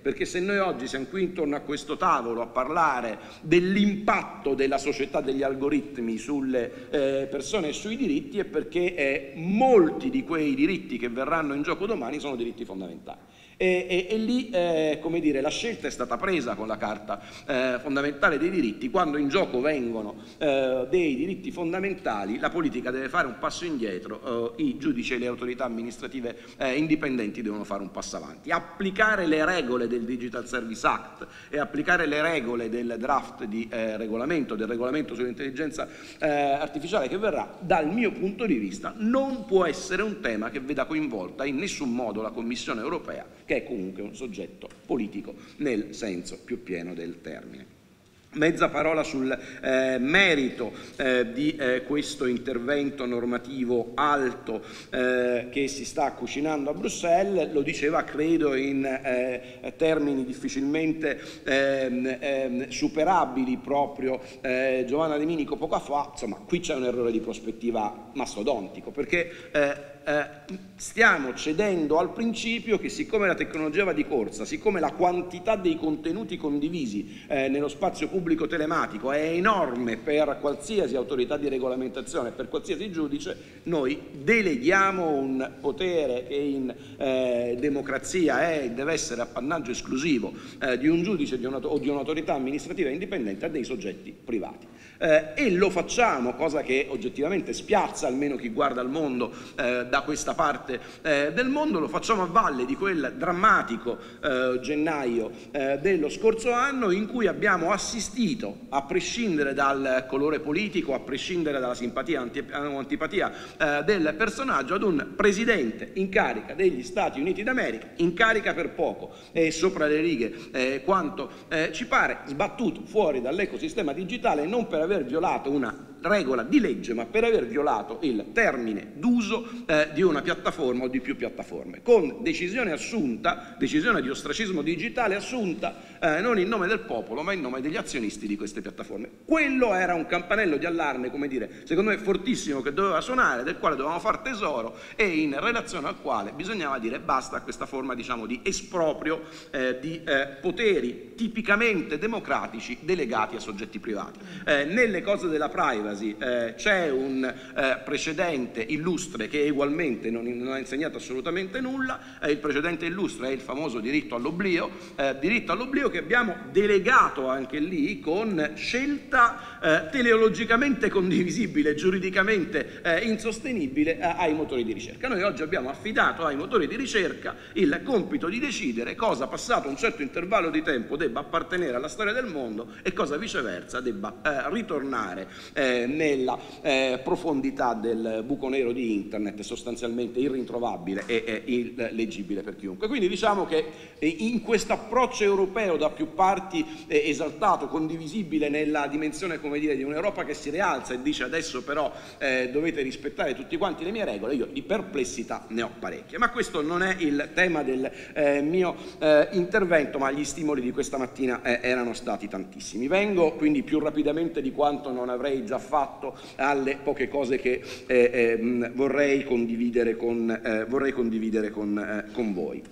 perché se noi oggi siamo qui intorno a questo tavolo a parlare dell'impatto della società degli algoritmi sulle eh, persone e sui diritti, è perché eh, molti di quei diritti che verranno in gioco domani sono diritti fondamentali. E, e, e lì, eh, come dire, la scelta è stata presa con la Carta eh, fondamentale dei diritti. Quando in gioco vengono eh, dei diritti fondamentali, la politica deve fare un passo indietro, eh, i giudici e le autorità amministrative eh, indipendenti devono fare un passo avanti. Applicare le regole del Digital Service Act e applicare le regole del draft di eh, regolamento, del regolamento sull'intelligenza eh, artificiale che verrà, dal mio punto di vista, non può essere un tema che veda coinvolta in nessun modo la Commissione europea, che è comunque un soggetto politico nel senso più pieno del termine. Mezza parola sul eh, merito eh, di eh, questo intervento normativo alto eh, che si sta cucinando a Bruxelles. Lo diceva, credo, in eh, termini difficilmente eh, eh, superabili proprio eh, Giovanna De Minico poco fa. Insomma, qui c'è un errore di prospettiva mastodontico, perché eh, Eh, stiamo cedendo al principio che, siccome la tecnologia va di corsa, siccome la quantità dei contenuti condivisi eh, nello spazio pubblico telematico è enorme per qualsiasi autorità di regolamentazione, per qualsiasi giudice, noi deleghiamo un potere che in eh, democrazia è, deve essere appannaggio esclusivo eh, di un giudice di una, o di un'autorità amministrativa indipendente a dei soggetti privati. Eh, e lo facciamo, cosa che oggettivamente spiazza almeno chi guarda al mondo eh, da questa parte eh, del mondo, lo facciamo a valle di quel drammatico eh, gennaio eh, dello scorso anno, in cui abbiamo assistito, a prescindere dal colore politico, a prescindere dalla simpatia o antipatia eh, del personaggio, ad un presidente in carica degli Stati Uniti d'America, in carica per poco e sopra le righe eh, quanto eh, ci pare, sbattuto fuori dall'ecosistema digitale non per aver violato una regola di legge, ma per aver violato il termine d'uso eh, di una piattaforma o di più piattaforme, con decisione assunta, decisione di ostracismo digitale assunta eh, non in nome del popolo, ma in nome degli azionisti di queste piattaforme. Quello era un campanello di allarme, come dire, secondo me fortissimo, che doveva suonare, del quale dovevamo far tesoro e in relazione al quale bisognava dire basta a questa forma, diciamo, di esproprio eh, di eh, poteri tipicamente democratici delegati a soggetti privati. Eh, nelle cose della privacy Eh, c'è un eh, precedente illustre che ugualmente non, non ha insegnato assolutamente nulla. Eh, il precedente illustre è il famoso diritto all'oblio, eh, diritto all'oblio che abbiamo delegato anche lì con scelta eh, teleologicamente condivisibile, giuridicamente eh, insostenibile eh, ai motori di ricerca. Noi oggi abbiamo affidato ai motori di ricerca il compito di decidere cosa, passato un certo intervallo di tempo, debba appartenere alla storia del mondo e cosa viceversa debba eh, ritornare eh, nella eh, profondità del buco nero di internet, sostanzialmente irrintrovabile e eh, illeggibile per chiunque. Quindi diciamo che eh, in questo approccio europeo da più parti eh, esaltato, condivisibile nella dimensione, come dire, di un'Europa che si rialza e dice adesso però eh, dovete rispettare tutti quanti le mie regole, io di perplessità ne ho parecchie. Ma questo non è il tema del eh, mio eh, intervento, ma gli stimoli di questa mattina eh, erano stati tantissimi. Vengo quindi più rapidamente di quanto non avrei già fatto alle poche cose che eh, eh, vorrei condividere con, eh, vorrei condividere con, eh, con voi.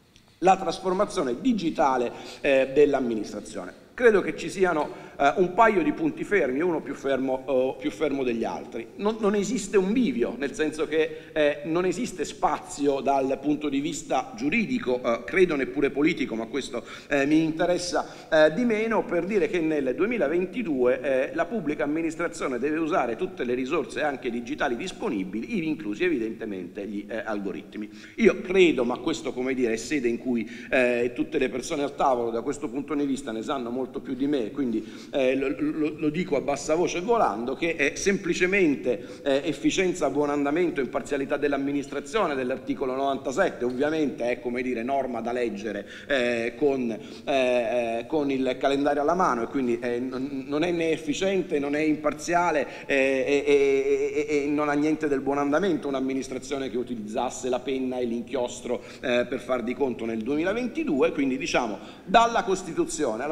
La trasformazione digitale eh, dell'amministrazione. Credo che ci siano eh, un paio di punti fermi, uno più fermo, oh, più fermo degli altri. Non, non esiste un bivio, nel senso che eh, non esiste spazio dal punto di vista giuridico, eh, credo neppure politico, ma questo eh, mi interessa eh, di meno, per dire che nel duemilaventidue eh, la pubblica amministrazione deve usare tutte le risorse anche digitali disponibili, ivi inclusi evidentemente gli eh, algoritmi. Io credo, ma questo, come dire, è sede in cui eh, tutte le persone al tavolo da questo punto di vista ne sanno molto più di me, quindi eh, lo, lo, lo dico a bassa voce volando, che è semplicemente eh, efficienza, buon andamento, imparzialità dell'amministrazione dell'articolo novantasette, ovviamente è, come dire, norma da leggere eh, con, eh, con il calendario alla mano, e quindi eh, non, non è né efficiente, non è imparziale eh, e, e, e non ha niente del buon andamento un'amministrazione che utilizzasse la penna e l'inchiostro eh, per far di conto nel duemilaventidue. Quindi diciamo dalla Costituzione alla duecento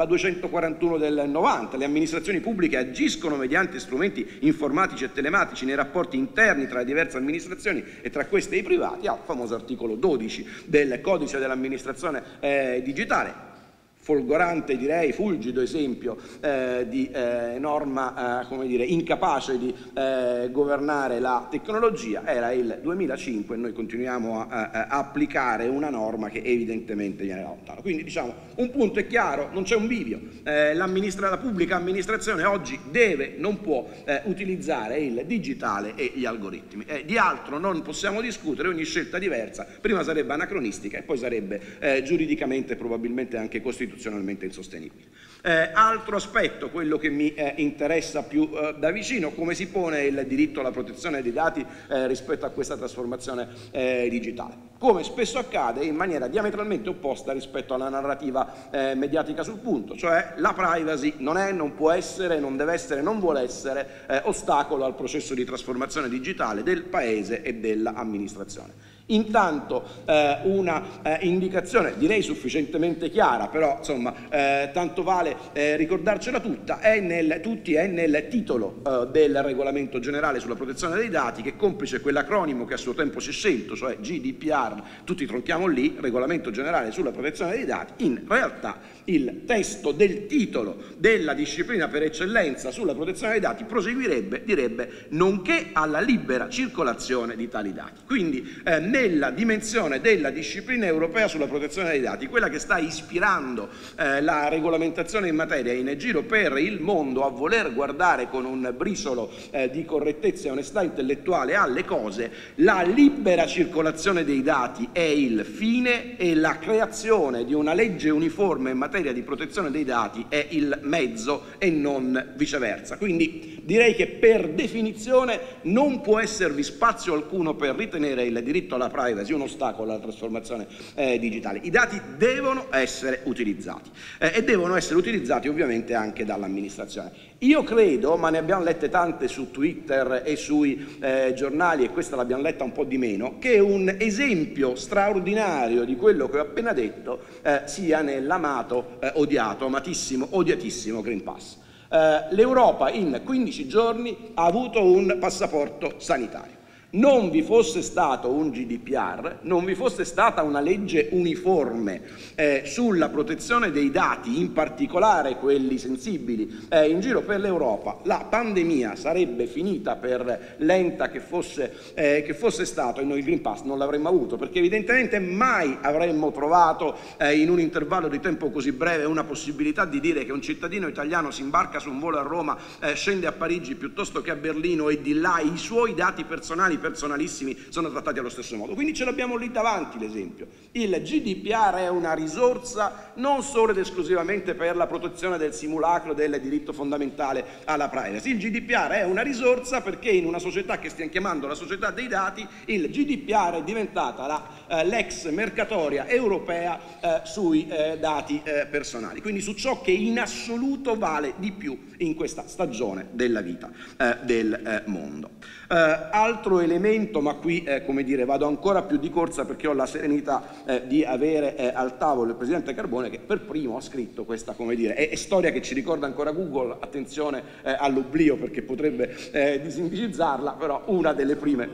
centoquarantuno del novanta, le amministrazioni pubbliche agiscono mediante strumenti informatici e telematici nei rapporti interni tra le diverse amministrazioni e tra queste e i privati, al famoso articolo dodici del codice dell'amministrazione eh, digitale. Folgorante, direi, fulgido esempio eh, di eh, norma eh, come dire, incapace di eh, governare la tecnologia era il duemilacinque e noi continuiamo a, a, a applicare una norma che evidentemente viene da lontano. Quindi diciamo un punto è chiaro, non c'è un bivio, eh, la pubblica amministrazione oggi deve, non può eh, utilizzare il digitale e gli algoritmi. Eh, di altro non possiamo discutere, ogni scelta diversa prima sarebbe anacronistica e poi sarebbe eh, giuridicamente probabilmente anche costituzionale insostenibile. Eh, altro aspetto, quello che mi eh, interessa più eh, da vicino, come si pone il diritto alla protezione dei dati eh, rispetto a questa trasformazione eh, digitale. Come spesso accade in maniera diametralmente opposta rispetto alla narrativa eh, mediatica sul punto, cioè la privacy non è, non può essere, non deve essere, non vuole essere eh, ostacolo al processo di trasformazione digitale del Paese e dell'amministrazione. Intanto eh, una eh, indicazione direi sufficientemente chiara, però insomma eh, tanto vale eh, ricordarcela tutta, è nel, tutti, è nel titolo eh, del regolamento generale sulla protezione dei dati, che complice quell'acronimo che a suo tempo si è scelto, cioè G D P R, tutti tronchiamo lì, regolamento generale sulla protezione dei dati. In realtà il testo del titolo della disciplina per eccellenza sulla protezione dei dati proseguirebbe, direbbe, nonché alla libera circolazione di tali dati. Quindi eh, nella dimensione della disciplina europea sulla protezione dei dati, quella che sta ispirando eh, la regolamentazione in materia in giro per il mondo a voler guardare con un briciolo eh, di correttezza e onestà intellettuale alle cose, la libera circolazione dei dati è il fine e la creazione di una legge uniforme in materia di protezione dei dati è il mezzo e non viceversa. Quindi direi che per definizione non può esservi spazio alcuno per ritenere il diritto alla privacy un ostacolo alla trasformazione eh, digitale. I dati devono essere utilizzati eh, e devono essere utilizzati ovviamente anche dall'amministrazione. Io credo, ma ne abbiamo lette tante su Twitter e sui eh, giornali e questa l'abbiamo letta un po' di meno, che un esempio straordinario di quello che ho appena detto eh, sia nell'amato, eh, odiato, amatissimo, odiatissimo Green Pass. Eh, L'Europa in quindici giorni ha avuto un passaporto sanitario. Non vi fosse stato un G D P R, non vi fosse stata una legge uniforme eh, sulla protezione dei dati, in particolare quelli sensibili, eh, in giro per l'Europa, la pandemia sarebbe finita, per lenta che fosse, eh, che fosse stato, e noi il Green Pass non l'avremmo avuto, perché evidentemente mai avremmo trovato eh, in un intervallo di tempo così breve una possibilità di dire che un cittadino italiano si imbarca su un volo a Roma, eh, scende a Parigi piuttosto che a Berlino e di là i suoi dati personali personalissimi sono trattati allo stesso modo. Quindi ce l'abbiamo lì davanti l'esempio. Il G D P R è una risorsa non solo ed esclusivamente per la protezione del simulacro del diritto fondamentale alla privacy. Il G D P R è una risorsa perché in una società che stiamo chiamando la società dei dati, il G D P R è diventata la, eh, l'ex mercatoria europea eh, sui eh, dati eh, personali, quindi su ciò che in assoluto vale di più in questa stagione della vita eh, del eh, mondo. Eh, altro elemento, ma qui eh, come dire, vado ancora più di corsa perché ho la serenità eh, di avere eh, al tavolo il Presidente Carbone, che per primo ha scritto questa, come dire, è, è storia che ci ricorda ancora Google, attenzione eh, all'oblio perché potrebbe eh, disindicizzarla, però una delle prime.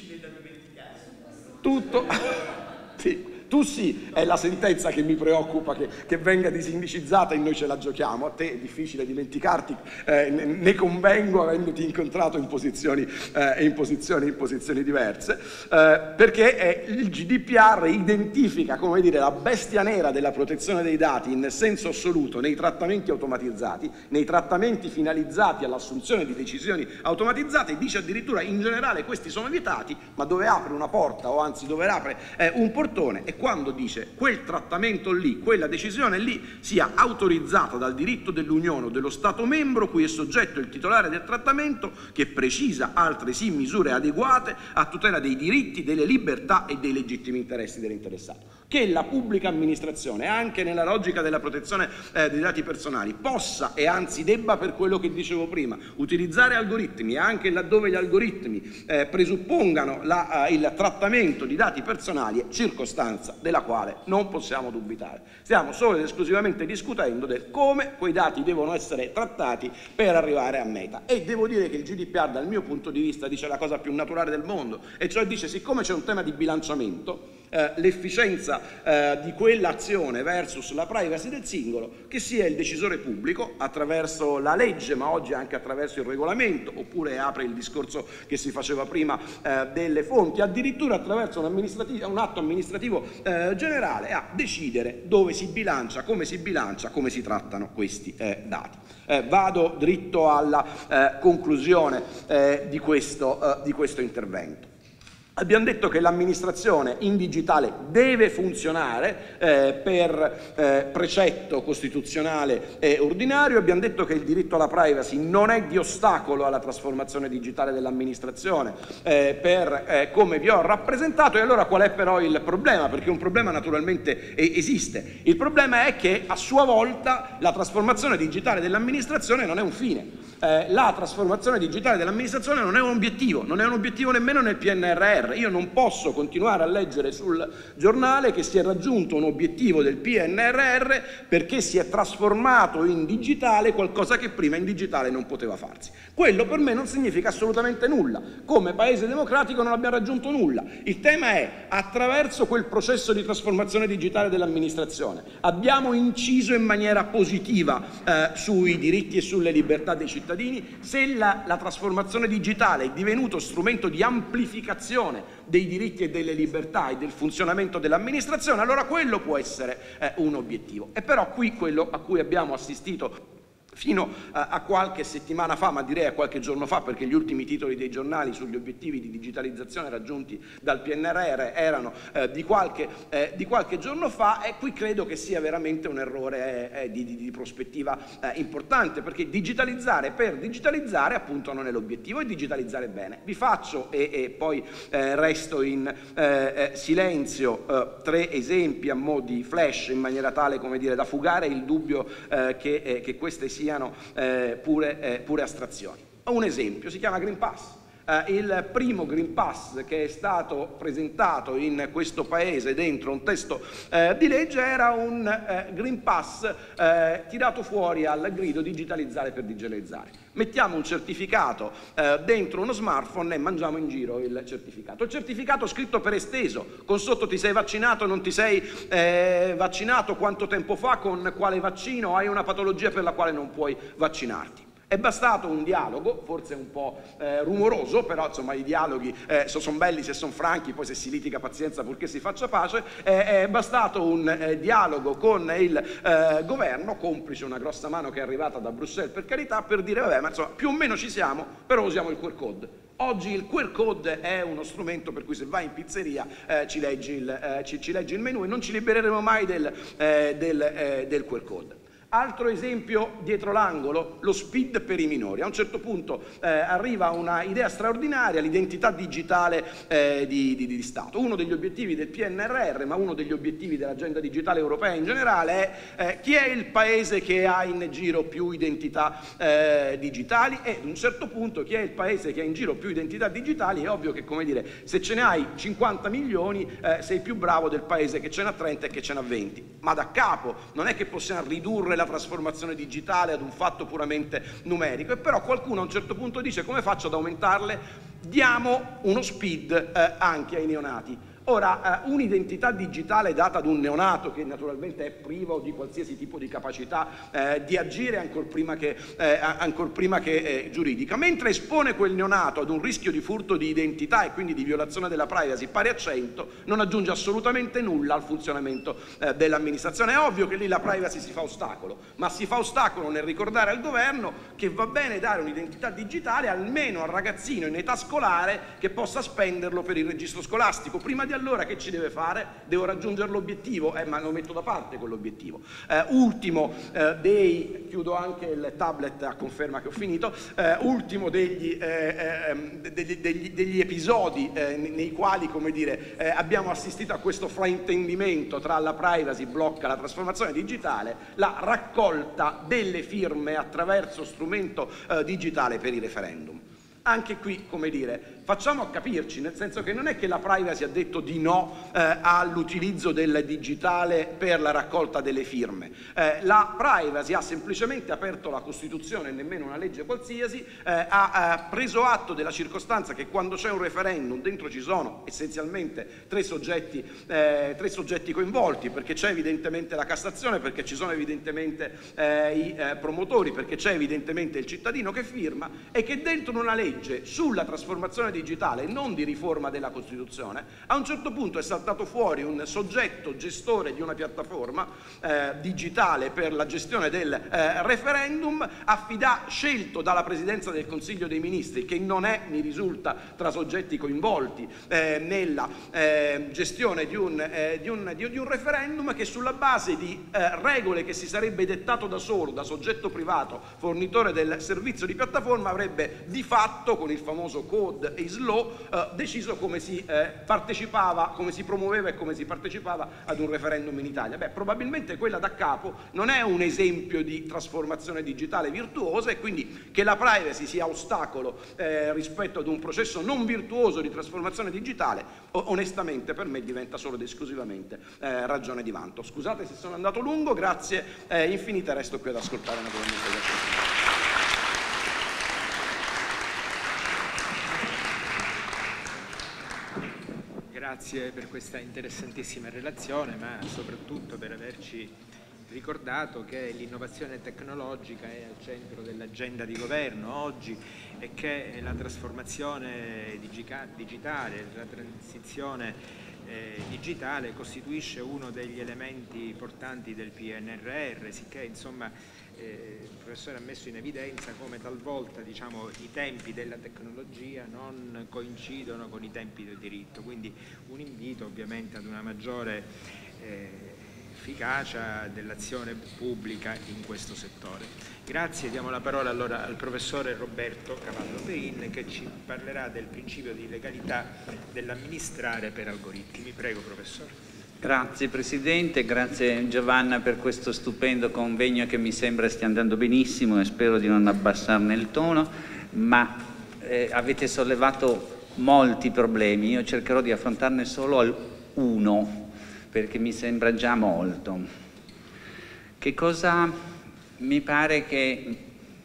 Tutto. Sì. Tu sì, è la sentenza che mi preoccupa che, che venga disindicizzata e noi ce la giochiamo. A te è difficile dimenticarti, eh, ne, ne convengo avendoti incontrato in posizioni, eh, in posizioni, in posizioni diverse, eh, perché è, il G D P R identifica, come dire, la bestia nera della protezione dei dati in senso assoluto nei trattamenti automatizzati, nei trattamenti finalizzati all'assunzione di decisioni automatizzate, e dice addirittura in generale questi sono vietati, ma dove apre una porta, o anzi dove apre eh, un portone, e quando dice quel trattamento lì, quella decisione lì sia autorizzata dal diritto dell'Unione o dello Stato membro cui è soggetto il titolare del trattamento, che precisa altresì misure adeguate a tutela dei diritti, delle libertà e dei legittimi interessi dell'interessato. che la pubblica amministrazione, anche nella logica della protezione eh, dei dati personali, possa e anzi debba, per quello che dicevo prima, utilizzare algoritmi anche laddove gli algoritmi eh, presuppongano la, eh, il trattamento di dati personali, è circostanza della quale non possiamo dubitare. Stiamo solo ed esclusivamente discutendo del come quei dati devono essere trattati per arrivare a meta. E devo dire che il G D P R dal mio punto di vista dice la cosa più naturale del mondo, e cioè dice: siccome c'è un tema di bilanciamento, eh, l'efficienza eh, di quell'azione versus la privacy del singolo, che sia il decisore pubblico attraverso la legge, ma oggi anche attraverso il regolamento, oppure apre il discorso che si faceva prima eh, delle fonti, addirittura attraverso un, amministrativo, un atto amministrativo eh, generale, a decidere dove si bilancia, come si bilancia, come si trattano questi eh, dati. Eh, vado dritto alla eh, conclusione eh, di, questo, eh, di questo intervento. Abbiamo detto che l'amministrazione in digitale deve funzionare eh, per eh, precetto costituzionale e ordinario. Abbiamo detto che il diritto alla privacy non è di ostacolo alla trasformazione digitale dell'amministrazione eh, per eh, come vi ho rappresentato. E allora qual è però il problema? Perché un problema naturalmente esiste. Il problema è che a sua volta la trasformazione digitale dell'amministrazione non è un fine. Eh, la trasformazione digitale dell'amministrazione non è un obiettivo, non è un obiettivo nemmeno nel P N R R. Io non posso continuare a leggere sul giornale che si è raggiunto un obiettivo del P N R R perché si è trasformato in digitale qualcosa che prima in digitale non poteva farsi. Quello per me non significa assolutamente nulla. Come Paese democratico non abbiamo raggiunto nulla. Il tema è: attraverso quel processo di trasformazione digitale dell'amministrazione abbiamo inciso in maniera positiva eh, sui diritti e sulle libertà dei cittadini. Se la, la trasformazione digitale è divenuto strumento di amplificazione dei diritti e delle libertà e del funzionamento dell'amministrazione, allora quello può essere eh, un obiettivo. E però qui quello a cui abbiamo assistito fino a, a qualche settimana fa, ma direi a qualche giorno fa, perché gli ultimi titoli dei giornali sugli obiettivi di digitalizzazione raggiunti dal P N R R erano eh, di, qualche, eh, di qualche giorno fa, e qui credo che sia veramente un errore eh, di, di, di prospettiva eh, importante, perché digitalizzare per digitalizzare appunto non è l'obiettivo, è digitalizzare bene. Vi faccio, e, e poi eh, resto in eh, silenzio, eh, tre esempi a mo' di flash, in maniera tale, come dire, da fugare il dubbio eh, che, eh, che queste siano siano eh, pure, eh, pure astrazioni. Un esempio, si chiama Green Pass. Eh, il primo Green Pass che è stato presentato in questo Paese dentro un testo eh, di legge era un eh, Green Pass eh, tirato fuori al grido digitalizzare per digitalizzare. Mettiamo un certificato eh, dentro uno smartphone e mangiamo in giro il certificato. Il certificato scritto per esteso, con sotto: ti sei vaccinato, non ti sei eh, vaccinato, quanto tempo fa, con quale vaccino, hai una patologia per la quale non puoi vaccinarti. È bastato un dialogo, forse un po' eh, rumoroso, però insomma i dialoghi eh, sono belli se sono franchi, poi se si litiga pazienza purché si faccia pace. Eh, è bastato un eh, dialogo con il eh, governo, complice una grossa mano che è arrivata da Bruxelles, per carità, per dire vabbè, ma insomma più o meno ci siamo, però usiamo il Q R code. Oggi il Q R code è uno strumento per cui se vai in pizzeria eh, ci, leggi il, eh, ci, ci leggi il menù, e non ci libereremo mai del, eh, del, eh, del Q R code. Altro esempio dietro l'angolo, lo S P I D per i minori. A un certo punto eh, arriva una idea straordinaria, l'identità digitale eh, di, di, di Stato. Uno degli obiettivi del P N R R, ma uno degli obiettivi dell'agenda digitale europea in generale, è eh, chi è il paese che ha in giro più identità eh, digitali, e ad un certo punto chi è il paese che ha in giro più identità digitali. È ovvio che, come dire, se ce ne hai cinquanta milioni eh, sei più bravo del paese che ce n'ha trenta e che ce n'ha venti. Ma da capo non è che possiamo ridurre la trasformazione digitale ad un fatto puramente numerico, e però qualcuno a un certo punto dice: come faccio ad aumentarle? Diamo uno S P I D eh, anche ai neonati. Ora, eh, un'identità digitale data ad un neonato, che naturalmente è privo di qualsiasi tipo di capacità eh, di agire ancor prima che, eh, ancor prima che eh, giuridica, mentre espone quel neonato ad un rischio di furto di identità e quindi di violazione della privacy pari a cento, non aggiunge assolutamente nulla al funzionamento eh, dell'amministrazione. È ovvio che lì la privacy si fa ostacolo, ma si fa ostacolo nel ricordare al governo che va bene dare un'identità digitale almeno al ragazzino in età scolare che possa spenderlo per il registro scolastico. Prima di allora che ci deve fare? Devo raggiungere l'obiettivo? Eh, ma lo metto da parte quell'obiettivo. Eh, ultimo eh, dei, chiudo anche il tablet a conferma che ho finito, eh, ultimo degli, eh, eh, degli, degli, degli episodi eh, nei quali, come dire, eh, abbiamo assistito a questo fraintendimento tra la privacy blocca la trasformazione digitale, la raccolta delle firme attraverso strumento eh, digitale per i referendum. Anche qui, come dire, facciamo capirci, nel senso che non è che la privacy ha detto di no eh, all'utilizzo del digitale per la raccolta delle firme. Eh, la privacy ha semplicemente aperto la Costituzione, nemmeno una legge qualsiasi, eh, ha, ha preso atto della circostanza che quando c'è un referendum dentro ci sono essenzialmente tre soggetti, eh, tre soggetti coinvolti, perché c'è evidentemente la Cassazione, perché ci sono evidentemente eh, i eh, promotori, perché c'è evidentemente il cittadino che firma, e che dentro una legge sulla trasformazione digitale, non di riforma della Costituzione, a un certo punto è saltato fuori un soggetto gestore di una piattaforma eh, digitale per la gestione del eh, referendum, affida, scelto dalla Presidenza del Consiglio dei Ministri, che non è, mi risulta, tra soggetti coinvolti eh, nella eh, gestione di un, eh, di, un, di, di un referendum, che sulla base di eh, regole che si sarebbe dettato da solo, da soggetto privato, fornitore del servizio di piattaforma, avrebbe di fatto, con il famoso code is law, eh, deciso come si eh, partecipava, come si promuoveva e come si partecipava ad un referendum in Italia. Beh, probabilmente quella da capo non è un esempio di trasformazione digitale virtuosa, e quindi che la privacy sia ostacolo eh, rispetto ad un processo non virtuoso di trasformazione digitale, onestamente per me diventa solo ed esclusivamente eh, ragione di vanto. Scusate se sono andato lungo, grazie eh, infinite, resto qui ad ascoltare naturalmente gli altri. Grazie per questa interessantissima relazione, ma soprattutto per averci ricordato che l'innovazione tecnologica è al centro dell'agenda di governo oggi e che la trasformazione digitale, la transizione eh, digitale costituisce uno degli elementi portanti del P N R R, sicché insomma eh, il professore ha messo in evidenza come talvolta, diciamo, i tempi della tecnologia non coincidono con i tempi del diritto, quindi un invito ovviamente ad una maggiore eh, efficacia dell'azione pubblica in questo settore. Grazie, diamo la parola allora al professore Roberto Cavallo Pein, che ci parlerà del principio di legalità dell'amministrare per algoritmi. Prego, professore. Grazie Presidente, grazie Giovanna per questo stupendo convegno che mi sembra stia andando benissimo e spero di non abbassarne il tono, ma eh, avete sollevato molti problemi, io cercherò di affrontarne solo uno perché mi sembra già molto. Che cosa mi pare che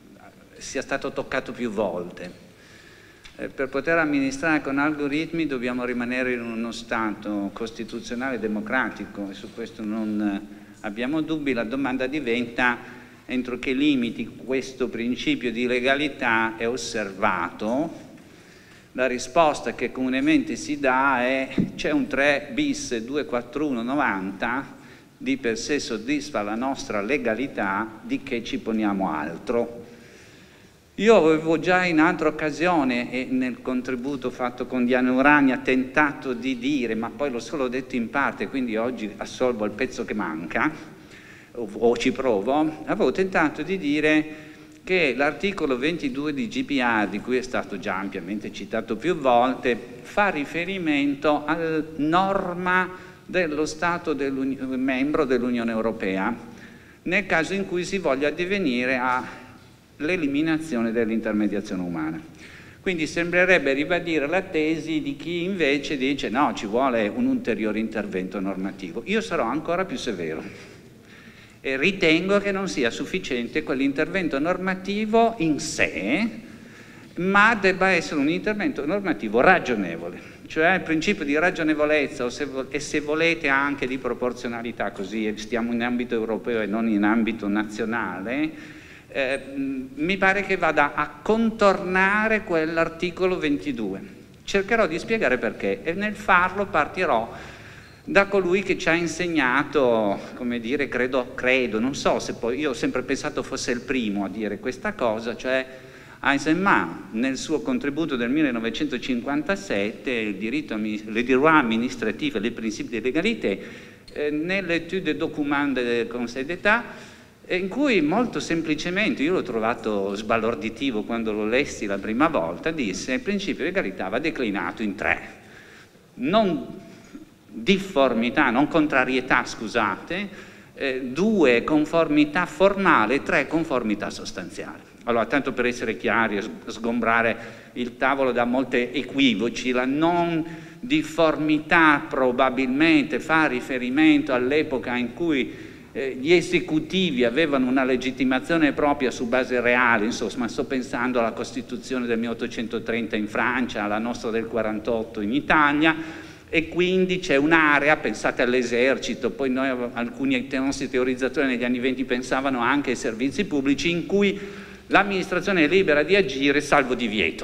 sia stato toccato più volte? Per poter amministrare con algoritmi dobbiamo rimanere in uno Stato costituzionale democratico e su questo non abbiamo dubbi. La domanda diventa entro che limiti questo principio di legalità è osservato. La risposta che comunemente si dà è c'è un tre bis duecentoquarantuno novanta, di per sé soddisfa la nostra legalità, di che ci poniamo altro. Io avevo già in altra occasione e nel contributo fatto con Diana Urania tentato di dire, ma poi l'ho solo detto in parte, quindi oggi assolvo il pezzo che manca, o, o ci provo, avevo tentato di dire che l'articolo ventidue di G D P R, di cui è stato già ampiamente citato più volte, fa riferimento alla norma dello Stato membro dell'Unione Europea, nel caso in cui si voglia addivenire a l'eliminazione dell'intermediazione umana. Quindi sembrerebbe ribadire la tesi di chi invece dice no, ci vuole un ulteriore intervento normativo. Io sarò ancora più severo e ritengo che non sia sufficiente quell'intervento normativo in sé, ma debba essere un intervento normativo ragionevole, cioè il principio di ragionevolezza o se, e se volete anche di proporzionalità, così stiamo in ambito europeo e non in ambito nazionale. Eh, mi pare che vada a contornare quell'articolo ventidue. Cercherò di spiegare perché e nel farlo partirò da colui che ci ha insegnato, come dire, credo, credo, non so se poi, io ho sempre pensato fosse il primo a dire questa cosa, cioè Eisenman, nel suo contributo del millenovecentocinquantasette, il diritto, le droits amministratifs et les principes de légalité, eh, nell'étude document del Conseil d'État, in cui molto semplicemente, io l'ho trovato sbalorditivo quando lo lessi la prima volta, disse: il principio di legalità va declinato in tre. Non difformità, non contrarietà, scusate, eh, due conformità formale, tre conformità sostanziale. Allora, tanto per essere chiari, sgombrare il tavolo da molti equivoci, la non difformità probabilmente fa riferimento all'epoca in cui eh, gli esecutivi avevano una legittimazione propria su base reale, insomma sto pensando alla Costituzione del milleottocentotrenta in Francia, alla nostra del quarantotto in Italia, e quindi c'è un'area, pensate all'esercito, poi noi alcuni nostri teorizzatori negli anni venti pensavano anche ai servizi pubblici, in cui l'amministrazione è libera di agire salvo divieto.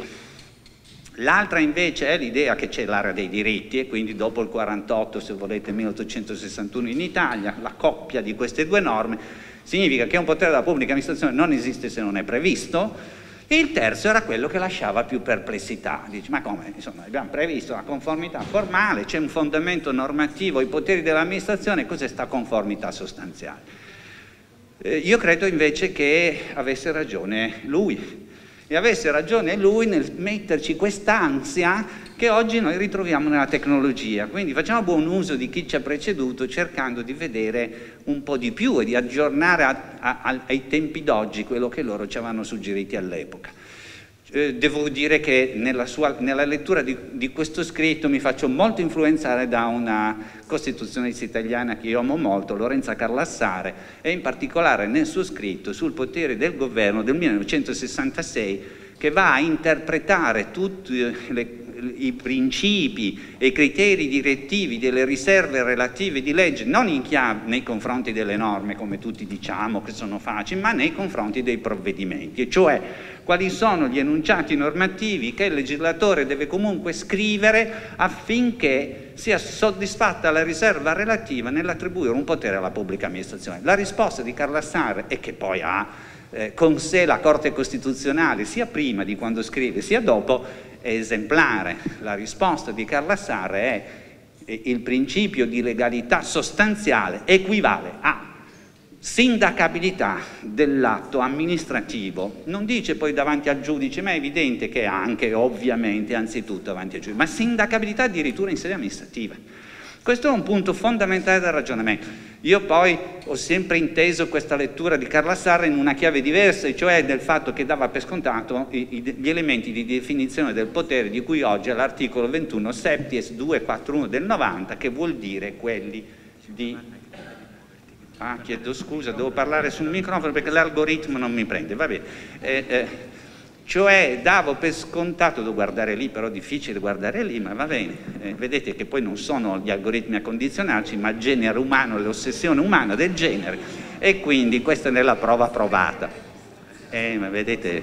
L'altra invece è l'idea che c'è l'area dei diritti, e quindi dopo il quarantotto, se volete, milleottocentosessantuno in Italia, la coppia di queste due norme significa che un potere della pubblica amministrazione non esiste se non è previsto, e il terzo era quello che lasciava più perplessità. Dici, ma come? Insomma, abbiamo previsto la conformità formale, c'è un fondamento normativo, i poteri dell'amministrazione, cos'è sta conformità sostanziale? Eh, io credo invece che avesse ragione lui, e avesse ragione lui nel metterci quest'ansia che oggi noi ritroviamo nella tecnologia. Quindi facciamo buon uso di chi ci ha preceduto, cercando di vedere un po' di più e di aggiornare a, a, a, ai tempi d'oggi quello che loro ci avevano suggeriti all'epoca. Eh, devo dire che nella, sua, nella lettura di, di questo scritto mi faccio molto influenzare da una costituzionalista italiana che io amo molto, Lorenza Carlassare, e in particolare nel suo scritto sul potere del governo del millenovecentosessantasei, che va a interpretare tutti le, i principi e i criteri direttivi delle riserve relative di legge, non in chiave nei confronti delle norme, come tutti diciamo che sono facili, ma nei confronti dei provvedimenti, e cioè quali sono gli enunciati normativi che il legislatore deve comunque scrivere affinché sia soddisfatta la riserva relativa nell'attribuire un potere alla pubblica amministrazione. La risposta di Carlassare, e che poi ha eh, con sé la Corte Costituzionale sia prima di quando scrive sia dopo, è esemplare. La risposta di Carlassare è: il principio di legalità sostanziale equivale a sindacabilità dell'atto amministrativo. Non dice poi davanti al giudice, ma è evidente che anche ovviamente anzitutto davanti al giudice, ma sindacabilità addirittura in sede amministrativa. Questo è un punto fondamentale del ragionamento. Io poi ho sempre inteso questa lettura di Carlassare in una chiave diversa, cioè del fatto che dava per scontato gli elementi di definizione del potere di cui oggi è l'articolo ventuno septies duecentoquarantuno del novanta, che vuol dire quelli di... Ah, chiedo scusa, devo parlare sul microfono perché l'algoritmo non mi prende, va bene. Eh, eh, cioè davo per scontato, devo guardare lì, però è difficile guardare lì, ma va bene. Eh, vedete che poi non sono gli algoritmi a condizionarci, ma il genere umano, l'ossessione umana del genere, e quindi questa è nella prova provata. Eh, ma vedete...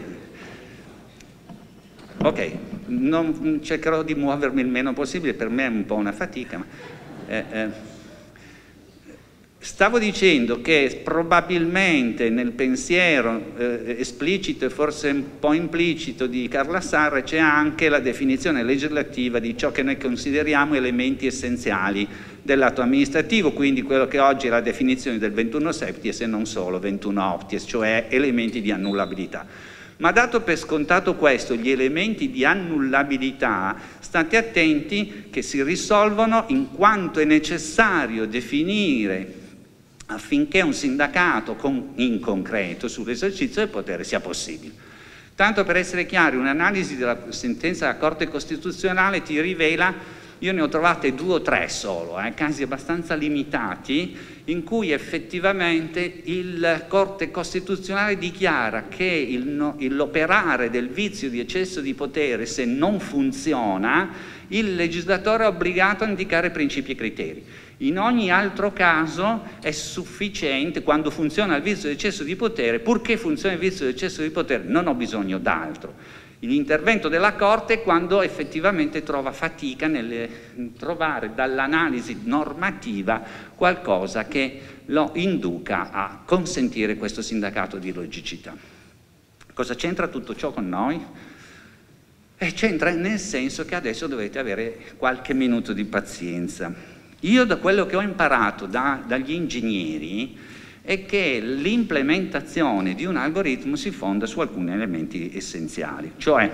Ok, non, cercherò di muovermi il meno possibile, per me è un po' una fatica, ma... Eh, eh, Stavo dicendo che probabilmente nel pensiero eh, esplicito e forse un po' implicito di Carlassare c'è anche la definizione legislativa di ciò che noi consideriamo elementi essenziali dell'atto amministrativo, quindi quello che oggi è la definizione del ventuno septies e non solo ventuno octies, cioè elementi di annullabilità. Ma dato per scontato questo, gli elementi di annullabilità, state attenti che si risolvono in quanto è necessario definire affinché un sindacato con, in concreto sull'esercizio del potere sia possibile. Tanto per essere chiari, un'analisi della sentenza della Corte Costituzionale ti rivela, io ne ho trovate due o tre solo, eh, casi abbastanza limitati, in cui effettivamente il Corte Costituzionale dichiara che no, l'operare del vizio di eccesso di potere, se non funziona, il legislatore è obbligato a indicare principi e criteri. In ogni altro caso è sufficiente, quando funziona il vizio di eccesso di potere, purché funzioni il vizio di eccesso di potere, non ho bisogno d'altro. L'intervento della Corte è quando effettivamente trova fatica nel trovare dall'analisi normativa qualcosa che lo induca a consentire questo sindacato di logicità. Cosa c'entra tutto ciò con noi? E c'entra nel senso che adesso dovete avere qualche minuto di pazienza. Io da quello che ho imparato da, dagli ingegneri è che l'implementazione di un algoritmo si fonda su alcuni elementi essenziali, cioè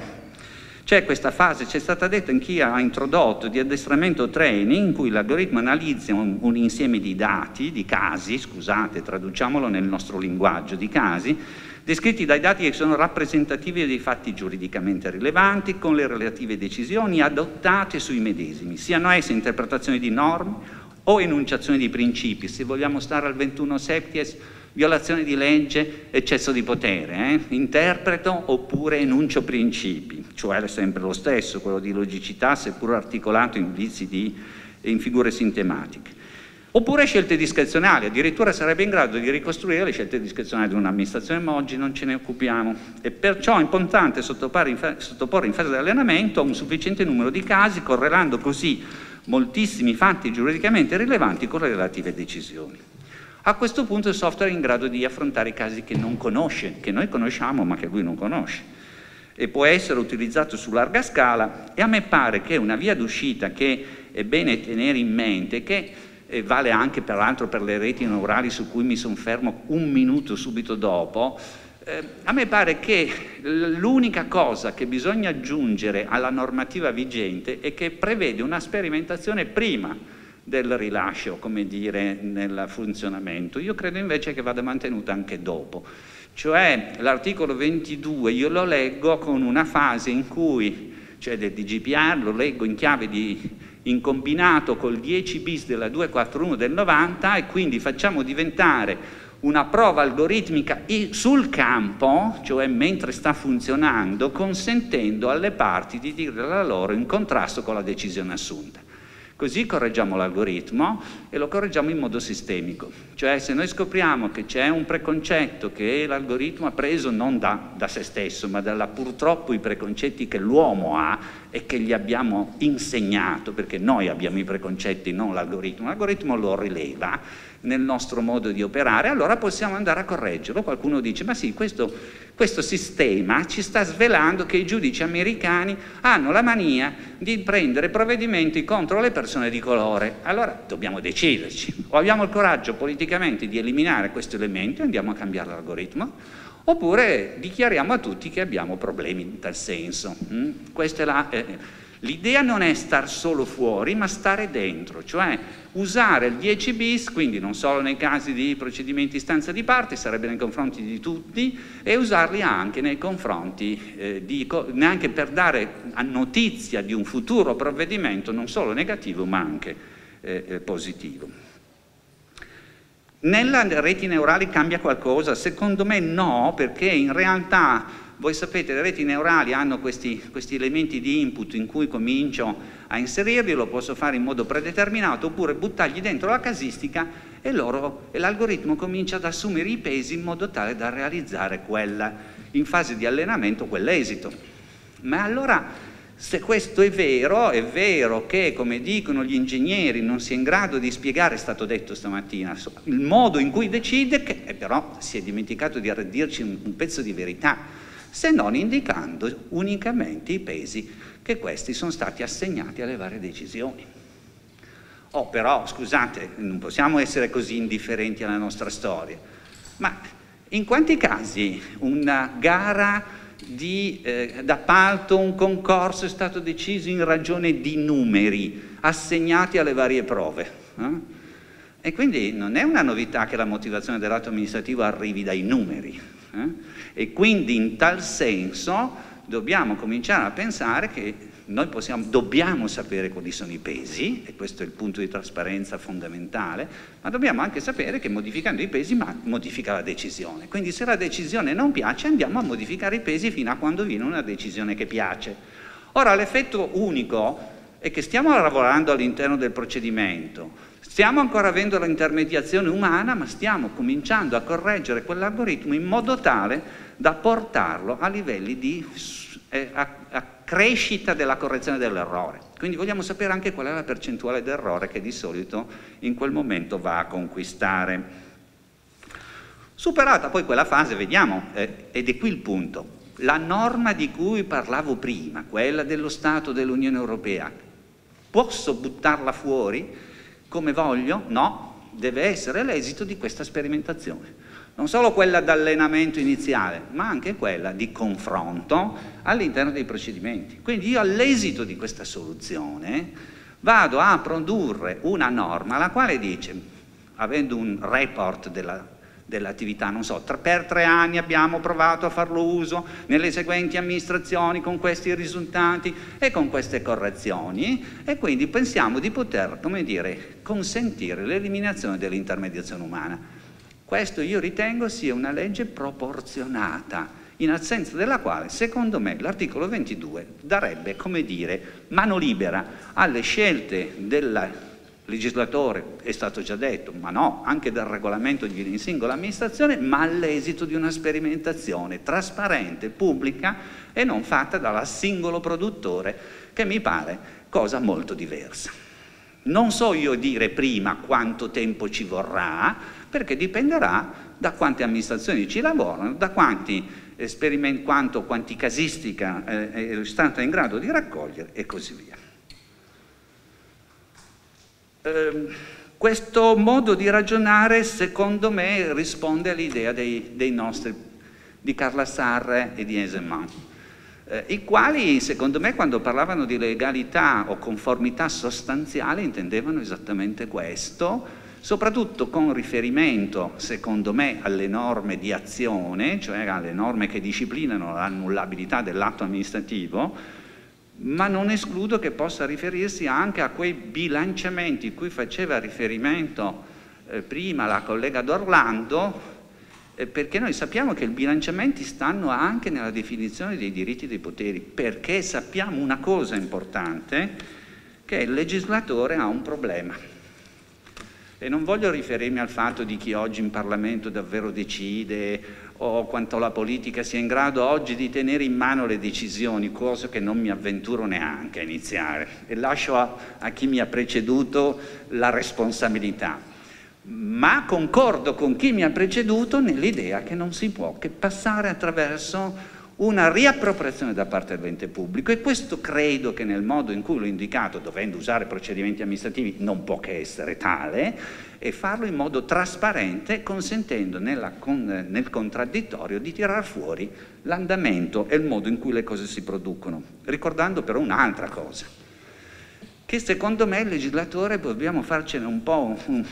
c'è questa fase, c'è stata detta in chi ha introdotto di addestramento training, in cui l'algoritmo analizza un, un insieme di dati, di casi, scusate, traduciamolo nel nostro linguaggio, di casi, descritti dai dati che sono rappresentativi dei fatti giuridicamente rilevanti, con le relative decisioni adottate sui medesimi, siano esse interpretazioni di norme o enunciazioni di principi. Se vogliamo stare al ventuno septies, violazione di legge, eccesso di potere, eh? interpreto oppure enuncio principi, cioè è sempre lo stesso, quello di logicità, seppur articolato in vizi di, in figure sintematiche. Oppure scelte discrezionali, addirittura sarebbe in grado di ricostruire le scelte discrezionali di un'amministrazione, ma oggi non ce ne occupiamo. E perciò è importante sottoporre in, sottoporre in fase di allenamento un sufficiente numero di casi, correlando così moltissimi fatti giuridicamente rilevanti con le relative decisioni. A questo punto il software è in grado di affrontare i casi che non conosce, che noi conosciamo ma che lui non conosce, e può essere utilizzato su larga scala, e a me pare che una via d'uscita che è bene tenere in mente, che e vale anche peraltro per le reti neurali su cui mi soffermo un minuto subito dopo, eh, a me pare che l'unica cosa che bisogna aggiungere alla normativa vigente è che prevede una sperimentazione prima del rilascio, come dire, nel funzionamento. Io credo invece che vada mantenuta anche dopo. Cioè l'articolo ventidue io lo leggo con una fase in cui, cioè del D G P R, lo leggo in chiave di in combinato col dieci bis della duecentoquarantuno del novanta, e quindi facciamo diventare una prova algoritmica sul campo, cioè mentre sta funzionando, consentendo alle parti di dire la loro in contrasto con la decisione assunta. Così correggiamo l'algoritmo e lo correggiamo in modo sistemico. Cioè se noi scopriamo che c'è un preconcetto che l'algoritmo ha preso non da, da se stesso, ma dalla purtroppo i preconcetti che l'uomo ha e che gli abbiamo insegnato, perché noi abbiamo i preconcetti, non l'algoritmo, l'algoritmo lo rileva nel nostro modo di operare, allora possiamo andare a correggerlo. Qualcuno dice, ma sì, questo, questo sistema ci sta svelando che i giudici americani hanno la mania di prendere provvedimenti contro le persone di colore. Allora dobbiamo deciderci, o abbiamo il coraggio politicamente di eliminare questo elemento e andiamo a cambiare l'algoritmo, oppure dichiariamo a tutti che abbiamo problemi in tal senso. Mm? Questa è la... Eh, L'idea non è star solo fuori, ma stare dentro, cioè usare il dieci bis, quindi non solo nei casi di procedimenti istanza di parte, sarebbe nei confronti di tutti, e usarli anche nei confronti, eh, di, neanche per dare a notizia di un futuro provvedimento non solo negativo ma anche eh, positivo. Nella reti neurali cambia qualcosa? Secondo me no, perché in realtà voi sapete, le reti neurali hanno questi, questi elementi di input in cui comincio a inserirli, lo posso fare in modo predeterminato oppure buttargli dentro la casistica e, e l'algoritmo comincia ad assumere i pesi in modo tale da realizzare quella, in fase di allenamento quell'esito. Ma allora, se questo è vero, è vero che, come dicono gli ingegneri, non si è in grado di spiegare, è stato detto stamattina, il modo in cui decide, che però si è dimenticato di dirci un, un pezzo di verità, se non indicando unicamente i pesi che questi sono stati assegnati alle varie decisioni. Oh, però, scusate, non possiamo essere così indifferenti alla nostra storia, ma in quanti casi una gara di, eh, d'appalto, un concorso è stato deciso in ragione di numeri assegnati alle varie prove? Eh? E quindi non è una novità che la motivazione dell'atto amministrativo arrivi dai numeri. Eh? E quindi in tal senso dobbiamo cominciare a pensare che noi possiamo, dobbiamo sapere quali sono i pesi, e questo è il punto di trasparenza fondamentale, ma dobbiamo anche sapere che modificando i pesi modifica la decisione. Quindi se la decisione non piace andiamo a modificare i pesi fino a quando viene una decisione che piace. Ora l'effetto unico è che stiamo lavorando all'interno del procedimento, stiamo ancora avendo l'intermediazione umana, ma stiamo cominciando a correggere quell'algoritmo in modo tale da portarlo a livelli di eh, a, a crescita della correzione dell'errore. Quindi vogliamo sapere anche qual è la percentuale d'errore che di solito in quel momento va a conquistare. Superata poi quella fase, vediamo, eh, ed è qui il punto, la norma di cui parlavo prima, quella dello Stato dell'Unione Europea, posso buttarla fuori come voglio? No, deve essere l'esito di questa sperimentazione. Non solo quella d'allenamento iniziale, ma anche quella di confronto all'interno dei procedimenti. Quindi io all'esito di questa soluzione vado a produrre una norma la quale dice, avendo un report della dell'attività, non so, per tre anni abbiamo provato a farlo uso nelle seguenti amministrazioni con questi risultati e con queste correzioni, e quindi pensiamo di poter, come dire, consentire l'eliminazione dell'intermediazione umana. Questo io ritengo sia una legge proporzionata, in assenza della quale, secondo me, l'articolo ventidue darebbe, come dire, mano libera alle scelte della legislatore, è stato già detto, ma no, anche dal regolamento di ogni singola amministrazione, ma all'esito di una sperimentazione trasparente, pubblica e non fatta dal singolo produttore, che mi pare cosa molto diversa. Non so io dire prima quanto tempo ci vorrà, perché dipenderà da quante amministrazioni ci lavorano, da quanti esperimenti, quanto, quanti casistica eh, è stata in grado di raccogliere e così via. Eh, questo modo di ragionare secondo me risponde all'idea dei, dei nostri, di Carla Sarre e di Eisenman, eh, i quali secondo me quando parlavano di legalità o conformità sostanziale intendevano esattamente questo, soprattutto con riferimento secondo me alle norme di azione, cioè alle norme che disciplinano l'annullabilità dell'atto amministrativo, ma non escludo che possa riferirsi anche a quei bilanciamenti cui faceva riferimento eh, prima la collega D'Orlando, eh, perché noi sappiamo che i bilanciamenti stanno anche nella definizione dei diritti e dei poteri, perché sappiamo una cosa importante, che il legislatore ha un problema. E non voglio riferirmi al fatto di chi oggi in Parlamento davvero decide o quanto la politica sia in grado oggi di tenere in mano le decisioni, cosa che non mi avventuro neanche a iniziare, e lascio a, a chi mi ha preceduto la responsabilità. Ma concordo con chi mi ha preceduto nell'idea che non si può che passare attraverso una riappropriazione da parte dell'ente pubblico, e questo credo che nel modo in cui l'ho indicato, dovendo usare procedimenti amministrativi, non può che essere tale, e farlo in modo trasparente, consentendo nella, con, nel contraddittorio di tirar fuori l'andamento e il modo in cui le cose si producono. Ricordando però un'altra cosa, che secondo me il legislatore dobbiamo farcene un po' un,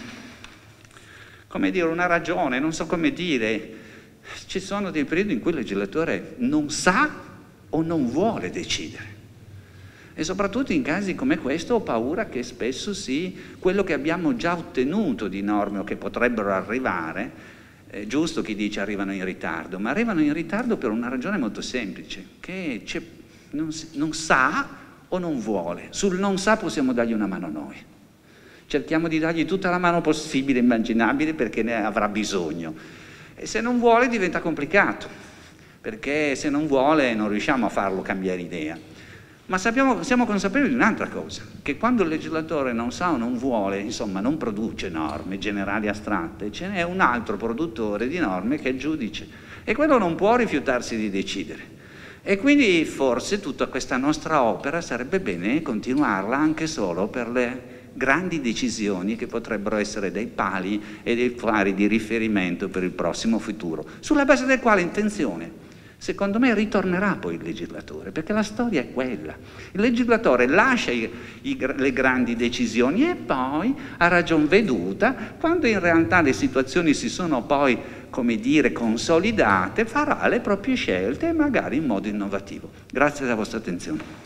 come dire, una ragione, non so come dire. Ci sono dei periodi in cui il legislatore non sa o non vuole decidere, e soprattutto in casi come questo ho paura che spesso sì, quello che abbiamo già ottenuto di norme o che potrebbero arrivare, è giusto chi dice arrivano in ritardo, ma arrivano in ritardo per una ragione molto semplice, che non, non sa o non vuole. Sul non sa possiamo dargli una mano noi, cerchiamo di dargli tutta la mano possibile e immaginabile, perché ne avrà bisogno. E se non vuole diventa complicato, perché se non vuole non riusciamo a farlo cambiare idea. Ma sappiamo, siamo consapevoli di un'altra cosa, che quando il legislatore non sa o non vuole, insomma non produce norme generali astratte, ce n'è un altro produttore di norme che è il giudice, e quello non può rifiutarsi di decidere. E quindi forse tutta questa nostra opera sarebbe bene continuarla anche solo per le grandi decisioni che potrebbero essere dei pali e dei fari di riferimento per il prossimo futuro, sulla base del quale intenzione, secondo me, ritornerà poi il legislatore, perché la storia è quella. Il legislatore lascia i, i, le grandi decisioni e poi, a ragion veduta, quando in realtà le situazioni si sono poi, come dire, consolidate, farà le proprie scelte, magari in modo innovativo. Grazie della vostra attenzione.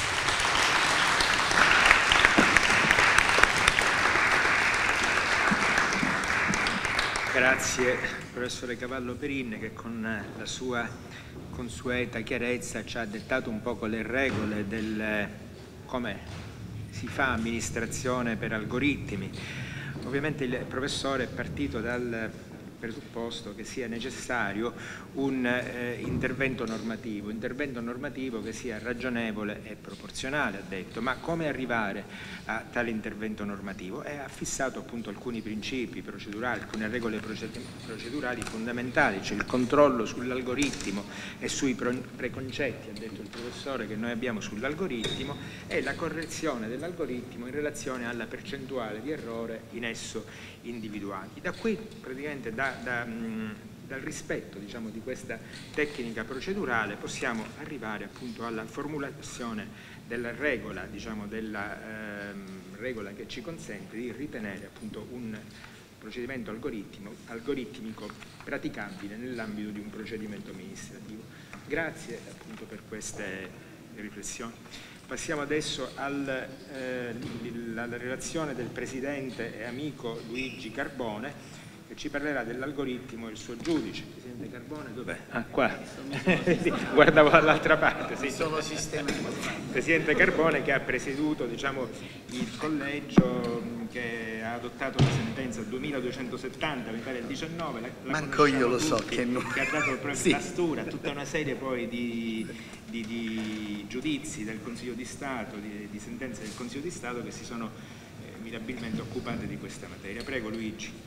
Grazie professore Cavallo Perin, che con la sua consueta chiarezza ci ha dettato un poco le regole del come si fa amministrazione per algoritmi. Ovviamente il professore è partito dal presupposto che sia necessario un eh, intervento normativo, intervento normativo che sia ragionevole e proporzionale, ha detto. Ma come arrivare a tale intervento normativo? E ha fissato appunto alcuni principi procedurali, alcune regole procedurali fondamentali, cioè il controllo sull'algoritmo e sui preconcetti, ha detto il professore, che noi abbiamo sull'algoritmo, e la correzione dell'algoritmo in relazione alla percentuale di errore in esso individuati. Da qui praticamente da, da, mh, dal rispetto, diciamo, di questa tecnica procedurale possiamo arrivare appunto alla formulazione della regola, diciamo, della ehm, regola che ci consente di ritenere appunto un procedimento algoritmico, algoritmico praticabile nell'ambito di un procedimento amministrativo. Grazie appunto per queste riflessioni. Passiamo adesso al, eh, alla relazione del Presidente e amico Luigi Carbone, che ci parlerà dell'algoritmo e il suo giudice. Presidente Carbone, dov'è? Ah, qua. Guardavo dall'altra parte. Sì. Sono Presidente Carbone, che ha presieduto, diciamo, il collegio che ha adottato la sentenza duemiladuecentosettanta, mi pare il diciannove. La, la Manco io lo so tutti, che non... che ha dato proprio sì. la stura, tutta una serie poi di, di, di giudizi del Consiglio di Stato, di, di sentenze del Consiglio di Stato che si sono eh, mirabilmente occupate di questa materia. Prego Luigi.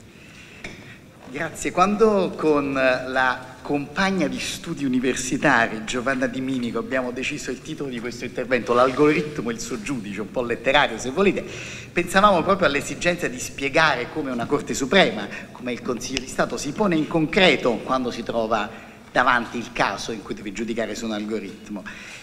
Grazie. Quando con la compagna di studi universitari Giovanna Di Minico abbiamo deciso il titolo di questo intervento, l'algoritmo e il suo giudice, un po' letterario se volete, pensavamo proprio all'esigenza di spiegare come una Corte Suprema, come il Consiglio di Stato, si pone in concreto quando si trova davanti il caso in cui deve giudicare su un algoritmo.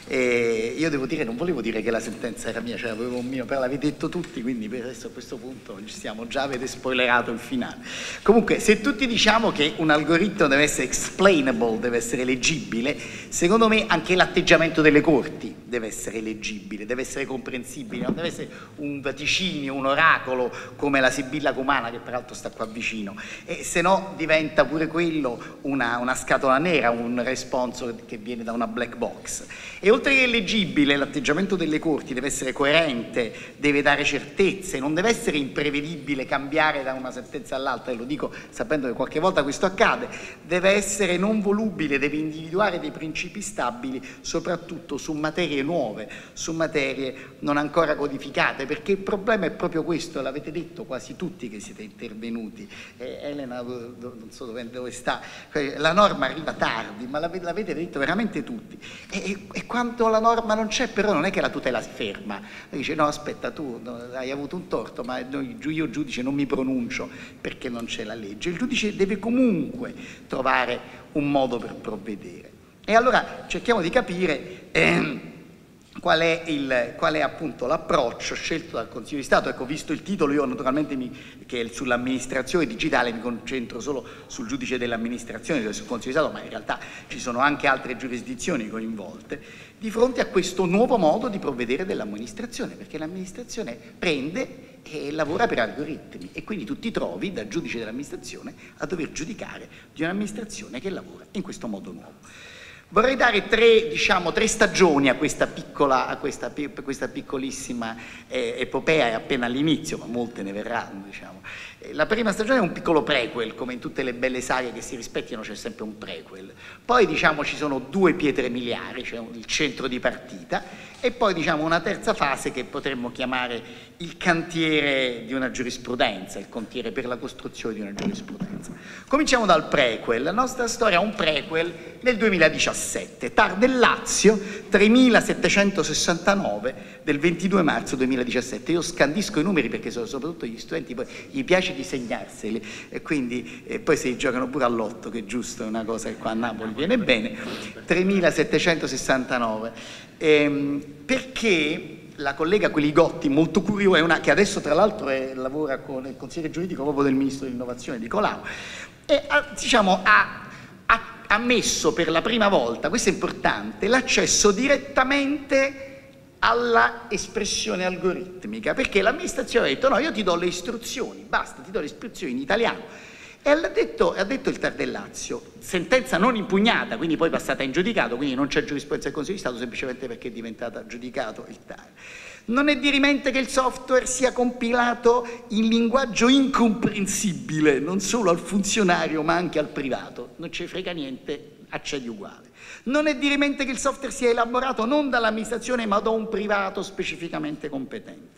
E io devo dire, non volevo dire che la sentenza era mia, cioè avevo un mio, però l'avete detto tutti, quindi per adesso a questo punto ci siamo già, avete spoilerato il finale. Comunque, se tutti diciamo che un algoritmo deve essere explainable, deve essere leggibile, secondo me anche l'atteggiamento delle corti deve essere leggibile, deve essere comprensibile, non deve essere un vaticinio, un oracolo come la Sibilla Cumana, che peraltro sta qua vicino, e se no diventa pure quello una, una scatola nera, un responso che viene da una black box. E oltre che leggibile, l'atteggiamento delle corti deve essere coerente, deve dare certezze, non deve essere imprevedibile, cambiare da una sentenza all'altra, e lo dico sapendo che qualche volta questo accade, deve essere non volubile, deve individuare dei principi stabili, soprattutto su materie nuove, su materie non ancora codificate, perché il problema è proprio questo, l'avete detto quasi tutti che siete intervenuti. Eh, Elena, non so dove, dove sta, la norma arriva tardi, ma l'avete detto veramente tutti. E, e quando la norma non c'è, però non è che la tutela si ferma, dice no aspetta, tu hai avuto un torto, ma io giudice non mi pronuncio perché non c'è la legge. Il giudice deve comunque trovare un modo per provvedere. E allora cerchiamo di capire ehm, qual è, il, qual è appunto l'approccio scelto dal Consiglio di Stato. Ecco, visto il titolo, io naturalmente mi, che è sull'amministrazione digitale, mi concentro solo sul giudice dell'amministrazione, cioè sul Consiglio di Stato, ma in realtà ci sono anche altre giurisdizioni coinvolte, di fronte a questo nuovo modo di provvedere dell'amministrazione, perché l'amministrazione prende e lavora per algoritmi, e quindi tu ti trovi da giudice dell'amministrazione a dover giudicare di un'amministrazione che lavora in questo modo nuovo. Vorrei dare tre, diciamo, tre stagioni a questa, piccola, a questa, questa piccolissima eh, epopea, è appena all'inizio, ma molte ne verranno. Diciamo. La prima stagione è un piccolo prequel, come in tutte le belle saghe che si rispettino c'è sempre un prequel. Poi diciamo, ci sono due pietre miliari, cioè il centro di partita, e poi diciamo, una terza fase che potremmo chiamare il cantiere di una giurisprudenza, il cantiere per la costruzione di una giurisprudenza. Cominciamo dal prequel. La nostra storia è un prequel nel duemiladiciassette, Tar del Lazio, tremilasettecentosessantanove del ventidue marzo duemiladiciassette. Io scandisco i numeri perché sono soprattutto gli studenti, poi gli piace disegnarseli, e quindi e poi si giocano pure all'otto, che è giusto, è una cosa che qua a Napoli viene bene. tremilasettecentosessantanove. Ehm, perché la collega Quiligotti, molto curiosa, è una che adesso tra l'altro lavora con il consigliere giuridico proprio del ministro dell'innovazione Di Colau, e ha, diciamo, ha, ha, ha messo per la prima volta, questo è importante, l'accesso direttamente alla espressione algoritmica, perché l'amministrazione ha detto no, io ti do le istruzioni, basta, ti do le istruzioni in italiano. E ha detto, ha detto il Tar del Lazio, sentenza non impugnata, quindi poi passata in giudicato, quindi non c'è giurisprudenza del Consiglio di Stato semplicemente perché è diventata giudicato il Tar. Non è dirimente che il software sia compilato in linguaggio incomprensibile, non solo al funzionario ma anche al privato. Non ci frega niente, accedi uguale. Non è dirimente che il software sia elaborato non dall'amministrazione ma da un privato specificamente competente.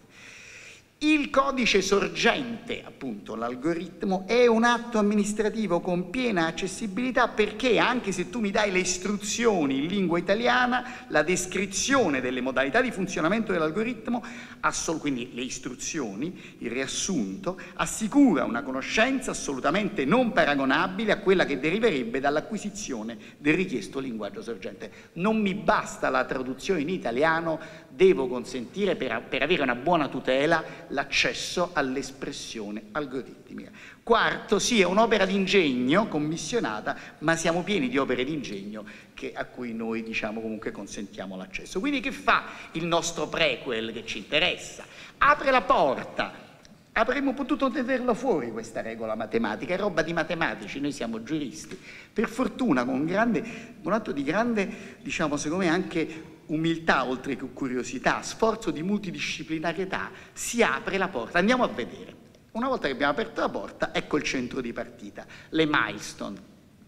Il codice sorgente, appunto l'algoritmo, è un atto amministrativo con piena accessibilità perché anche se tu mi dai le istruzioni in lingua italiana, la descrizione delle modalità di funzionamento dell'algoritmo, quindi le istruzioni, il riassunto, assicura una conoscenza assolutamente non paragonabile a quella che deriverebbe dall'acquisizione del richiesto linguaggio sorgente. Non mi basta la traduzione in italiano, devo consentire per, per avere una buona tutela l'accesso all'espressione algoritmica. Quarto, sì, è un'opera d'ingegno commissionata, ma siamo pieni di opere d'ingegno a cui noi, diciamo, comunque consentiamo l'accesso. Quindi che fa il nostro prequel che ci interessa? Apre la porta. Avremmo potuto tenerlo fuori questa regola matematica, è roba di matematici, noi siamo giuristi. Per fortuna, con grande, un atto di grande, diciamo, secondo me anche umiltà oltre che curiosità, sforzo di multidisciplinarietà, si apre la porta. Andiamo a vedere. Una volta che abbiamo aperto la porta, ecco il centro di partita, le milestone.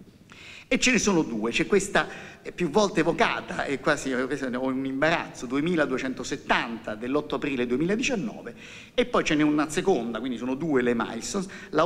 E ce ne sono due, c'è questa più volte evocata, e quasi ho un imbarazzo, duemiladuecentosettanta dell'otto aprile duemiladiciannove, e poi ce n'è una seconda, quindi sono due le milestones, la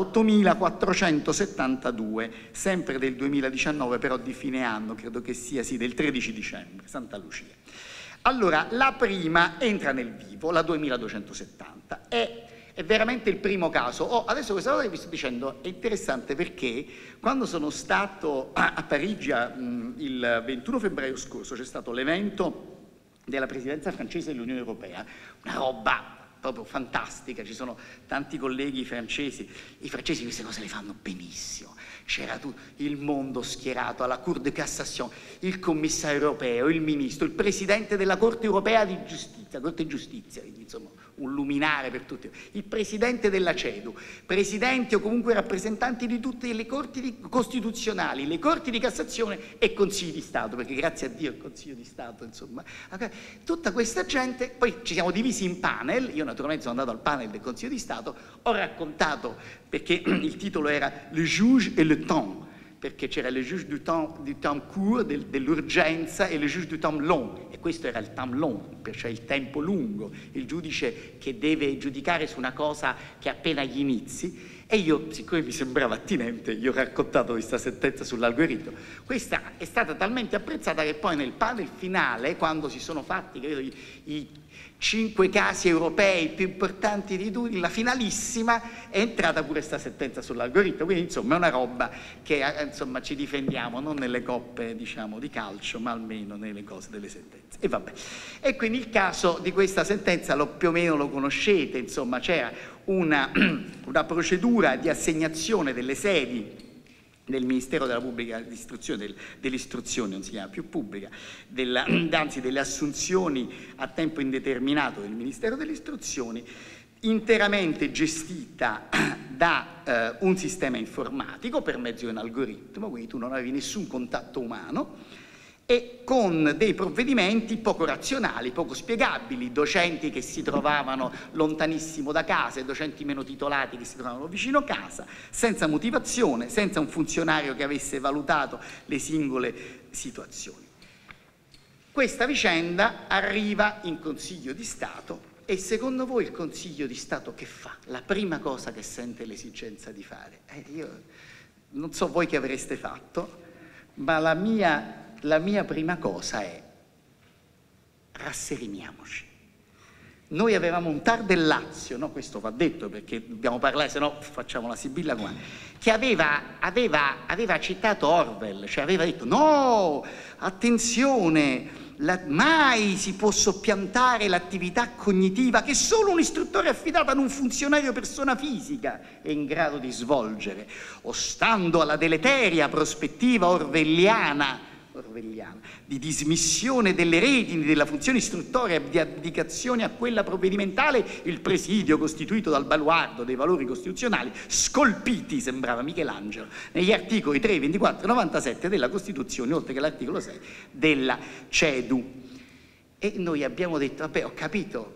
ottomilaquattrocentosettantadue, sempre del duemiladiciannove, però di fine anno, credo che sia, sì, del tredici dicembre, Santa Lucia. Allora, la prima entra nel vivo, la duemiladuecentosettanta, è... è veramente il primo caso. Oh, adesso questa cosa che vi sto dicendo è interessante perché quando sono stato a, a Parigi a, mh, il ventuno febbraio scorso c'è stato l'evento della presidenza francese dell'Unione Europea, una roba proprio fantastica, ci sono tanti colleghi francesi, i francesi queste cose le fanno benissimo, c'era il mondo schierato alla Cour de Cassation, il commissario europeo, il ministro, il presidente della Corte Europea di Giustizia, Corte di Giustizia, insomma un luminare per tutti, il presidente della CEDU, presidenti o comunque rappresentanti di tutte le corti di, costituzionali, le corti di Cassazione e consigli di Stato, perché grazie a Dio il Consiglio di Stato, insomma, tutta questa gente, poi ci siamo divisi in panel, io naturalmente sono andato al panel del Consiglio di Stato, ho raccontato, perché il titolo era Le juge et le temps, perché c'era le juge du temps, du temps court, del, dell'urgenza, e le juge du temps long, e questo era il temps long, cioè il tempo lungo, il giudice che deve giudicare su una cosa che è appena agli inizi, e io, siccome mi sembrava attinente, gli ho raccontato questa sentenza sull'algoritmo. Questa è stata talmente apprezzata che poi nel panel finale, quando si sono fatti, credo, i, i cinque casi europei più importanti di tutti, la finalissima, è entrata pure questa sentenza sull'algoritmo, quindi insomma è una roba che insomma ci difendiamo non nelle coppe, diciamo, di calcio, ma almeno nelle cose delle sentenze. E vabbè. E quindi il caso di questa sentenza lo, più o meno lo conoscete, insomma c'era una, una procedura di assegnazione delle sedi del Ministero della Pubblica Istruzione, del, dell'istruzione, non si chiama più pubblica, della, anzi delle assunzioni a tempo indeterminato del Ministero delle Istruzioni, interamente gestita da eh, un sistema informatico per mezzo di un algoritmo, quindi tu non avevi nessun contatto umano, e con dei provvedimenti poco razionali, poco spiegabili, docenti che si trovavano lontanissimo da casa e docenti meno titolati che si trovavano vicino casa, senza motivazione, senza un funzionario che avesse valutato le singole situazioni. Questa vicenda arriva in Consiglio di Stato e secondo voi il Consiglio di Stato che fa? La prima cosa che sente l'esigenza di fare? Eh, io non so voi che avreste fatto, ma la mia... La mia prima cosa è rassereniamoci. Noi avevamo un T A R del Lazio, no? Questo va detto perché dobbiamo parlare, se no facciamo la sibilla qua, che aveva, aveva, aveva citato Orwell, cioè aveva detto no, attenzione, la, mai si può soppiantare l'attività cognitiva che solo un istruttore affidato ad un funzionario persona fisica è in grado di svolgere, ostando alla deleteria prospettiva orwelliana orwelliana, di dismissione delle redini della funzione istruttoria e di abdicazione a quella provvedimentale, il presidio costituito dal baluardo dei valori costituzionali scolpiti, sembrava Michelangelo, negli articoli tre, ventiquattro e novantasette della Costituzione, oltre che l'articolo sei della CEDU. E noi abbiamo detto, vabbè, ho capito,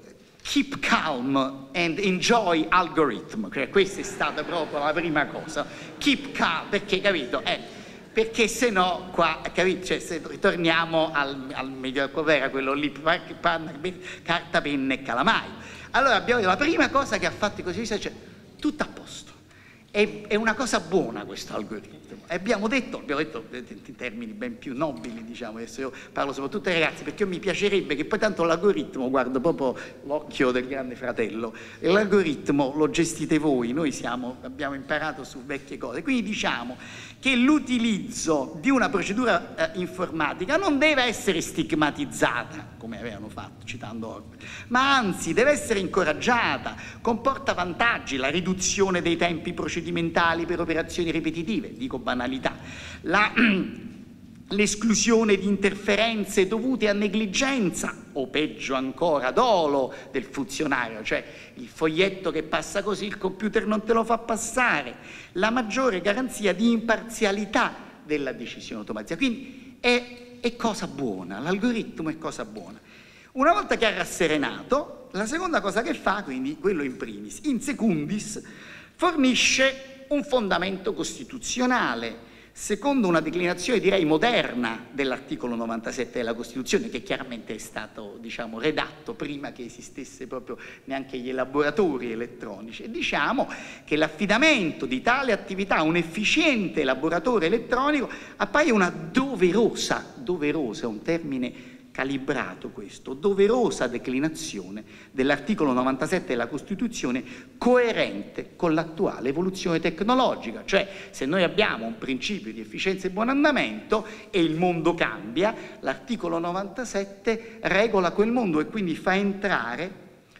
keep calm and enjoy algorithm, cioè questa è stata proprio la prima cosa, keep calm, perché capito? Eh, perché se no qua, capito? Cioè, se ritorniamo al, al medio era quello lì, panna, carta, penna e calamai. Allora abbiamo detto, la prima cosa che ha fatto così, cioè, tutto a posto, è, è una cosa buona questo algoritmo. E abbiamo detto, abbiamo detto in termini ben più nobili, diciamo, adesso io parlo soprattutto ai ragazzi, perché mi piacerebbe che poi tanto l'algoritmo, guardo proprio l'occhio del grande fratello, l'algoritmo lo gestite voi, noi siamo, abbiamo imparato su vecchie cose, quindi diciamo che l'utilizzo di una procedura eh, informatica non deve essere stigmatizzata, come avevano fatto, citando Orwell, ma anzi deve essere incoraggiata, comporta vantaggi, la riduzione dei tempi procedimentali per operazioni ripetitive, dico banalità, la, l'esclusione di interferenze dovute a negligenza o peggio ancora dolo del funzionario, cioè il foglietto che passa così il computer non te lo fa passare, la maggiore garanzia di imparzialità della decisione automatica. Quindi è, è cosa buona, l'algoritmo è cosa buona. Una volta che ha rasserenato, la seconda cosa che fa, quindi quello in primis, in secundis, fornisce un fondamento costituzionale, secondo una declinazione direi moderna dell'articolo novantasette della Costituzione, che chiaramente è stato, diciamo, redatto prima che esistesse proprio neanche gli elaboratori elettronici, e diciamo che l'affidamento di tale attività a un efficiente elaboratore elettronico appaia una doverosa, doverosa è un termine calibrato questo, doverosa declinazione dell'articolo novantasette della Costituzione, coerente con l'attuale evoluzione tecnologica. Cioè, se noi abbiamo un principio di efficienza e buon andamento e il mondo cambia, l'articolo novantasette regola quel mondo e quindi fa entrare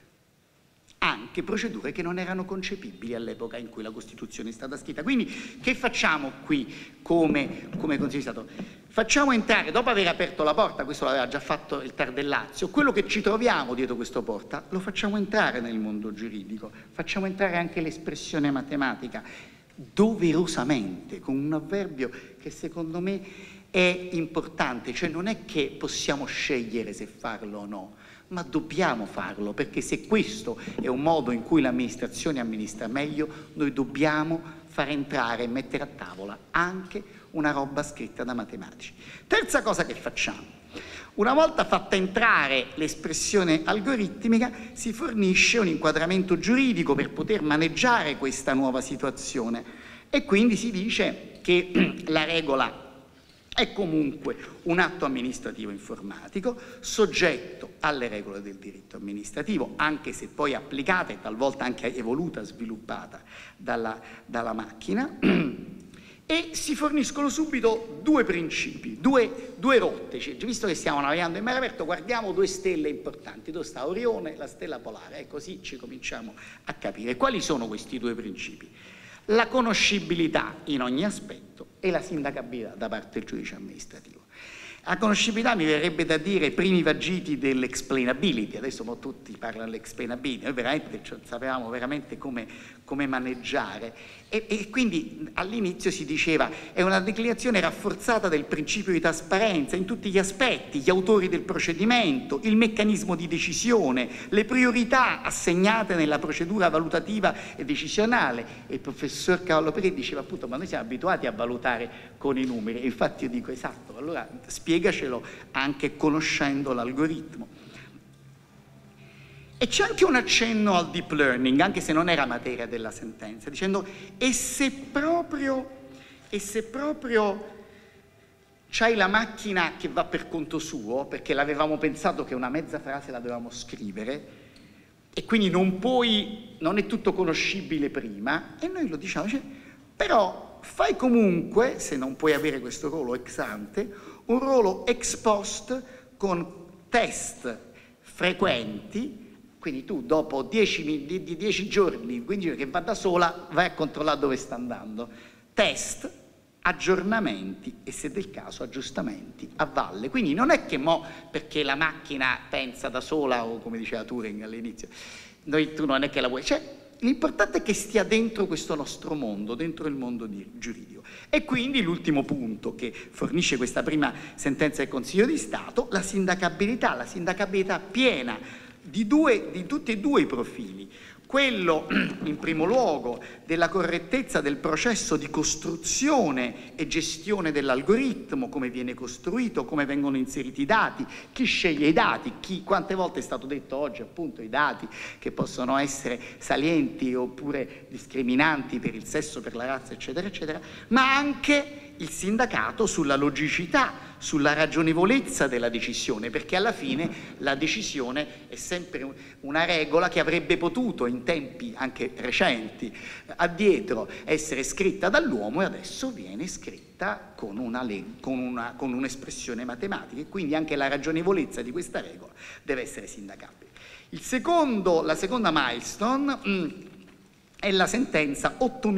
anche procedure che non erano concepibili all'epoca in cui la Costituzione è stata scritta. Quindi che facciamo qui come, come Consiglio di Stato? Facciamo entrare, dopo aver aperto la porta, questo l'aveva già fatto il Tar del Lazio, quello che ci troviamo dietro questa porta lo facciamo entrare nel mondo giuridico, facciamo entrare anche l'espressione matematica, doverosamente, con un avverbio che secondo me è importante, cioè non è che possiamo scegliere se farlo o no, ma dobbiamo farlo, perché se questo è un modo in cui l'amministrazione amministra meglio, noi dobbiamo far entrare e mettere a tavola anche una roba scritta da matematici. Terza cosa che facciamo, una volta fatta entrare l'espressione algoritmica, si fornisce un inquadramento giuridico per poter maneggiare questa nuova situazione e quindi si dice che la regola è comunque un atto amministrativo informatico, soggetto alle regole del diritto amministrativo, anche se poi applicata e talvolta anche evoluta, sviluppata dalla, dalla macchina, e si forniscono subito due principi, due, due rotte. Cioè, visto che stiamo navigando in mare aperto, guardiamo due stelle importanti, dove sta Orione e la stella polare, e così ci cominciamo a capire. Quali sono questi due principi? La conoscibilità in ogni aspetto e la sindacabilità da parte del giudice amministrativo. La conoscibilità mi verrebbe da dire i primi vagiti dell'explainability, adesso mo tutti parlano dell'explainability, noi veramente cioè, sapevamo veramente come, come maneggiare e, e quindi all'inizio si diceva è una declinazione rafforzata del principio di trasparenza in tutti gli aspetti, gli autori del procedimento, il meccanismo di decisione, le priorità assegnate nella procedura valutativa e decisionale, e il professor Cavallo Peretti diceva appunto ma noi siamo abituati a valutare con i numeri e infatti io dico esatto, allora spiegacelo anche conoscendo l'algoritmo. E c'è anche un accenno al deep learning, anche se non era materia della sentenza, dicendo e se proprio, e se proprio c'hai la macchina che va per conto suo, perché l'avevamo pensato che una mezza frase la dovevamo scrivere, e quindi non puoi, non è tutto conoscibile prima, e noi lo diciamo, cioè, però fai comunque, se non puoi avere questo ruolo ex ante, un ruolo ex post con test frequenti, quindi tu dopo dieci giorni, quindici giorni che va da sola, vai a controllare dove sta andando. Test, aggiornamenti e se del caso aggiustamenti a valle. Quindi non è che mo perché la macchina pensa da sola o come diceva Turing all'inizio, noi, tu non è che la vuoi, cioè l'importante è che stia dentro questo nostro mondo, dentro il mondo di, giuridico. E quindi l'ultimo punto che fornisce questa prima sentenza del Consiglio di Stato, la sindacabilità, la sindacabilità piena, di, due, di tutti e due i profili. Quello, in primo luogo, della correttezza del processo di costruzione e gestione dell'algoritmo, come viene costruito, come vengono inseriti i dati, chi sceglie i dati, chi, quante volte è stato detto oggi appunto i dati che possono essere salienti oppure discriminanti per il sesso, per la razza, eccetera, eccetera, ma anche il sindacato sulla logicità, sulla ragionevolezza della decisione, perché alla fine la decisione è sempre una regola che avrebbe potuto in tempi anche recenti addietro essere scritta dall'uomo e adesso viene scritta con una con una, con un'espressione matematica, e quindi anche la ragionevolezza di questa regola deve essere sindacabile. Il secondo, la seconda milestone mh, è la sentenza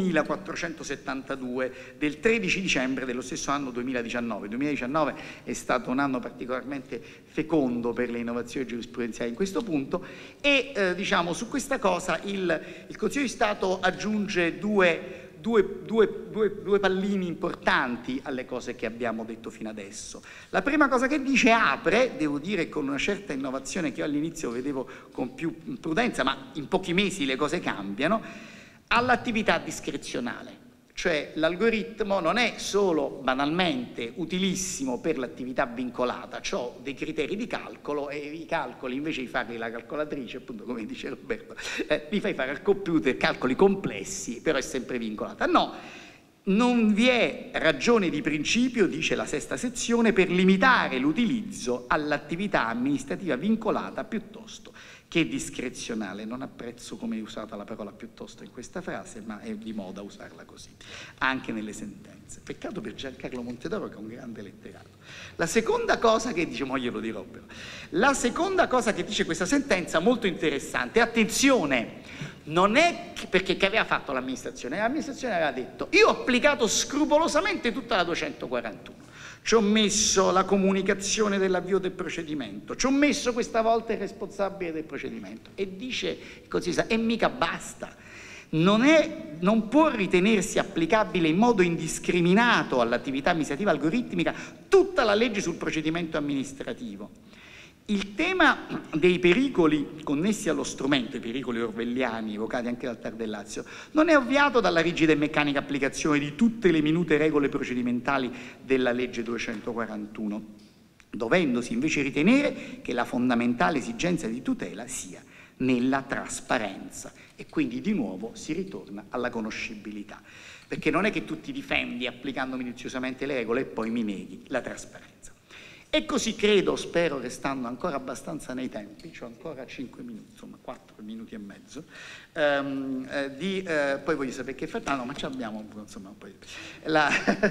ottomilaquattrocentosettantadue del tredici dicembre dello stesso anno duemiladiciannove. Il duemiladiciannove è stato un anno particolarmente fecondo per le innovazioni giurisprudenziali in questo punto e eh, diciamo su questa cosa il, il Consiglio di Stato aggiunge due Due, due, due, due pallini importanti alle cose che abbiamo detto fino adesso. La prima cosa che dice apre, devo dire con una certa innovazione che io all'inizio vedevo con più prudenza, ma in pochi mesi le cose cambiano, all'attività discrezionale. Cioè l'algoritmo non è solo banalmente utilissimo per l'attività vincolata, ho dei criteri di calcolo e i calcoli invece di farli la calcolatrice, appunto come dice Roberto, eh, li fai fare al computer, calcoli complessi, però è sempre vincolata. No, non vi è ragione di principio, dice la sesta sezione, per limitare l'utilizzo all'attività amministrativa vincolata piuttosto che discrezionale. Non apprezzo come è usata la parola piuttosto in questa frase, ma è di moda usarla così, anche nelle sentenze. Peccato per Giancarlo Montedoro che è un grande letterato. La seconda cosa che dice, mo glielo dirò però, la seconda cosa che dice questa sentenza, molto interessante, attenzione, non è perché che aveva fatto l'amministrazione, l'amministrazione aveva detto io ho applicato scrupolosamente tutta la duecentoquarantuno, ci ho messo la comunicazione dell'avvio del procedimento, ci ho messo questa volta il responsabile del procedimento e dice così, e mica basta, non, è, non può ritenersi applicabile in modo indiscriminato all'attività amministrativa algoritmica tutta la legge sul procedimento amministrativo. Il tema dei pericoli connessi allo strumento, i pericoli orwelliani evocati anche dal Tar del Lazio, non è ovviato dalla rigida e meccanica applicazione di tutte le minute regole procedimentali della legge duecentoquarantuno, dovendosi invece ritenere che la fondamentale esigenza di tutela sia nella trasparenza e quindi di nuovo si ritorna alla conoscibilità, perché non è che tu ti difendi applicando minuziosamente le regole e poi mi neghi la trasparenza. E così credo, spero, restando ancora abbastanza nei tempi, ho ancora cinque minuti, insomma quattro minuti e mezzo, ehm, eh, di, eh, poi voglio sapere che fa, no, ma ci abbiamo, insomma, poi, la,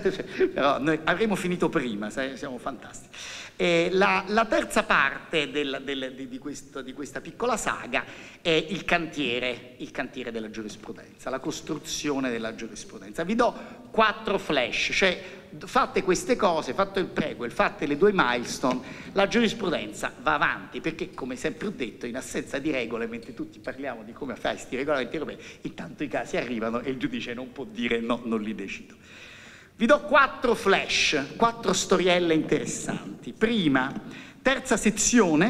però noi avremo finito prima, siamo fantastici. Eh, la, la terza parte del, del, di, di, questo, di questa piccola saga è il cantiere, il cantiere della giurisprudenza, la costruzione della giurisprudenza. Vi do quattro flash, cioè fatte queste cose, fatto il prequel, fatte le due milestone, la giurisprudenza va avanti, perché come sempre ho detto, in assenza di regole, mentre tutti parliamo di come fare questi regolamenti europei, intanto i casi arrivano e il giudice non può dire no, non li decido. Vi do quattro flash, quattro storielle interessanti. Prima, terza sezione,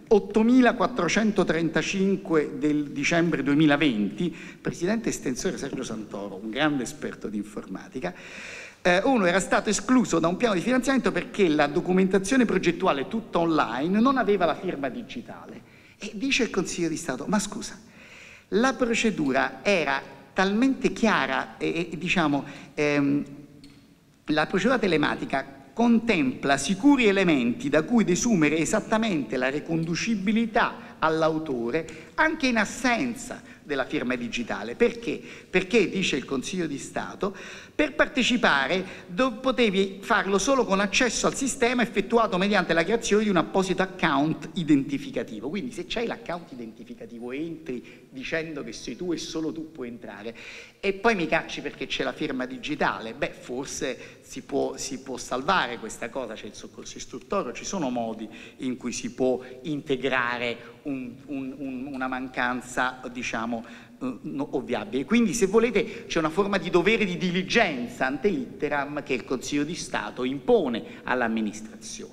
ottomilaquattrocentotrentacinque del dicembre duemilaventi, presidente estensore Sergio Santoro, un grande esperto di informatica. Eh, uno era stato escluso da un piano di finanziamento perché la documentazione progettuale tutta online non aveva la firma digitale. E dice il Consiglio di Stato, ma scusa, la procedura era talmente chiara e, e diciamo... Ehm, la procedura telematica contempla sicuri elementi da cui desumere esattamente la riconducibilità all'autore anche in assenza della firma digitale. Perché? Perché, dice il Consiglio di Stato, per partecipare potevi farlo solo con accesso al sistema effettuato mediante la creazione di un apposito account identificativo. Quindi se c'hai l'account identificativo entri dicendo che sei tu e solo tu puoi entrare e poi mi cacci perché c'è la firma digitale, beh forse si può, si può salvare questa cosa, c'è il soccorso istruttorio, ci sono modi in cui si può integrare un, un, un, una mancanza, diciamo, ovviabile. Quindi se volete c'è una forma di dovere di diligenza ante litteram che il Consiglio di Stato impone all'amministrazione.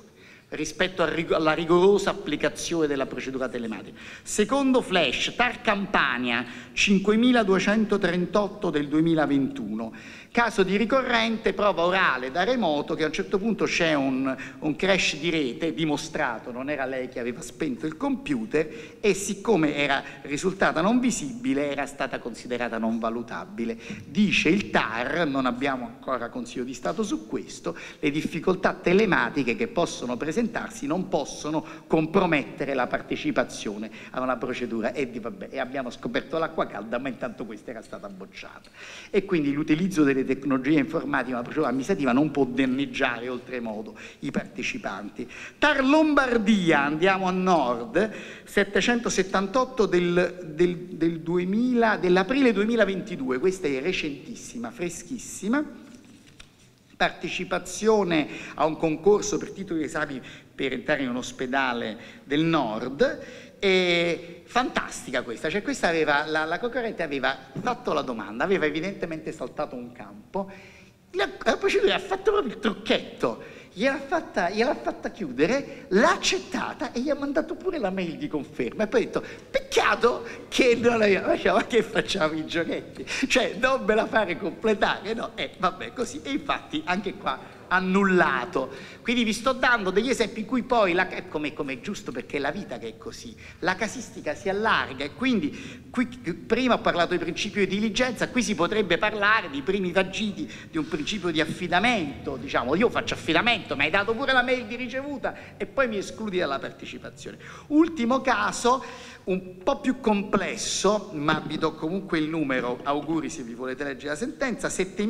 rispetto alla rigorosa applicazione della procedura telematica. Secondo flash, T A R Campania cinquemiladuecentotrentotto del duemilaventuno, caso di ricorrente prova orale da remoto che a un certo punto c'è un, un crash di rete dimostrato, non era lei che aveva spento il computer e siccome era risultata non visibile era stata considerata non valutabile. Dice il T A R, non abbiamo ancora Consiglio di Stato su questo, le difficoltà telematiche che possono presentarsi non possono compromettere la partecipazione a una procedura e, di, vabbè, e abbiamo scoperto l'acqua calda ma intanto questa era stata bocciata e quindi l'utilizzo delle tecnologie informatiche una procedura amministrativa non può danneggiare oltremodo i partecipanti. T A R Lombardia, andiamo a nord, settecentosettantotto del, del, del duemila, dell'aprile duemilaventidue, questa è recentissima, freschissima, partecipazione a un concorso per titoli di esami per entrare in un ospedale del nord. E fantastica questa, cioè questa aveva, la, la concorrente aveva fatto la domanda, aveva evidentemente saltato un campo, la, la procedura ha fatto proprio il trucchetto, gliel'ha fatta, gliel'ha fatta chiudere, l'ha accettata e gli ha mandato pure la mail di conferma e poi ha detto peccato che non la facciamo, ma che facciamo i giochetti, cioè non me la fare completare, no? E eh, vabbè così, e infatti anche qua annullato. Quindi vi sto dando degli esempi in cui poi, la, come, come è giusto perché è la vita che è così, la casistica si allarga e quindi qui, prima ho parlato di principio di diligenza, qui si potrebbe parlare di primi vagiti di un principio di affidamento, diciamo io faccio affidamento ma hai dato pure la mail di ricevuta e poi mi escludi dalla partecipazione. Ultimo caso, un po' più complesso, ma vi do comunque il numero, auguri se vi volete leggere la sentenza,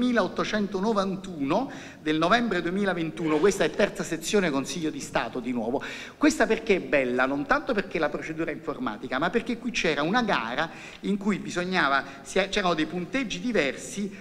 settemilaottocentonovantuno del novembre duemilaventuno, questa è terza sezione Consiglio di Stato di nuovo. Questa perché è bella? Non tanto perché la procedura è informatica, ma perché qui c'era una gara in cui bisognava, c'erano dei punteggi diversi,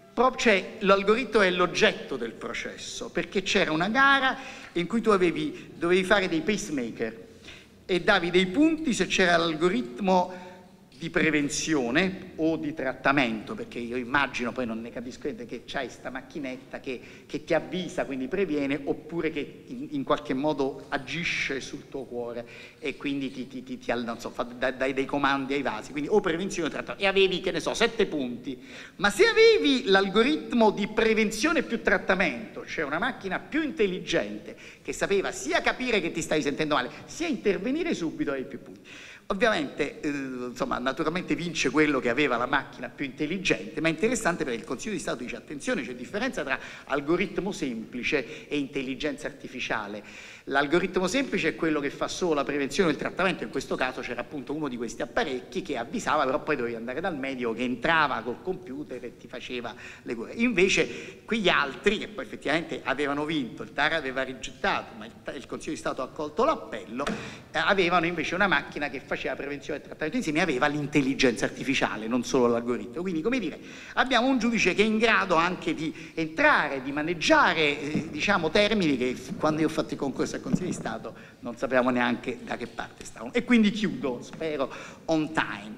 cioè l'algoritmo è l'oggetto del processo, perché c'era una gara in cui tu avevi, dovevi fare dei pacemaker, e davi dei punti se c'era l'algoritmo di prevenzione o di trattamento, perché io immagino, poi non ne capisco niente, che c'hai sta macchinetta che, che ti avvisa, quindi previene, oppure che in, in qualche modo agisce sul tuo cuore e quindi ti, ti, ti, ti non so, fa, dai dei comandi ai vasi, quindi o prevenzione o trattamento, e avevi, che ne so, sette punti. Ma se avevi l'algoritmo di prevenzione più trattamento, cioè una macchina più intelligente che sapeva sia capire che ti stai sentendo male, sia intervenire subito, avevi più punti. Ovviamente, eh, insomma, naturalmente vince quello che aveva la macchina più intelligente, ma è interessante perché il Consiglio di Stato dice attenzione, c'è differenza tra algoritmo semplice e intelligenza artificiale. L'algoritmo semplice è quello che fa solo la prevenzione e il trattamento, in questo caso c'era appunto uno di questi apparecchi che avvisava, però poi dovevi andare dal medico che entrava col computer e ti faceva le cure. Invece quegli altri, che poi effettivamente avevano vinto, il T A R aveva rigettato, ma il, il Consiglio di Stato ha accolto l'appello, eh, avevano invece una macchina che faceva prevenzione e trattamento insieme, aveva l'intelligenza artificiale, non solo l'algoritmo. Quindi, come dire, abbiamo un giudice che è in grado anche di entrare, di maneggiare, eh, diciamo, termini che quando io ho fatto i concorsi al Consiglio di Stato non sapevamo neanche da che parte stavano. E quindi chiudo, spero, on time.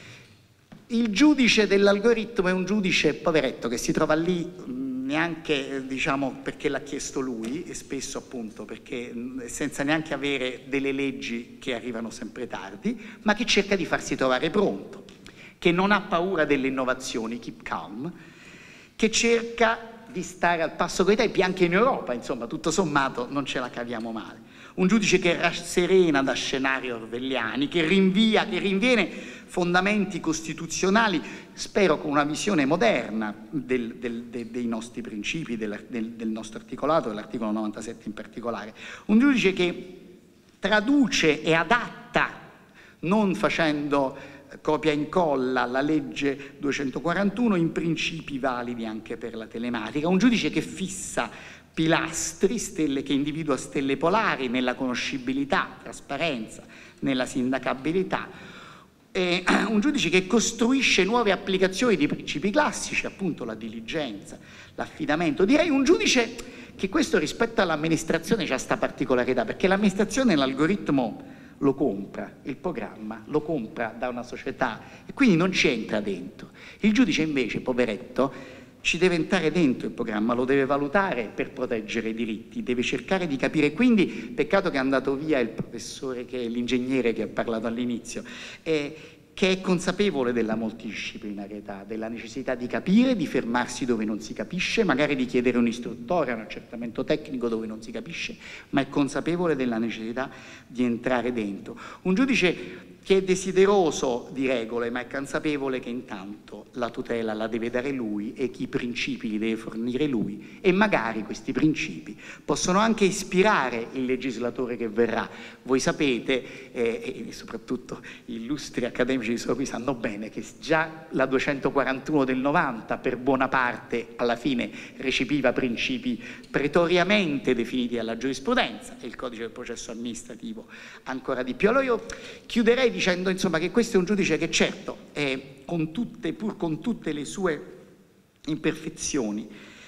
Il giudice dell'algoritmo è un giudice poveretto che si trova lì mh, neanche, diciamo, perché l'ha chiesto lui, e spesso appunto perché mh, senza neanche avere delle leggi che arrivano sempre tardi, ma che cerca di farsi trovare pronto, che non ha paura delle innovazioni, keep calm, che cerca di stare al passo con i tempi, anche in Europa, insomma, tutto sommato non ce la caviamo male. Un giudice che rasserena da scenari orwelliani, che rinvia, che rinviene fondamenti costituzionali, spero con una visione moderna del, del, de, dei nostri principi, del, del, del nostro articolato, dell'articolo novantasette in particolare. Un giudice che traduce e adatta, non facendo copia e incolla la legge duecentoquarantuno in principi validi anche per la telematica, un giudice che fissa pilastri, stelle, che individua stelle polari nella conoscibilità, trasparenza, nella sindacabilità, e un giudice che costruisce nuove applicazioni di principi classici, appunto la diligenza, l'affidamento. Direi un giudice che questo rispetto all'amministrazione c'ha sta particolarità, perché l'amministrazione l'algoritmo lo compra, il programma lo compra da una società e quindi non ci entra dentro. Il giudice invece, poveretto, ci deve entrare dentro il programma, lo deve valutare per proteggere i diritti, deve cercare di capire. Quindi peccato che è andato via il professore, che è l'ingegnere che ha parlato all'inizio, eh, che è consapevole della multidisciplinarietà, della necessità di capire, di fermarsi dove non si capisce, magari di chiedere un istruttore, un accertamento tecnico dove non si capisce, ma è consapevole della necessità di entrare dentro. Un giudice che è desideroso di regole, ma è consapevole che intanto la tutela la deve dare lui e che i principi li deve fornire lui, e magari questi principi possono anche ispirare il legislatore che verrà. Voi sapete, eh, e soprattutto gli illustri accademici che sono qui sanno bene, che già la duecentoquarantuno del novanta per buona parte alla fine recepiva principi pretoriamente definiti dalla giurisprudenza, e il codice del processo amministrativo ancora di più. Allora io chiuderei dicendo, insomma, che questo è un giudice che certo è, con tutte, pur con tutte le sue imperfezioni,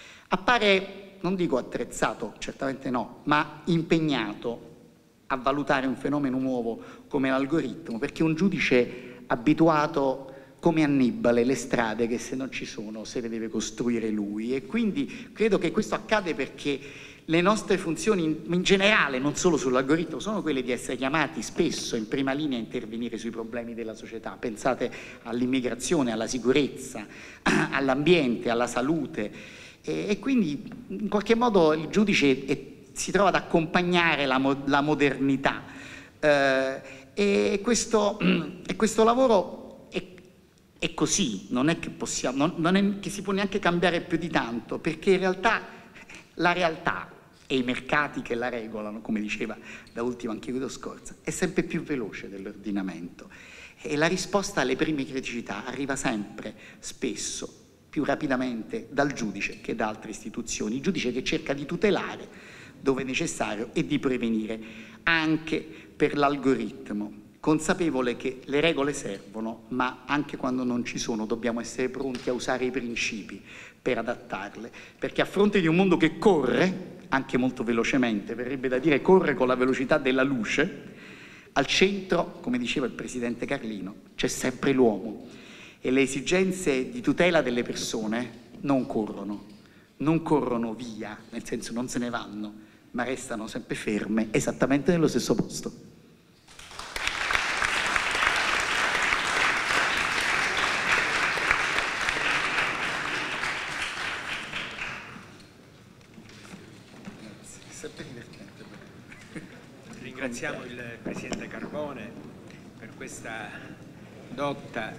appare, non dico attrezzato, certamente no, ma impegnato a valutare un fenomeno nuovo come l'algoritmo, perché è un giudice abituato come Annibale, le strade che se non ci sono se le deve costruire lui, e quindi credo che questo accade perché le nostre funzioni in, in generale, non solo sull'algoritmo, sono quelle di essere chiamati spesso in prima linea a intervenire sui problemi della società. Pensate all'immigrazione, alla sicurezza, all'ambiente, alla salute, e, e quindi in qualche modo il giudice è, si trova ad accompagnare la, mo, la modernità, eh, e, questo, e questo lavoro è, è così, non è che possiamo, non, non è che si può neanche cambiare più di tanto, perché in realtà la realtà e i mercati che la regolano, come diceva da ultimo anche Guido Scorza, è sempre più veloce dell'ordinamento, e la risposta alle prime criticità arriva sempre, spesso, più rapidamente dal giudice che da altre istituzioni, il giudice che cerca di tutelare dove è necessario e di prevenire anche per l'algoritmo, consapevole che le regole servono, ma anche quando non ci sono dobbiamo essere pronti a usare i principi per adattarle, perché a fronte di un mondo che corre, anche molto velocemente, verrebbe da dire corre con la velocità della luce, al centro, come diceva il presidente Carlino, c'è sempre l'uomo, e le esigenze di tutela delle persone non corrono, non corrono via, nel senso non se ne vanno, ma restano sempre ferme, esattamente nello stesso posto. Ringraziamo il Presidente Carbone per questa dotta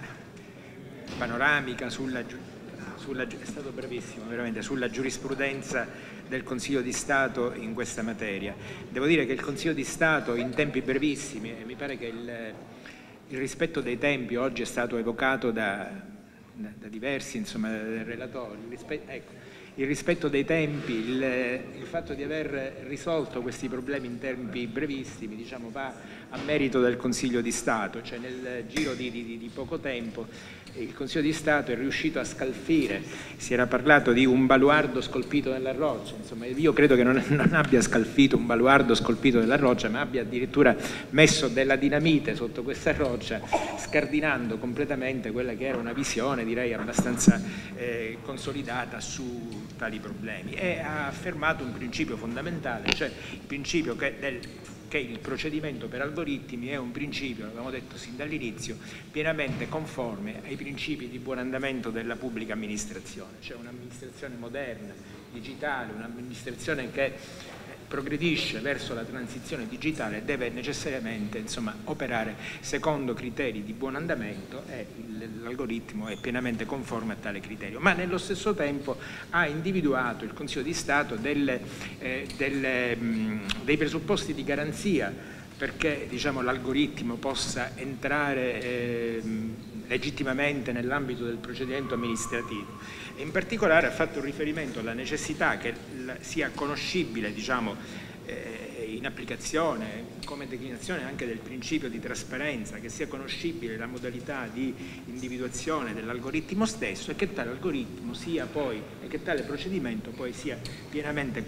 panoramica sulla, sulla, è stato brevissimo veramente, sulla giurisprudenza del Consiglio di Stato in questa materia. Devo dire che il Consiglio di Stato in tempi brevissimi, e mi pare che il, il rispetto dei tempi oggi è stato evocato da, da, da diversi insomma, relatori, il rispetto, ecco, il rispetto dei tempi, il, il fatto di aver risolto questi problemi in tempi brevissimi, diciamo, va a merito del Consiglio di Stato, cioè nel giro di, di, di poco tempo il Consiglio di Stato è riuscito a scalfire, si era parlato di un baluardo scolpito nella roccia, insomma io credo che non, non abbia scalfito un baluardo scolpito nella roccia, ma abbia addirittura messo della dinamite sotto questa roccia, scardinando completamente quella che era una visione, direi, abbastanza eh, consolidata su tali problemi, e ha affermato un principio fondamentale, cioè il principio che, del, che il procedimento per algoritmi è un principio, l'abbiamo detto sin dall'inizio, pienamente conforme ai principi di buon andamento della pubblica amministrazione, cioè un'amministrazione moderna, digitale, un'amministrazione che progredisce verso la transizione digitale deve necessariamente insomma, operare secondo criteri di buon andamento, e l'algoritmo è pienamente conforme a tale criterio, ma nello stesso tempo ha individuato il Consiglio di Stato delle, eh, delle, mh, dei presupposti di garanzia perché diciamo, l'algoritmo possa entrare eh, legittimamente nell'ambito del procedimento amministrativo. E in particolare ha fatto un riferimento alla necessità che sia conoscibile, diciamo, eh, in applicazione, come declinazione anche del principio di trasparenza, che sia conoscibile la modalità di individuazione dell'algoritmo stesso e che tale algoritmo sia poi, e che tale procedimento poi sia pienamente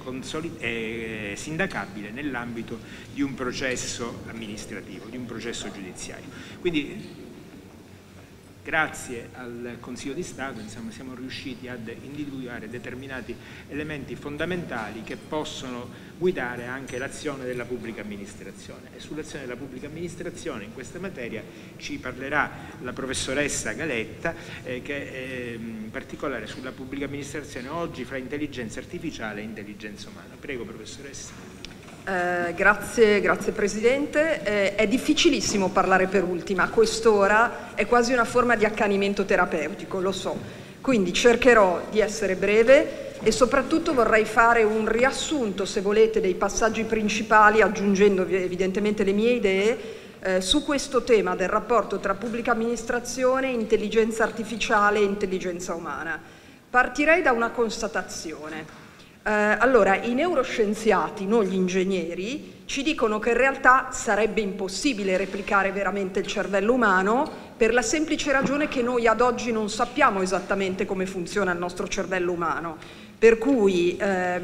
eh, sindacabile nell'ambito di un processo amministrativo, di un processo giudiziario. Quindi grazie al Consiglio di Stato, insomma, siamo riusciti ad individuare determinati elementi fondamentali che possono guidare anche l'azione della pubblica amministrazione. E sull'azione della pubblica amministrazione in questa materia ci parlerà la professoressa Galetta, eh, che eh, in particolare sulla pubblica amministrazione oggi fra intelligenza artificiale e intelligenza umana. Prego, professoressa. Eh, grazie, grazie Presidente. Eh, è difficilissimo parlare per ultima, a quest'ora è quasi una forma di accanimento terapeutico, lo so, quindi cercherò di essere breve e soprattutto vorrei fare un riassunto, se volete, dei passaggi principali, aggiungendo evidentemente le mie idee eh, su questo tema del rapporto tra pubblica amministrazione, intelligenza artificiale e intelligenza umana. Partirei da una constatazione. Eh, allora, i neuroscienziati, non gli ingegneri, ci dicono che in realtà sarebbe impossibile replicare veramente il cervello umano per la semplice ragione che noi ad oggi non sappiamo esattamente come funziona il nostro cervello umano. Per cui eh,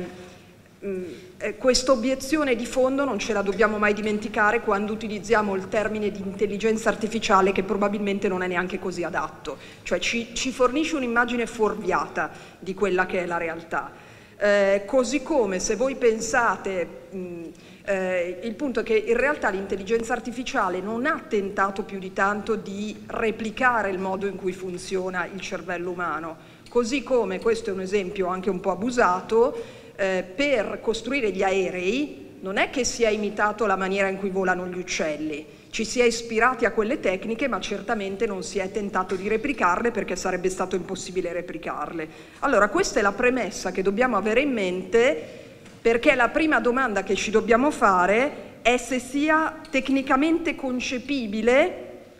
eh, questa obiezione di fondo non ce la dobbiamo mai dimenticare quando utilizziamo il termine di intelligenza artificiale, che probabilmente non è neanche così adatto, cioè ci, ci fornisce un'immagine fuorviata di quella che è la realtà. Eh, così come, se voi pensate, mh, eh, il punto è che in realtà l'intelligenza artificiale non ha tentato più di tanto di replicare il modo in cui funziona il cervello umano, così come, questo è un esempio anche un po' abusato, eh, per costruire gli aerei non è che si è imitato la maniera in cui volano gli uccelli, ci si è ispirati a quelle tecniche, ma certamente non si è tentato di replicarle perché sarebbe stato impossibile replicarle. Allora, questa è la premessa che dobbiamo avere in mente, perché la prima domanda che ci dobbiamo fare è se sia tecnicamente concepibile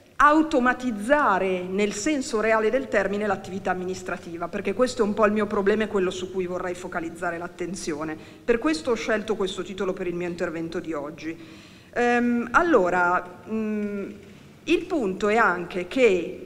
automatizzare nel senso reale del termine l'attività amministrativa, perché questo è un po' il mio problema e quello su cui vorrei focalizzare l'attenzione. Per questo ho scelto questo titolo per il mio intervento di oggi. Um, allora, um, il punto è anche che,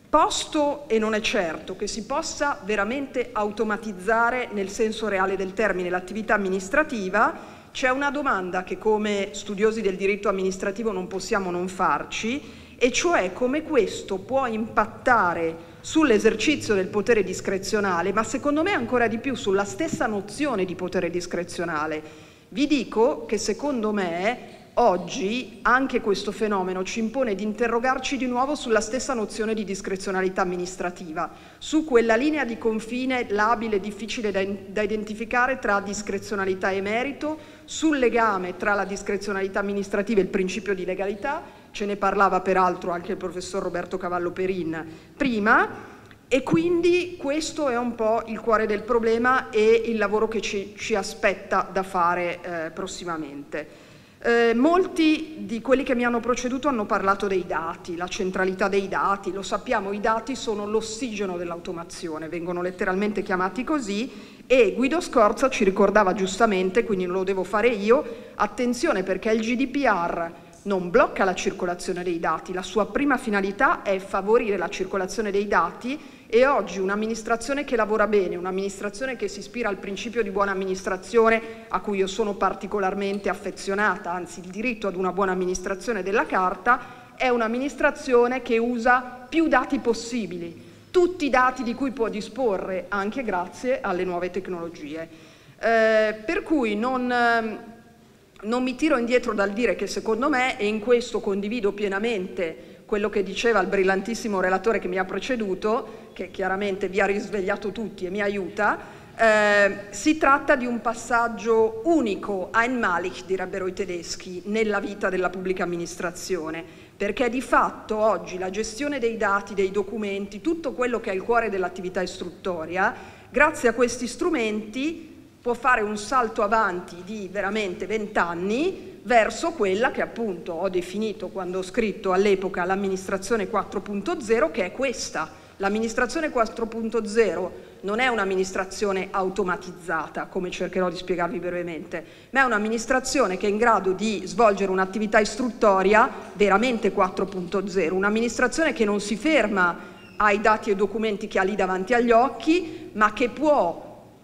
posto e non è certo che si possa veramente automatizzare nel senso reale del termine l'attività amministrativa, c'è una domanda che come studiosi del diritto amministrativo non possiamo non farci, e cioè come questo può impattare sull'esercizio del potere discrezionale, ma secondo me ancora di più sulla stessa nozione di potere discrezionale. Vi dico che secondo me oggi anche questo fenomeno ci impone di interrogarci di nuovo sulla stessa nozione di discrezionalità amministrativa, su quella linea di confine labile e difficile da, da identificare tra discrezionalità e merito, sul legame tra la discrezionalità amministrativa e il principio di legalità, ce ne parlava peraltro anche il professor Roberto Cavallo Perin prima, e quindi questo è un po' il cuore del problema e il lavoro che ci, ci aspetta da fare eh, prossimamente. Eh, molti di quelli che mi hanno preceduto hanno parlato dei dati, la centralità dei dati, lo sappiamo, i dati sono l'ossigeno dell'automazione, vengono letteralmente chiamati così, e Guido Scorza ci ricordava giustamente, quindi non lo devo fare io, attenzione perché il G D P R non blocca la circolazione dei dati, la sua prima finalità è favorire la circolazione dei dati, e oggi un'amministrazione che lavora bene, un'amministrazione che si ispira al principio di buona amministrazione, a cui io sono particolarmente affezionata, anzi il diritto ad una buona amministrazione della Carta, è un'amministrazione che usa più dati possibili, tutti i dati di cui può disporre, anche grazie alle nuove tecnologie. Eh, per cui non... Eh, Non mi tiro indietro dal dire che secondo me, e in questo condivido pienamente quello che diceva il brillantissimo relatore che mi ha preceduto, che chiaramente vi ha risvegliato tutti e mi aiuta, eh, si tratta di un passaggio unico, einmalig direbbero i tedeschi, nella vita della pubblica amministrazione, perché di fatto oggi la gestione dei dati, dei documenti, tutto quello che è il cuore dell'attività istruttoria, grazie a questi strumenti può fare un salto avanti di veramente vent'anni verso quella che appunto ho definito quando ho scritto all'epoca l'amministrazione quattro punto zero, che è questa. L'amministrazione quattro punto zero non è un'amministrazione automatizzata, come cercherò di spiegarvi brevemente, ma è un'amministrazione che è in grado di svolgere un'attività istruttoria veramente quattro punto zero, un'amministrazione che non si ferma ai dati e documenti che ha lì davanti agli occhi, ma che può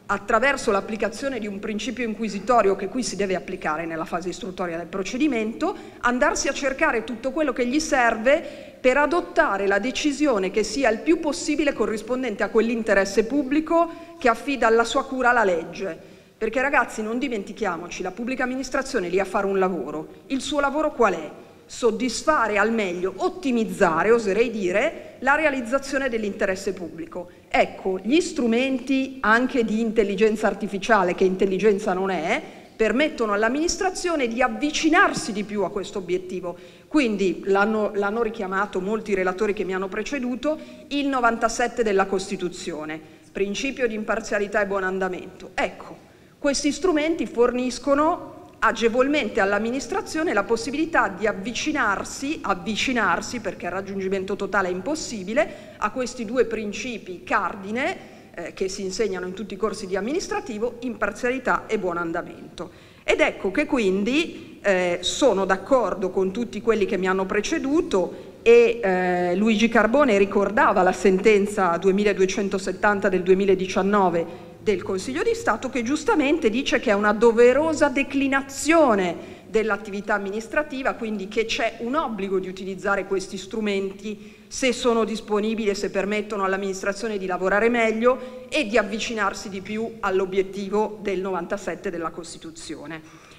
attraverso l'applicazione di un principio inquisitorio che qui si deve applicare nella fase istruttoria del procedimento, andarsi a cercare tutto quello che gli serve per adottare la decisione che sia il più possibile corrispondente a quell'interesse pubblico che affida alla sua cura la legge. Perché ragazzi, non dimentichiamoci, la pubblica amministrazione è lì a fare un lavoro. Il suo lavoro qual è? Soddisfare al meglio, ottimizzare, oserei dire, la realizzazione dell'interesse pubblico. Ecco, gli strumenti anche di intelligenza artificiale, che intelligenza non è, permettono all'amministrazione di avvicinarsi di più a questo obiettivo. Quindi l'hanno, l'hanno richiamato molti relatori che mi hanno preceduto, il novantasette della Costituzione, principio di imparzialità e buon andamento. Ecco, questi strumenti forniscono agevolmente all'amministrazione la possibilità di avvicinarsi, avvicinarsi perché il raggiungimento totale è impossibile, a questi due principi cardine eh, che si insegnano in tutti i corsi di amministrativo, imparzialità e buon andamento. Ed ecco che quindi eh, sono d'accordo con tutti quelli che mi hanno preceduto e eh, Luigi Carbone ricordava la sentenza duemiladuecentosettanta del duemiladiciannove del Consiglio di Stato, che giustamente dice che è una doverosa declinazione dell'attività amministrativa, quindi che c'è un obbligo di utilizzare questi strumenti se sono disponibili e se permettono all'amministrazione di lavorare meglio e di avvicinarsi di più all'obiettivo del novantasette della Costituzione.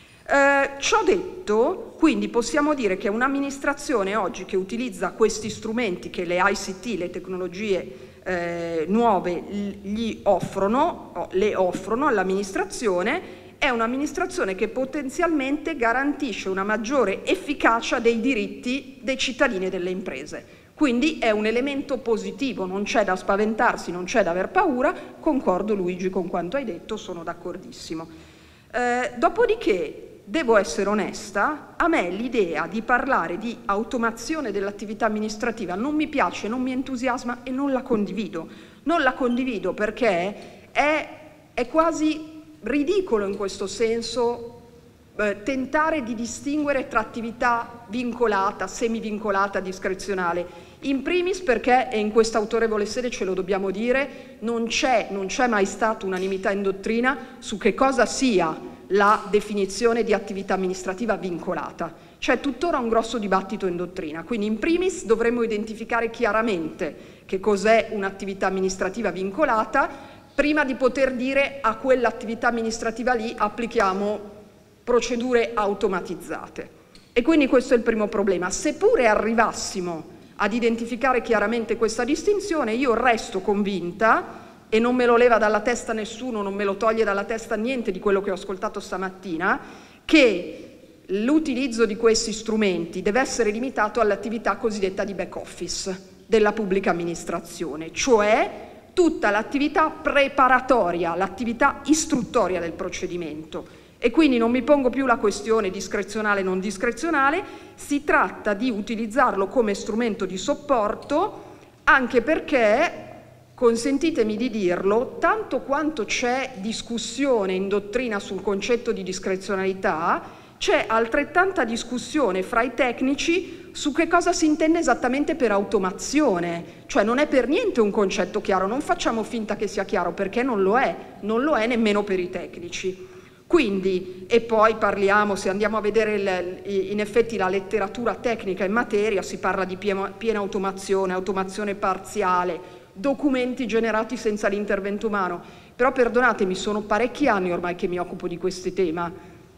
Eh, ciò detto, quindi possiamo dire che un'amministrazione oggi che utilizza questi strumenti che le I C T, le tecnologie Eh, nuove gli offrono, le offrono all'amministrazione, è un'amministrazione che potenzialmente garantisce una maggiore efficacia dei diritti dei cittadini e delle imprese. Quindi è un elemento positivo, non c'è da spaventarsi, non c'è da aver paura, concordo Luigi con quanto hai detto, sono d'accordissimo. Eh, dopodiché, devo essere onesta, a me l'idea di parlare di automazione dell'attività amministrativa non mi piace, non mi entusiasma e non la condivido. Non la condivido perché è, è quasi ridicolo in questo senso eh, tentare di distinguere tra attività vincolata, semivincolata, discrezionale. In primis perché, e in questa autorevole sede ce lo dobbiamo dire, non c'è, non c'è mai stata unanimità in dottrina su che cosa sia la definizione di attività amministrativa vincolata. C'è tuttora un grosso dibattito in dottrina, quindi in primis dovremmo identificare chiaramente che cos'è un'attività amministrativa vincolata prima di poter dire a quell'attività amministrativa lì applichiamo procedure automatizzate. E quindi questo è il primo problema. Seppure arrivassimo ad identificare chiaramente questa distinzione, io resto convinta, e non me lo leva dalla testa nessuno, non me lo toglie dalla testa niente di quello che ho ascoltato stamattina, che l'utilizzo di questi strumenti deve essere limitato all'attività cosiddetta di back office della pubblica amministrazione, cioè tutta l'attività preparatoria, l'attività istruttoria del procedimento. E quindi non mi pongo più la questione discrezionale o non discrezionale, si tratta di utilizzarlo come strumento di supporto, anche perché, consentitemi di dirlo, tanto quanto c'è discussione in dottrina sul concetto di discrezionalità, c'è altrettanta discussione fra i tecnici su che cosa si intende esattamente per automazione, cioè non è per niente un concetto chiaro, non facciamo finta che sia chiaro perché non lo è, non lo è nemmeno per i tecnici. Quindi, e poi parliamo, se andiamo a vedere il, in effetti la letteratura tecnica in materia, si parla di piena, piena automazione, automazione parziale, documenti generati senza l'intervento umano, però perdonatemi, sono parecchi anni ormai che mi occupo di questo tema.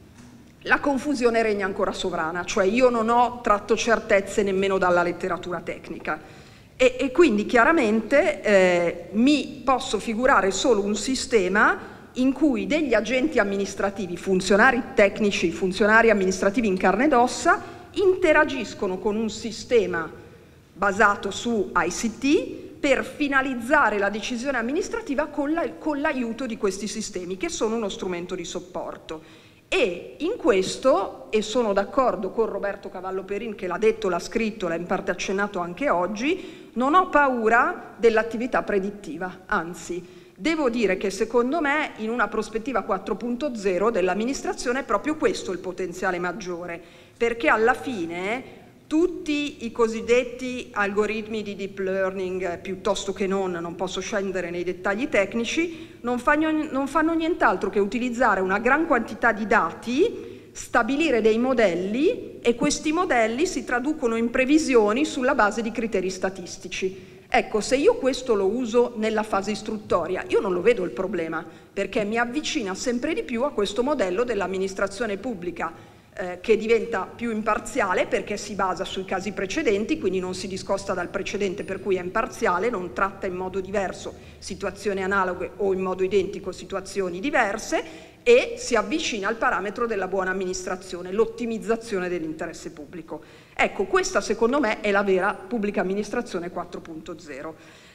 La confusione regna ancora sovrana, cioè io non ho tratto certezze nemmeno dalla letteratura tecnica e, e quindi chiaramente eh, mi posso figurare solo un sistema in cui degli agenti amministrativi, funzionari tecnici, funzionari amministrativi in carne ed ossa, interagiscono con un sistema basato su I C T per finalizzare la decisione amministrativa con, la, con l'aiuto di questi sistemi, che sono uno strumento di supporto. E in questo, e sono d'accordo con Roberto Cavallo Perin, che l'ha detto, l'ha scritto, l'ha in parte accennato anche oggi, non ho paura dell'attività predittiva, anzi, devo dire che secondo me in una prospettiva quattro punto zero dell'amministrazione è proprio questo il potenziale maggiore, perché alla fine tutti i cosiddetti algoritmi di deep learning, eh, piuttosto che non, non posso scendere nei dettagli tecnici, non fanno, non fanno nient'altro che utilizzare una gran quantità di dati, stabilire dei modelli e questi modelli si traducono in previsioni sulla base di criteri statistici. Ecco, se io questo lo uso nella fase istruttoria, io non lo vedo il problema, perché mi avvicina sempre di più a questo modello dell'amministrazione pubblica, eh, che diventa più imparziale perché si basa sui casi precedenti, quindi non si discosta dal precedente, per cui è imparziale, non tratta in modo diverso situazioni analoghe o in modo identico situazioni diverse, e si avvicina al parametro della buona amministrazione, l'ottimizzazione dell'interesse pubblico. Ecco, questa secondo me è la vera pubblica amministrazione quattro punto zero.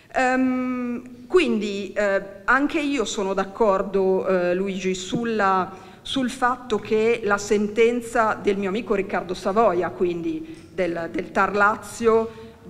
Um, quindi eh, anche io sono d'accordo, eh, Luigi, sulla, sul fatto che la sentenza del mio amico Riccardo Savoia, quindi del, del Tar Lazio,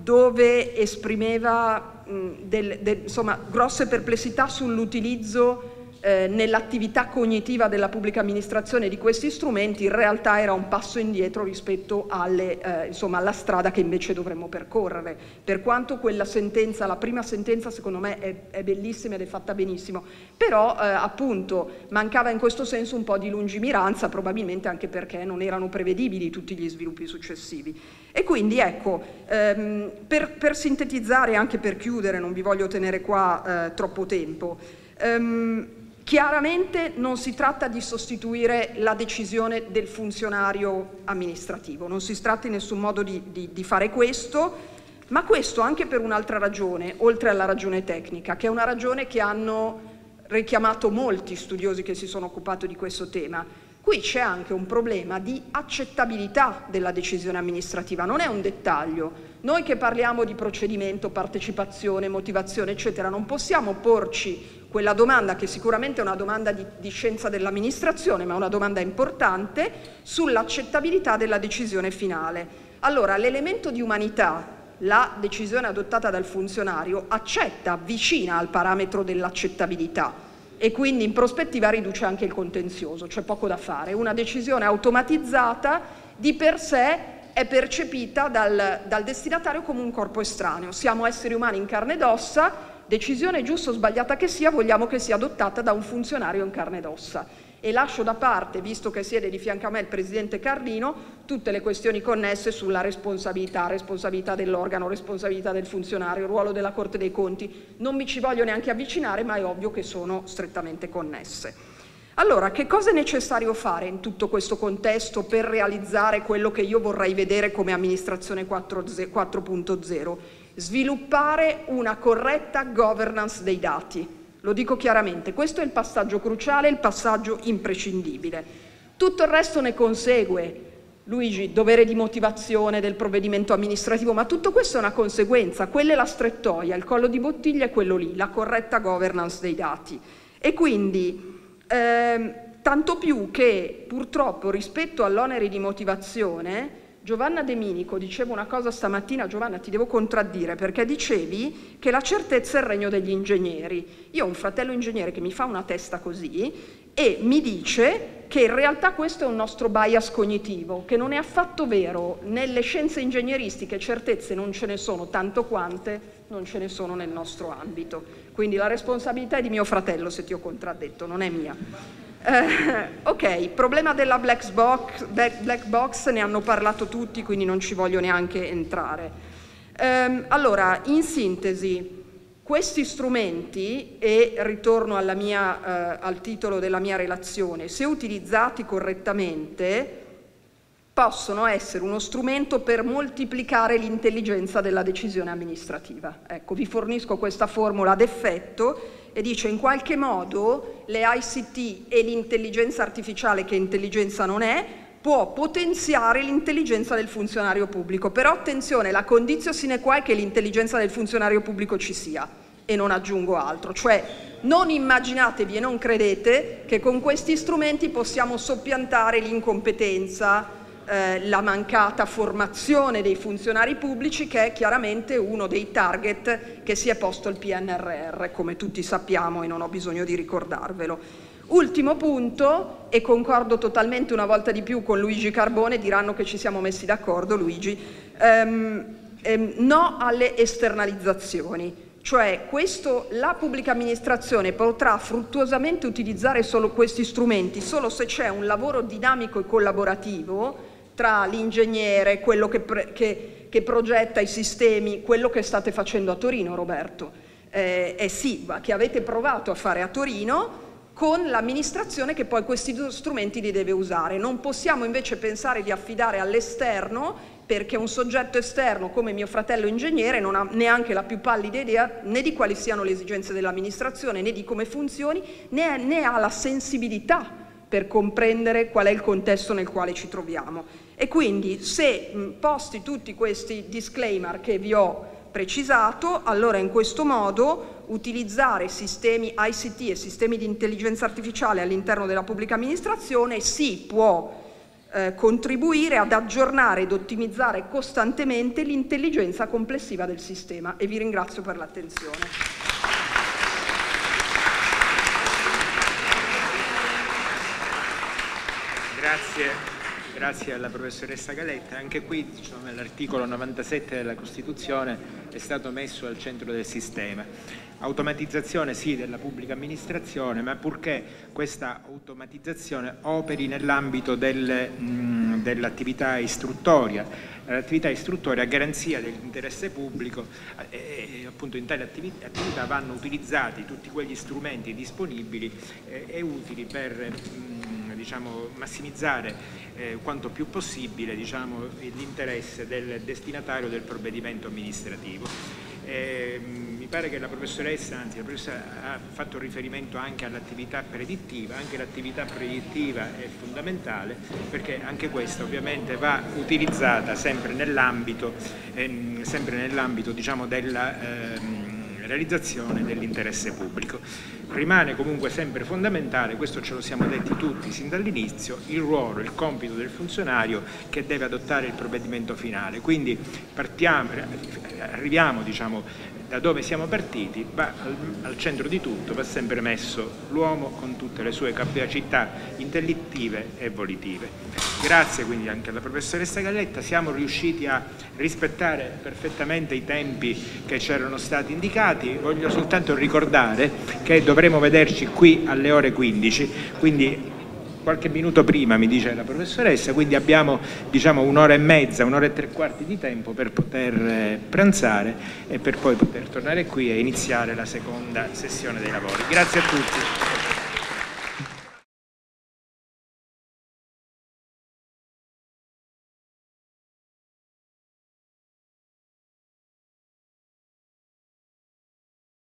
dove esprimeva mh, del, del, insomma, grosse perplessità sull'utilizzo Eh, nell'attività cognitiva della pubblica amministrazione di questi strumenti, in realtà era un passo indietro rispetto alle, eh, insomma, alla strada che invece dovremmo percorrere. Per quanto quella sentenza, la prima sentenza secondo me è, è bellissima ed è fatta benissimo, però eh, appunto mancava in questo senso un po' di lungimiranza, probabilmente anche perché non erano prevedibili tutti gli sviluppi successivi. E quindi ecco, ehm, per, per sintetizzare, anche per chiudere, non vi voglio tenere qua eh, troppo tempo, ehm, chiaramente non si tratta di sostituire la decisione del funzionario amministrativo, non si tratta in nessun modo di, di, di fare questo, ma questo anche per un'altra ragione, oltre alla ragione tecnica, che è una ragione che hanno richiamato molti studiosi che si sono occupati di questo tema. Qui c'è anche un problema di accettabilità della decisione amministrativa, non è un dettaglio. Noi che parliamo di procedimento, partecipazione, motivazione, eccetera, non possiamo porci quella domanda, che sicuramente è una domanda di, di scienza dell'amministrazione, ma è una domanda importante, sull'accettabilità della decisione finale. Allora, l'elemento di umanità, la decisione adottata dal funzionario, accetta, avvicina al parametro dell'accettabilità, e quindi in prospettiva riduce anche il contenzioso, c'è poco da fare. Una decisione automatizzata di per sé è percepita dal, dal destinatario come un corpo estraneo. Siamo esseri umani in carne ed ossa, decisione giusta o sbagliata che sia, vogliamo che sia adottata da un funzionario in carne ed ossa. E lascio da parte, visto che siede di fianco a me il Presidente Carlino, tutte le questioni connesse sulla responsabilità, responsabilità dell'organo, responsabilità del funzionario, ruolo della Corte dei Conti. Non mi ci voglio neanche avvicinare, ma è ovvio che sono strettamente connesse. Allora, che cosa è necessario fare in tutto questo contesto per realizzare quello che io vorrei vedere come amministrazione quattro punto zero? Sviluppare una corretta governance dei dati. Lo dico chiaramente, questo è il passaggio cruciale, il passaggio imprescindibile. Tutto il resto ne consegue, Luigi, dovere di motivazione del provvedimento amministrativo, ma tutto questo è una conseguenza, quella è la strettoia, il collo di bottiglia è quello lì, la corretta governance dei dati. E quindi, ehm, tanto più che purtroppo rispetto all'onere di motivazione, Giovanna De Minico diceva una cosa stamattina. Giovanna, ti devo contraddire, perché dicevi che la certezza è il regno degli ingegneri. Io ho un fratello ingegnere che mi fa una testa così e mi dice che in realtà questo è un nostro bias cognitivo, che non è affatto vero. Nelle scienze ingegneristiche certezze non ce ne sono tanto quante non ce ne sono nel nostro ambito. Quindi la responsabilità è di mio fratello se ti ho contraddetto, non è mia. Eh, ok, problema della black box, black box ne hanno parlato tutti, quindi non ci voglio neanche entrare. Eh, allora, in sintesi, questi strumenti, e ritorno alla mia, eh, al titolo della mia relazione, se utilizzati correttamente, possono essere uno strumento per moltiplicare l'intelligenza della decisione amministrativa. Ecco, vi fornisco questa formula ad effetto e dice: in qualche modo le I C T e l'intelligenza artificiale, che intelligenza non è, può potenziare l'intelligenza del funzionario pubblico. Però attenzione, la condizione sine qua è che l'intelligenza del funzionario pubblico ci sia, e non aggiungo altro. Cioè, non immaginatevi e non credete che con questi strumenti possiamo soppiantare l'incompetenza, Eh, la mancata formazione dei funzionari pubblici, che è chiaramente uno dei target che si è posto il P N R R, come tutti sappiamo, e non ho bisogno di ricordarvelo. Ultimo punto, e concordo totalmente una volta di più con Luigi Carbone, diranno che ci siamo messi d'accordo, Luigi, ehm, ehm, no alle esternalizzazioni. Cioè questo, la pubblica amministrazione potrà fruttuosamente utilizzare solo questi strumenti solo se c'è un lavoro dinamico e collaborativo tra l'ingegnere, quello che, pre, che, che progetta i sistemi, quello che state facendo a Torino, Roberto. Eh, eh sì, che avete provato a fare a Torino, con l'amministrazione che poi questi due strumenti li deve usare. Non possiamo invece pensare di affidare all'esterno, perché un soggetto esterno come mio fratello ingegnere non ha neanche la più pallida idea né di quali siano le esigenze dell'amministrazione, né di come funzioni, né, né ha la sensibilità per comprendere qual è il contesto nel quale ci troviamo. E quindi se mh, posti tutti questi disclaimer che vi ho precisato, allora in questo modo utilizzare sistemi I C T e sistemi di intelligenza artificiale all'interno della pubblica amministrazione si può eh, contribuire ad aggiornare ed ottimizzare costantemente l'intelligenza complessiva del sistema. E vi ringrazio per l'attenzione. Grazie. Grazie alla professoressa Galetta. Anche qui, diciamo, l'articolo novantasette della Costituzione è stato messo al centro del sistema. Automatizzazione sì della pubblica amministrazione, ma purché questa automatizzazione operi nell'ambito del, mh, dell'attività istruttoria, l'attività istruttoria a garanzia dell'interesse pubblico, e, e appunto in tale attività, attività vanno utilizzati tutti quegli strumenti disponibili eh, e utili per mh, diciamo, massimizzare eh, quanto più possibile, diciamo, l'interesse del destinatario del provvedimento amministrativo. Eh, mi pare che la professoressa, anzi la professoressa ha fatto riferimento anche all'attività predittiva. Anche l'attività predittiva è fondamentale, perché anche questa ovviamente va utilizzata sempre nell'ambito eh, sempre nell'ambito diciamo della eh, realizzazione dell'interesse pubblico. Rimane comunque sempre fondamentale, questo ce lo siamo detti tutti sin dall'inizio, il ruolo, il compito del funzionario che deve adottare il provvedimento finale. Quindi partiamo, arriviamo diciamo, da dove siamo partiti, va al, al centro di tutto va sempre messo l'uomo con tutte le sue capacità intellettive e volitive. Grazie quindi anche alla professoressa Galletta, siamo riusciti a rispettare perfettamente i tempi che ci erano stati indicati. Voglio soltanto ricordare che dovremo vederci qui alle ore quindici, quindi qualche minuto prima mi dice la professoressa, quindi abbiamo diciamo un'ora e mezza, un'ora e tre quarti di tempo per poter eh, pranzare e per poi poter tornare qui e iniziare la seconda sessione dei lavori. Grazie a tutti.